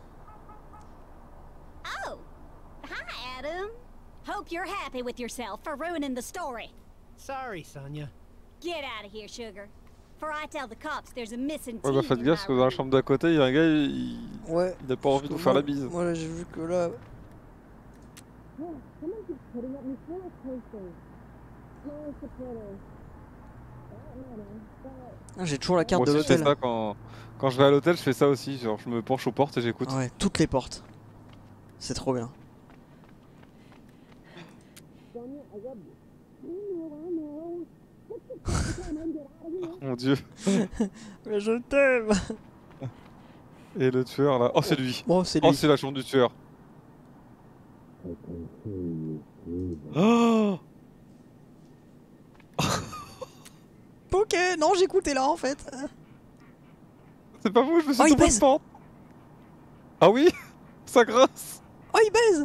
Oh, hi, Adam. Hope you're happy with yourself for ruining the story. Sorry, Sonia. Get out of here, sugar. For I tell the cops there's a missing Ouais bah teeth faites in gaffe parce que my dans la room. chambre d'à côté, il y a un gars, il, Ouais. il a pas envie de vous faire la bise. Moi j'ai vu que là. Ah, j'ai toujours la carte Moi de aussi, je fais l'hôtel. ça quand, quand je vais à l'hôtel, je fais ça aussi. Genre je me penche aux portes et j'écoute. Ouais, toutes les portes. C'est trop bien. Mon dieu. Mais je t'aime. Et le tueur là. Oh c'est lui. Oh c'est Oh lui. c'est la chambre du tueur. Oh. Ok, non j'écoutais là en fait. C'est pas vous, je me suis Oh, il tombé baise. de pente. Ah oui. Ça grince. Oh il baise.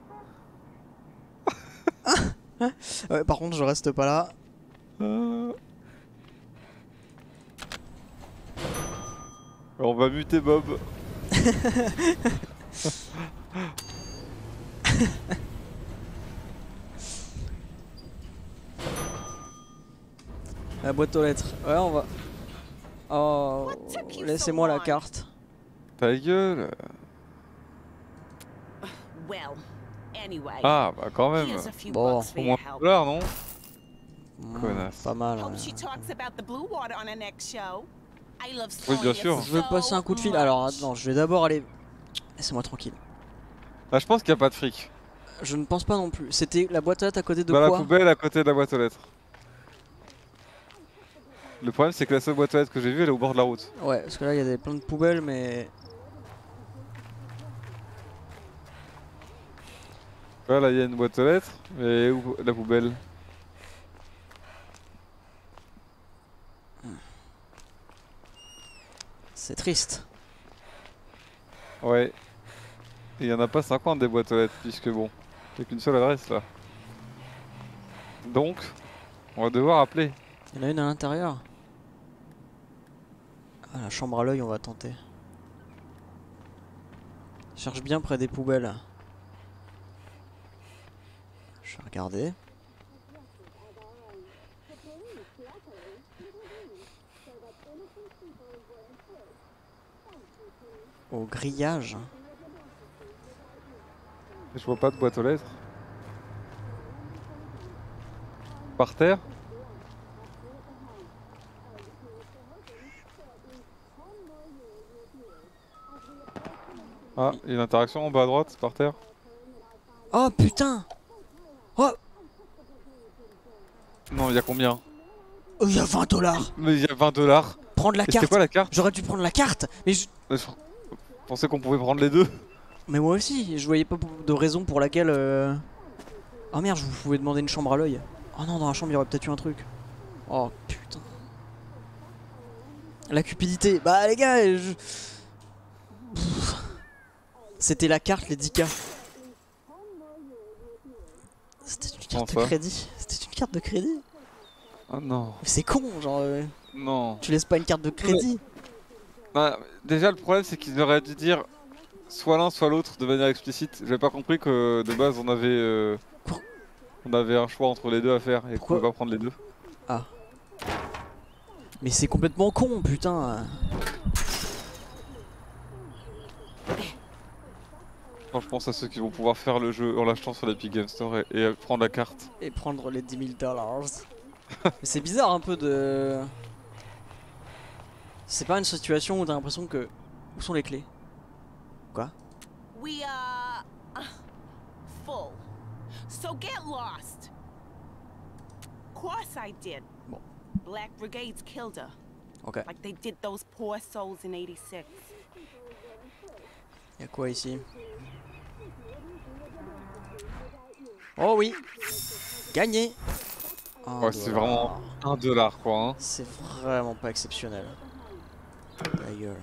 Ah. Ouais, par contre je reste pas là. Euh. On va muter Bob. La boîte aux lettres. Ouais on va. Oh, laissez-moi la carte. Ta gueule. Well, anyway. Ah bah quand même. Here's a few Bon, bucks for Au your moins help. là non. Mmh, Connasse. pas mal. Hope ouais. she talks about the blue water on her next show. I love Oui, bien Sonya sûr. Je veux so passer un coup de fil. much. Alors attends, je vais d'abord aller. Laissez-moi tranquille. Ah je pense qu'il n'y a pas de fric. Je ne pense pas non plus. C'était la boîte à lettres à côté de Dans la quoi? poubelle à côté de la boîte aux lettres. Le problème c'est que la seule boîte aux lettres que j'ai vue elle est au bord de la route. Ouais, parce que là il y a des, plein de poubelles, mais. Ouais, là il y a une boîte aux lettres, mais où la poubelle? C'est triste. Ouais. Il y en a pas cinquante des boîtes aux lettres, puisque bon, il n'y a qu'une seule adresse là. Donc, on va devoir appeler. Il y en a une à l'intérieur. Ah, la chambre à l'œil, on va tenter. Cherche bien près des poubelles. Je vais regarder. Au grillage. Je vois pas de boîte aux lettres. Par terre? Ah, il y a une interaction en bas à droite, par terre. Oh putain! Oh! Non, il y a combien? Oh, il y a vingt dollars! Mais il y a vingt dollars! Prendre la Et carte! c'est quoi la carte? J'aurais dû prendre la carte! Mais je... je pensais qu'on pouvait prendre les deux. Mais moi aussi, je voyais pas de raison pour laquelle... Euh... Oh merde, je vous pouvais demander une chambre à l'œil. Oh non, dans la chambre, il y aurait peut-être eu un truc. Oh putain. La cupidité. Bah les gars, je... C'était la carte, les dix K. C'était une carte de crédit. C'était une carte de crédit. Oh non. C'est con, genre... Euh... Non. Tu laisses pas une carte de crédit. Bah, déjà, le problème, c'est qu'ils auraient dû dire soit l'un, soit l'autre de manière explicite. J'avais pas compris que de base, on avait... Euh... On avait un choix entre les deux à faire et qu'on pouvait pas prendre les deux. Ah. Mais c'est complètement con, putain. Quand je pense à ceux qui vont pouvoir faire le jeu en l'achetant sur l'Epic Game Store et, et prendre la carte. Et prendre les dix mille dollars. Mais c'est bizarre un peu de... C'est pas une situation où t'as l'impression que... Où sont les clés? Quoi? We are uh, full. So get lost. Course I did. Bon. Black Brigades killed her. Ok. Like they did those poor souls in eighty-six. Y'a quoi ici? Oh oui! Gagné! Ouais, c'est vraiment un dollar quoi. Hein. C'est vraiment pas exceptionnel. D'ailleurs.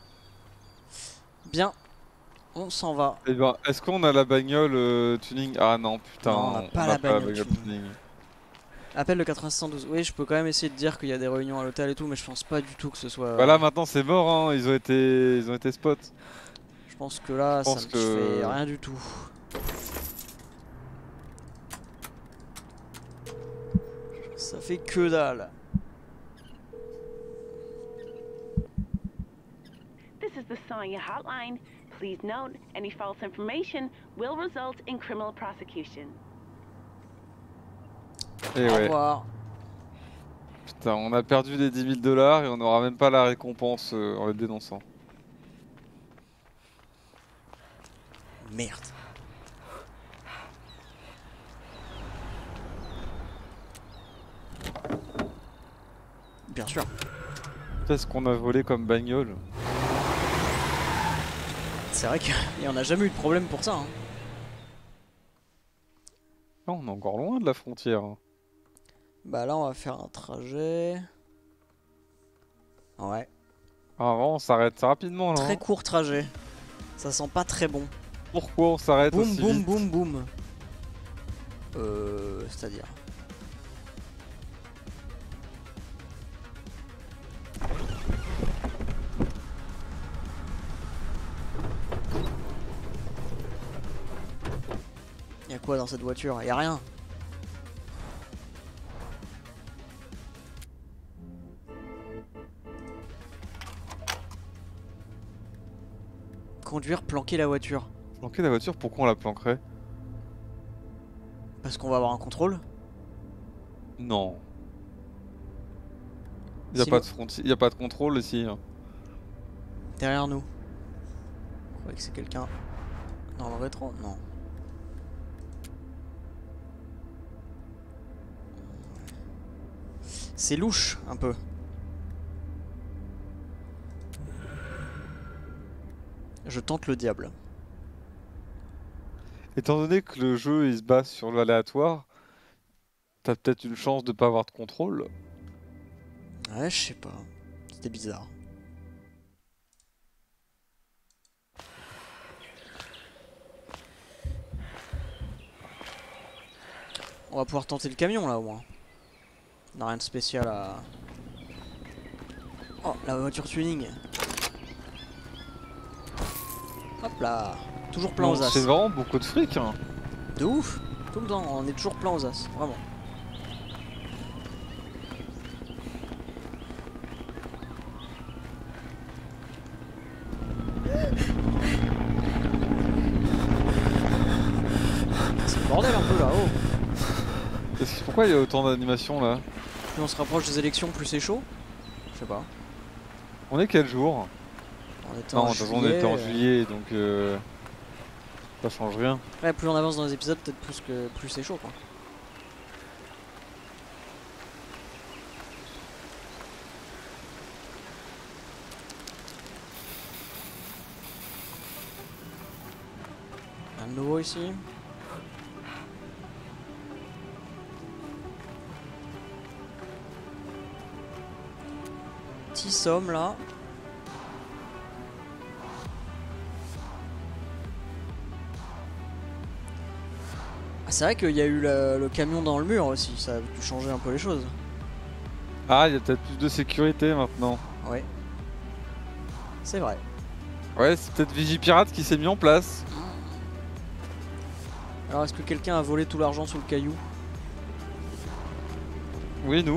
Bien. On s'en va. Eh ben, est-ce qu'on a la bagnole euh, tuning? Ah non, putain. Non, on n'a pas, on la a pas la bagnole bagnole tuning. tuning. Appelle le quatre-vingt-six cent douze. Oui, je peux quand même essayer de dire qu'il y a des réunions à l'hôtel et tout, mais je pense pas du tout que ce soit... Bah là maintenant c'est mort, hein. Ils ont été, ils ont été spot. Je pense que là, je pense ça ne que... fait rien du tout. Ça fait que dalle. This is the Sonya hotline. Please note, any false information will result in criminal prosecution. Et Au ouais. revoir. Putain, on a perdu les dix mille dollars et on n'aura même pas la récompense euh, en les dénonçant. Merde. Bien sûr. Qu'est-ce qu'on a volé comme bagnole? C'est vrai qu'on n'a jamais eu de problème pour ça. Hein. Non, on est encore loin de la frontière. Bah là, on va faire un trajet. Ouais. Ah, vraiment, on s'arrête rapidement là. Très hein. court trajet. Ça sent pas très bon. Pourquoi on s'arrête Boum, aussi boum, vite boum, boum. Euh, c'est-à-dire. Y'a quoi dans cette voiture? Y'a rien. Conduire, planquer la voiture. Planquer la voiture, pourquoi on la planquerait? Parce qu'on va avoir un contrôle. Non. Il n'y a, Sinon... pas de fronti... y a pas de contrôle ici. Hein. Derrière nous. Je croyais que c'est quelqu'un dans le rétro. Non. C'est louche un peu. Je tente le diable. Étant donné que le jeu il se base sur l'aléatoire, t'as peut-être une chance de pas avoir de contrôle. Ouais, je sais pas. C'était bizarre. On va pouvoir tenter le camion là au moins. On n'a rien de spécial à... Oh, la voiture tuning. Hop là. Toujours plein aux as. C'est vraiment beaucoup de fric. Hein. De ouf. Tout le temps, on est toujours plein aux as. Vraiment. C'est le bordel un peu là-haut. Pourquoi il y a autant d'animations là? Plus on se rapproche des élections, plus c'est chaud. Je sais pas. On est quel jour? On était non, en de toute façon, juillet, on était en euh... juillet, donc euh... ça change rien. Ouais, plus on avance dans les épisodes, peut-être plus que plus c'est chaud quoi. Un nouveau ici. Petit somme là. Ah, c'est vrai qu'il y a eu le, le camion dans le mur aussi, ça a dû changer un peu les choses. Ah, il y a peut-être plus de sécurité maintenant. Ouais. C'est vrai. Ouais, c'est peut-être Vigipirate qui s'est mis en place. Alors est-ce que quelqu'un a volé tout l'argent sous le caillou? Oui, nous.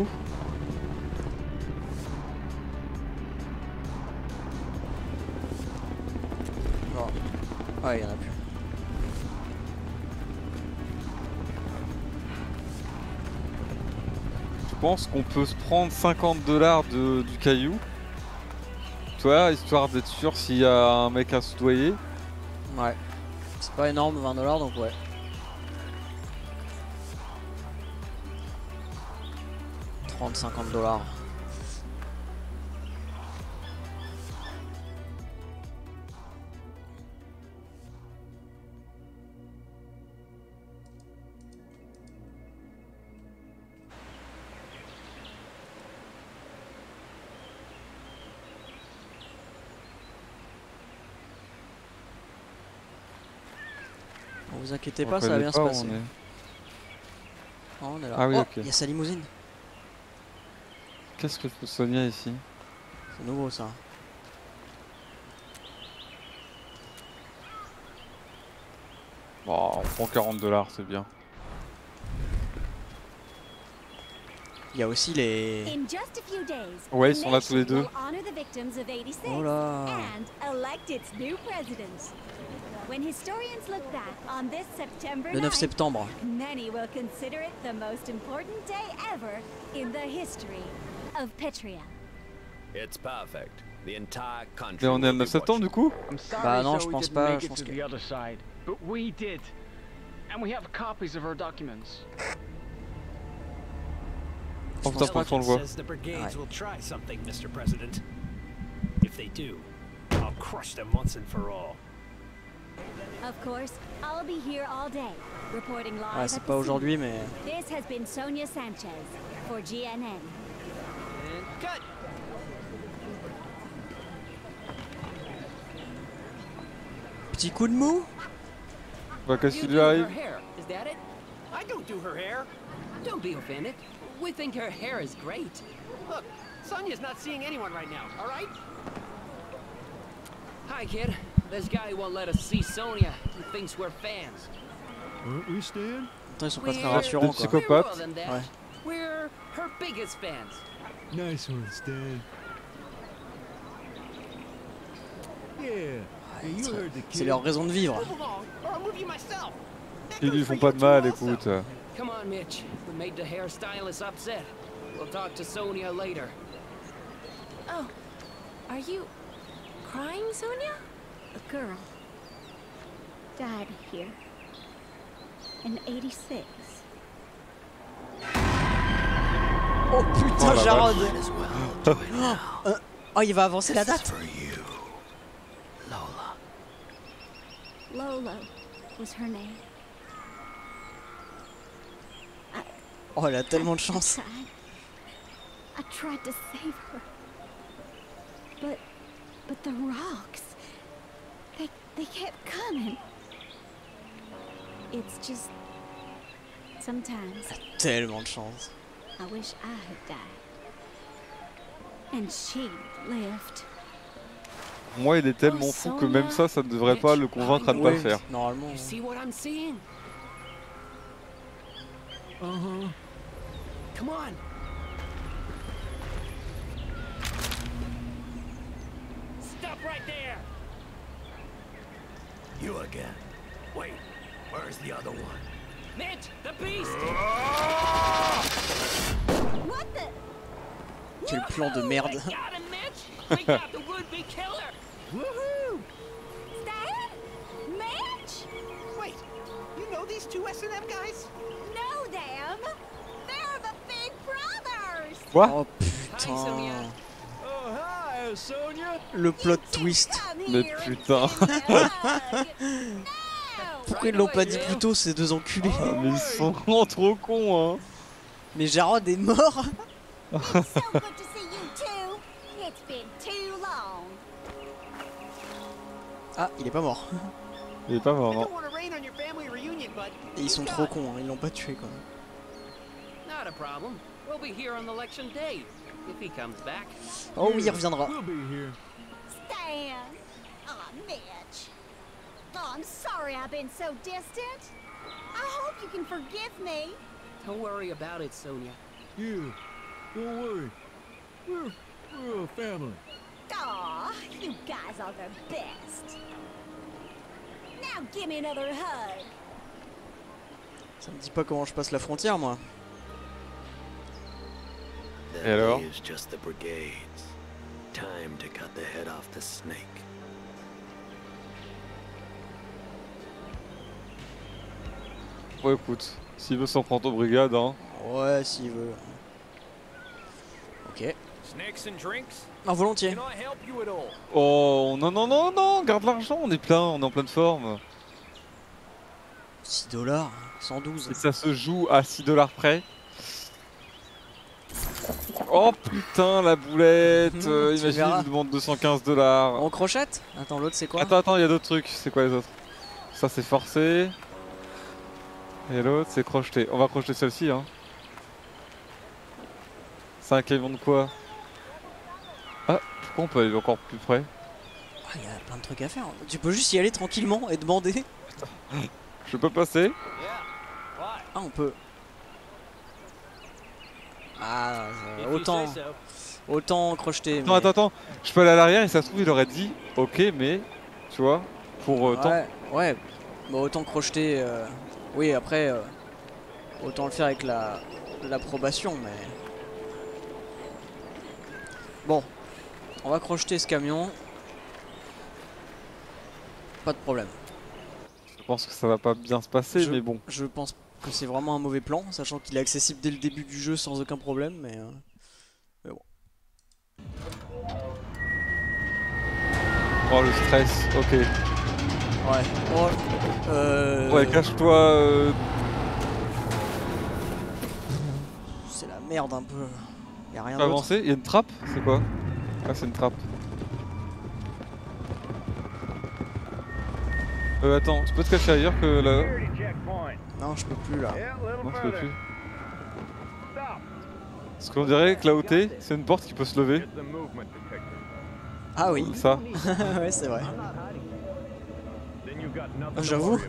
Oh. Ouais, il y en a plus. Je pense qu'on peut se prendre cinquante dollars du caillou. Tu vois, histoire d'être sûr s'il y a un mec à soudoyer. Ouais. C'est pas énorme, vingt dollars, donc ouais. trente à cinquante dollars. Vous inquiétez pas, ça va bien se passer. On est... Oh, on est là. Ah oui, oh, ok. Il y a sa limousine. Qu'est-ce que fait Sonia ici? C'est nouveau ça. Bon, on prend quarante dollars, c'est bien. Il y a aussi les... Ouais, ils sont là tous les deux. Oh là. Le neuf septembre. Many will consider it the most important day ever in the history of Petria. It's perfect. The entire country. Mais on est le neuf septembre du coup? Bah non, je pense pas. Je pense que... But we did. And we have copies of our documents. Oh putain, pas qu'on le voit. The brigades will try something, Mister President. If they do, I'll crush them once and for all. Of course, I'll be here all day, reporting live. Ouais, c'est pas aujourd'hui, mais. This has been Sonia Sanchez for G N N. And cut. Petit coup de mou. Bah qu'est-ce qui lui arrive? Is that it? I don't do her hair. Don't be offended. We think her hair is great. Look, Sonia's not seeing anyone right now, all right? Hi, kid. This guy won't let us see Sonia. He thinks we're fans. Aren't we, Stan? Ils sont pas très rassurants, quoi. Psychopathe. Ouais. We're her biggest fans. Nice one, Stan. Yeah. C'est leur raison de vivre. Ils lui font pas de mal, écoute. Come on, Mitch. We made the hairstylist upset. We'll talk to Sonia later. Oh, are you crying, Sonia? A girl died here in eighty-six. Oh putain, oh, Jarod. Oh, oh, il va avancer la date. Lola was her name. Oh, elle a tellement de chance. I tried to save her. But but the rocks. They they kept coming. It's just sometimes Tellement de chance. I wish I had died. And she lived. Moi, il est tellement fou que même ça, ça ne devrait pas le convaincre à ne pas le faire. Normalement. You see what I'm seeing? Uh-huh. Come on. Stop right there. You again. Wait, where's the other one? Mitch, the beast. What the? Quel plan de merde. Got him, Mitch. We got the would-be killer. Woohoo! Stan? Mitch? Wait, you know these two S and M guys? Know them? They're the Big Brothers. Quoi? Oh putain. Oh, hi, Sonia. Le plot twist. Mais putain. Pourquoi ils l'ont pas dit plus tôt ces deux enculés? Mais ils sont vraiment trop cons, hein. Mais Jarod est mort. So good to see you too. It's been too long. Ah, il est pas mort. Il est pas mort, I non. don't want to rain on your family reunion, but Et ils sont trop cons, hein. Ils l'ont pas tué quand même. Not a problem. We'll be here on election day if he comes back. Oh oui, il reviendra. We'll be here. Stan. Aw, Mitch. Oh, I'm sorry I've been so distant. I hope you can forgive me. Don't worry about it, Sonia. Yeah, don't worry. We're, we're a family. Aw, you guys are the best. Now give me another hug. Ça me dit pas comment je passe la frontière, moi. Et alors? That is just the brigades. Time to cut the head off the snake. Bon, écoute, s'il veut s'en prendre aux brigades, hein. Ouais, s'il veut. Ok. Snacks and drinks? Non, volontiers. Can I help you at all? Oh, non, non, non, non, garde l'argent, on est plein, on est en pleine forme. six dollars, cent douze. Et ça se joue à six dollars près. Oh putain, la boulette. Mmh, euh, tu Imagine, verras. il demande deux cent quinze dollars. On crochette? Attends, l'autre c'est quoi? Attends, attends, il y a d'autres trucs. C'est quoi les autres? Ça c'est forcé. Et l'autre c'est crocheté. On va crocheter celle-ci, hein. C'est un camion de quoi? Ah, pourquoi on peut aller encore plus près? Il y a plein de trucs à faire. Tu peux juste y aller tranquillement et demander. Je peux passer? Ah, on peut. Ah, euh, autant. Autant crocheter. Attends, attends, attends. Je peux aller à l'arrière et ça se trouve, il aurait dit ok, mais tu vois, pour autant. Ouais, ouais. Bah, autant crocheter. Euh... Oui, après, euh... autant le faire avec la l'approbation, mais. Bon, on va crocheter ce camion. Pas de problème. Je pense que ça va pas bien se passer, je, mais bon. Je pense que c'est vraiment un mauvais plan, sachant qu'il est accessible dès le début du jeu sans aucun problème, mais, euh... mais bon. Oh le stress, ok. Ouais. Oh, euh... Ouais, cache-toi. Euh... C'est la merde un peu. Y'a rien Tu peux d'autre. avancer? Il y a une trappe? C'est quoi? Ah, c'est une trappe. Euh, attends, tu peux te cacher ailleurs que là? Non, je peux plus là. Non, tu peux plus. Parce qu'on dirait que là où t'es, c'est une porte qui peut se lever. Ah oui. Ça. Ouais, c'est vrai. J'avoue.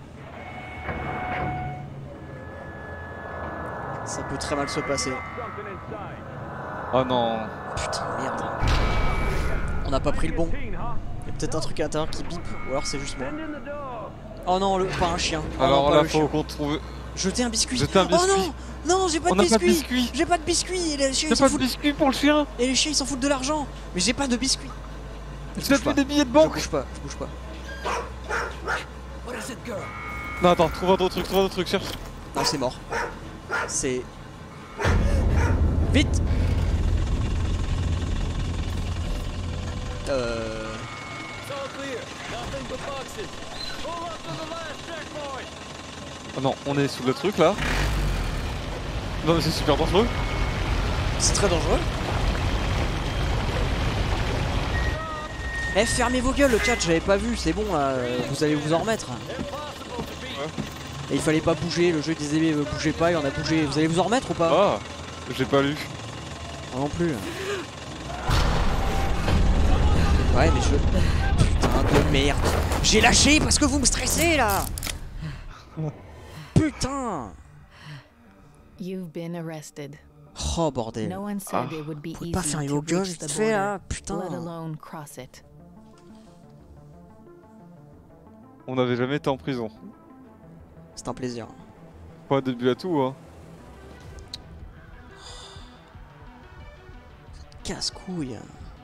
Ça peut très mal se passer. Oh non. Putain, merde. On n'a pas pris le bon. Il y a peut-être un truc à l'intérieur qui bip, ou alors c'est juste moi. Oh non, le... pas un chien. Oh Alors non, pas là, le faut chien. qu'on trouve. Jeter un biscuit. Jeter un biscuit. Oh non, non, j'ai pas, On de n'a pas de biscuit. biscuit. J'ai pas de biscuit. Et les chiens, J'ai ils s'en pas de foutent. biscuit pour le chien. Et les chiens ils s'en foutent de l'argent. Mais j'ai pas de biscuit. Tu n'as plus des billets de banque. Je bouge pas, je bouge pas. What is it, girl? Non, attends, trouve un autre truc, trouve un autre truc, cherche. Non, c'est mort. C'est. Vite. Euh. Oh non, on est sous le truc là. Non mais c'est super dangereux. C'est très dangereux. Eh, fermez vos gueules, le chat, j'avais pas vu, c'est bon là, vous allez vous en remettre. Ouais. Et il fallait pas bouger, le jeu disait euh, bougez pas et on a bougé. Vous allez vous en remettre ou pas? Ah, j'ai pas lu. Moi non plus. Ouais mais je... Putain de merde. J'ai lâché parce que vous me stressez là. Putain. You've been arrested. Oh bordel. No one said it would be Vous pouvez pas easy faire to vos gueules reach vite the fait là, border, putain. let alone cross it. On n'avait jamais été en prison. C'est un plaisir. Pas de début à tout hein. Casse-couille.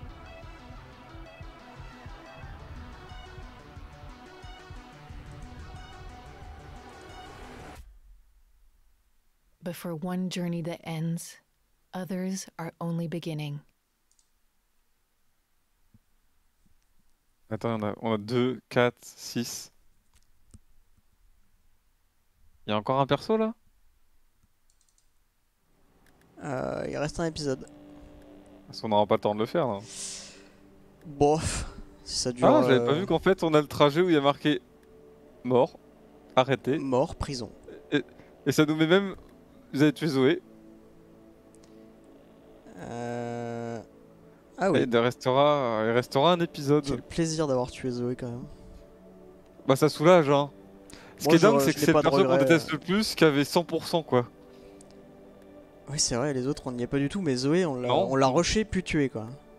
But for one journey that ends, others are only beginning. Attends, on a, on a deux, quatre, six. Il y a encore un perso là? Euh, il reste un épisode. Parce qu'on n'aura pas le temps de le faire là. Bof. Si ça dure. Ah, j'avais euh, pas vu qu'en fait on a le trajet où il y a marqué mort, arrêté. Mort, prison. Et, et ça nous met même. Vous avez tué Zoé. Euh... Ah oui. Et il restera, il restera un épisode. Quel plaisir d'avoir tué Zoé quand même. Bah ça soulage hein. Ce Moi, qui est dingue je- c'est je que n'ai c'est pas le de perso qu'on regret. déteste le plus qui avait cent pour cent quoi. Oui c'est vrai, les autres on n'y est pas du tout, mais Zoé on l'a Non. on l'a rushé puis tué quoi.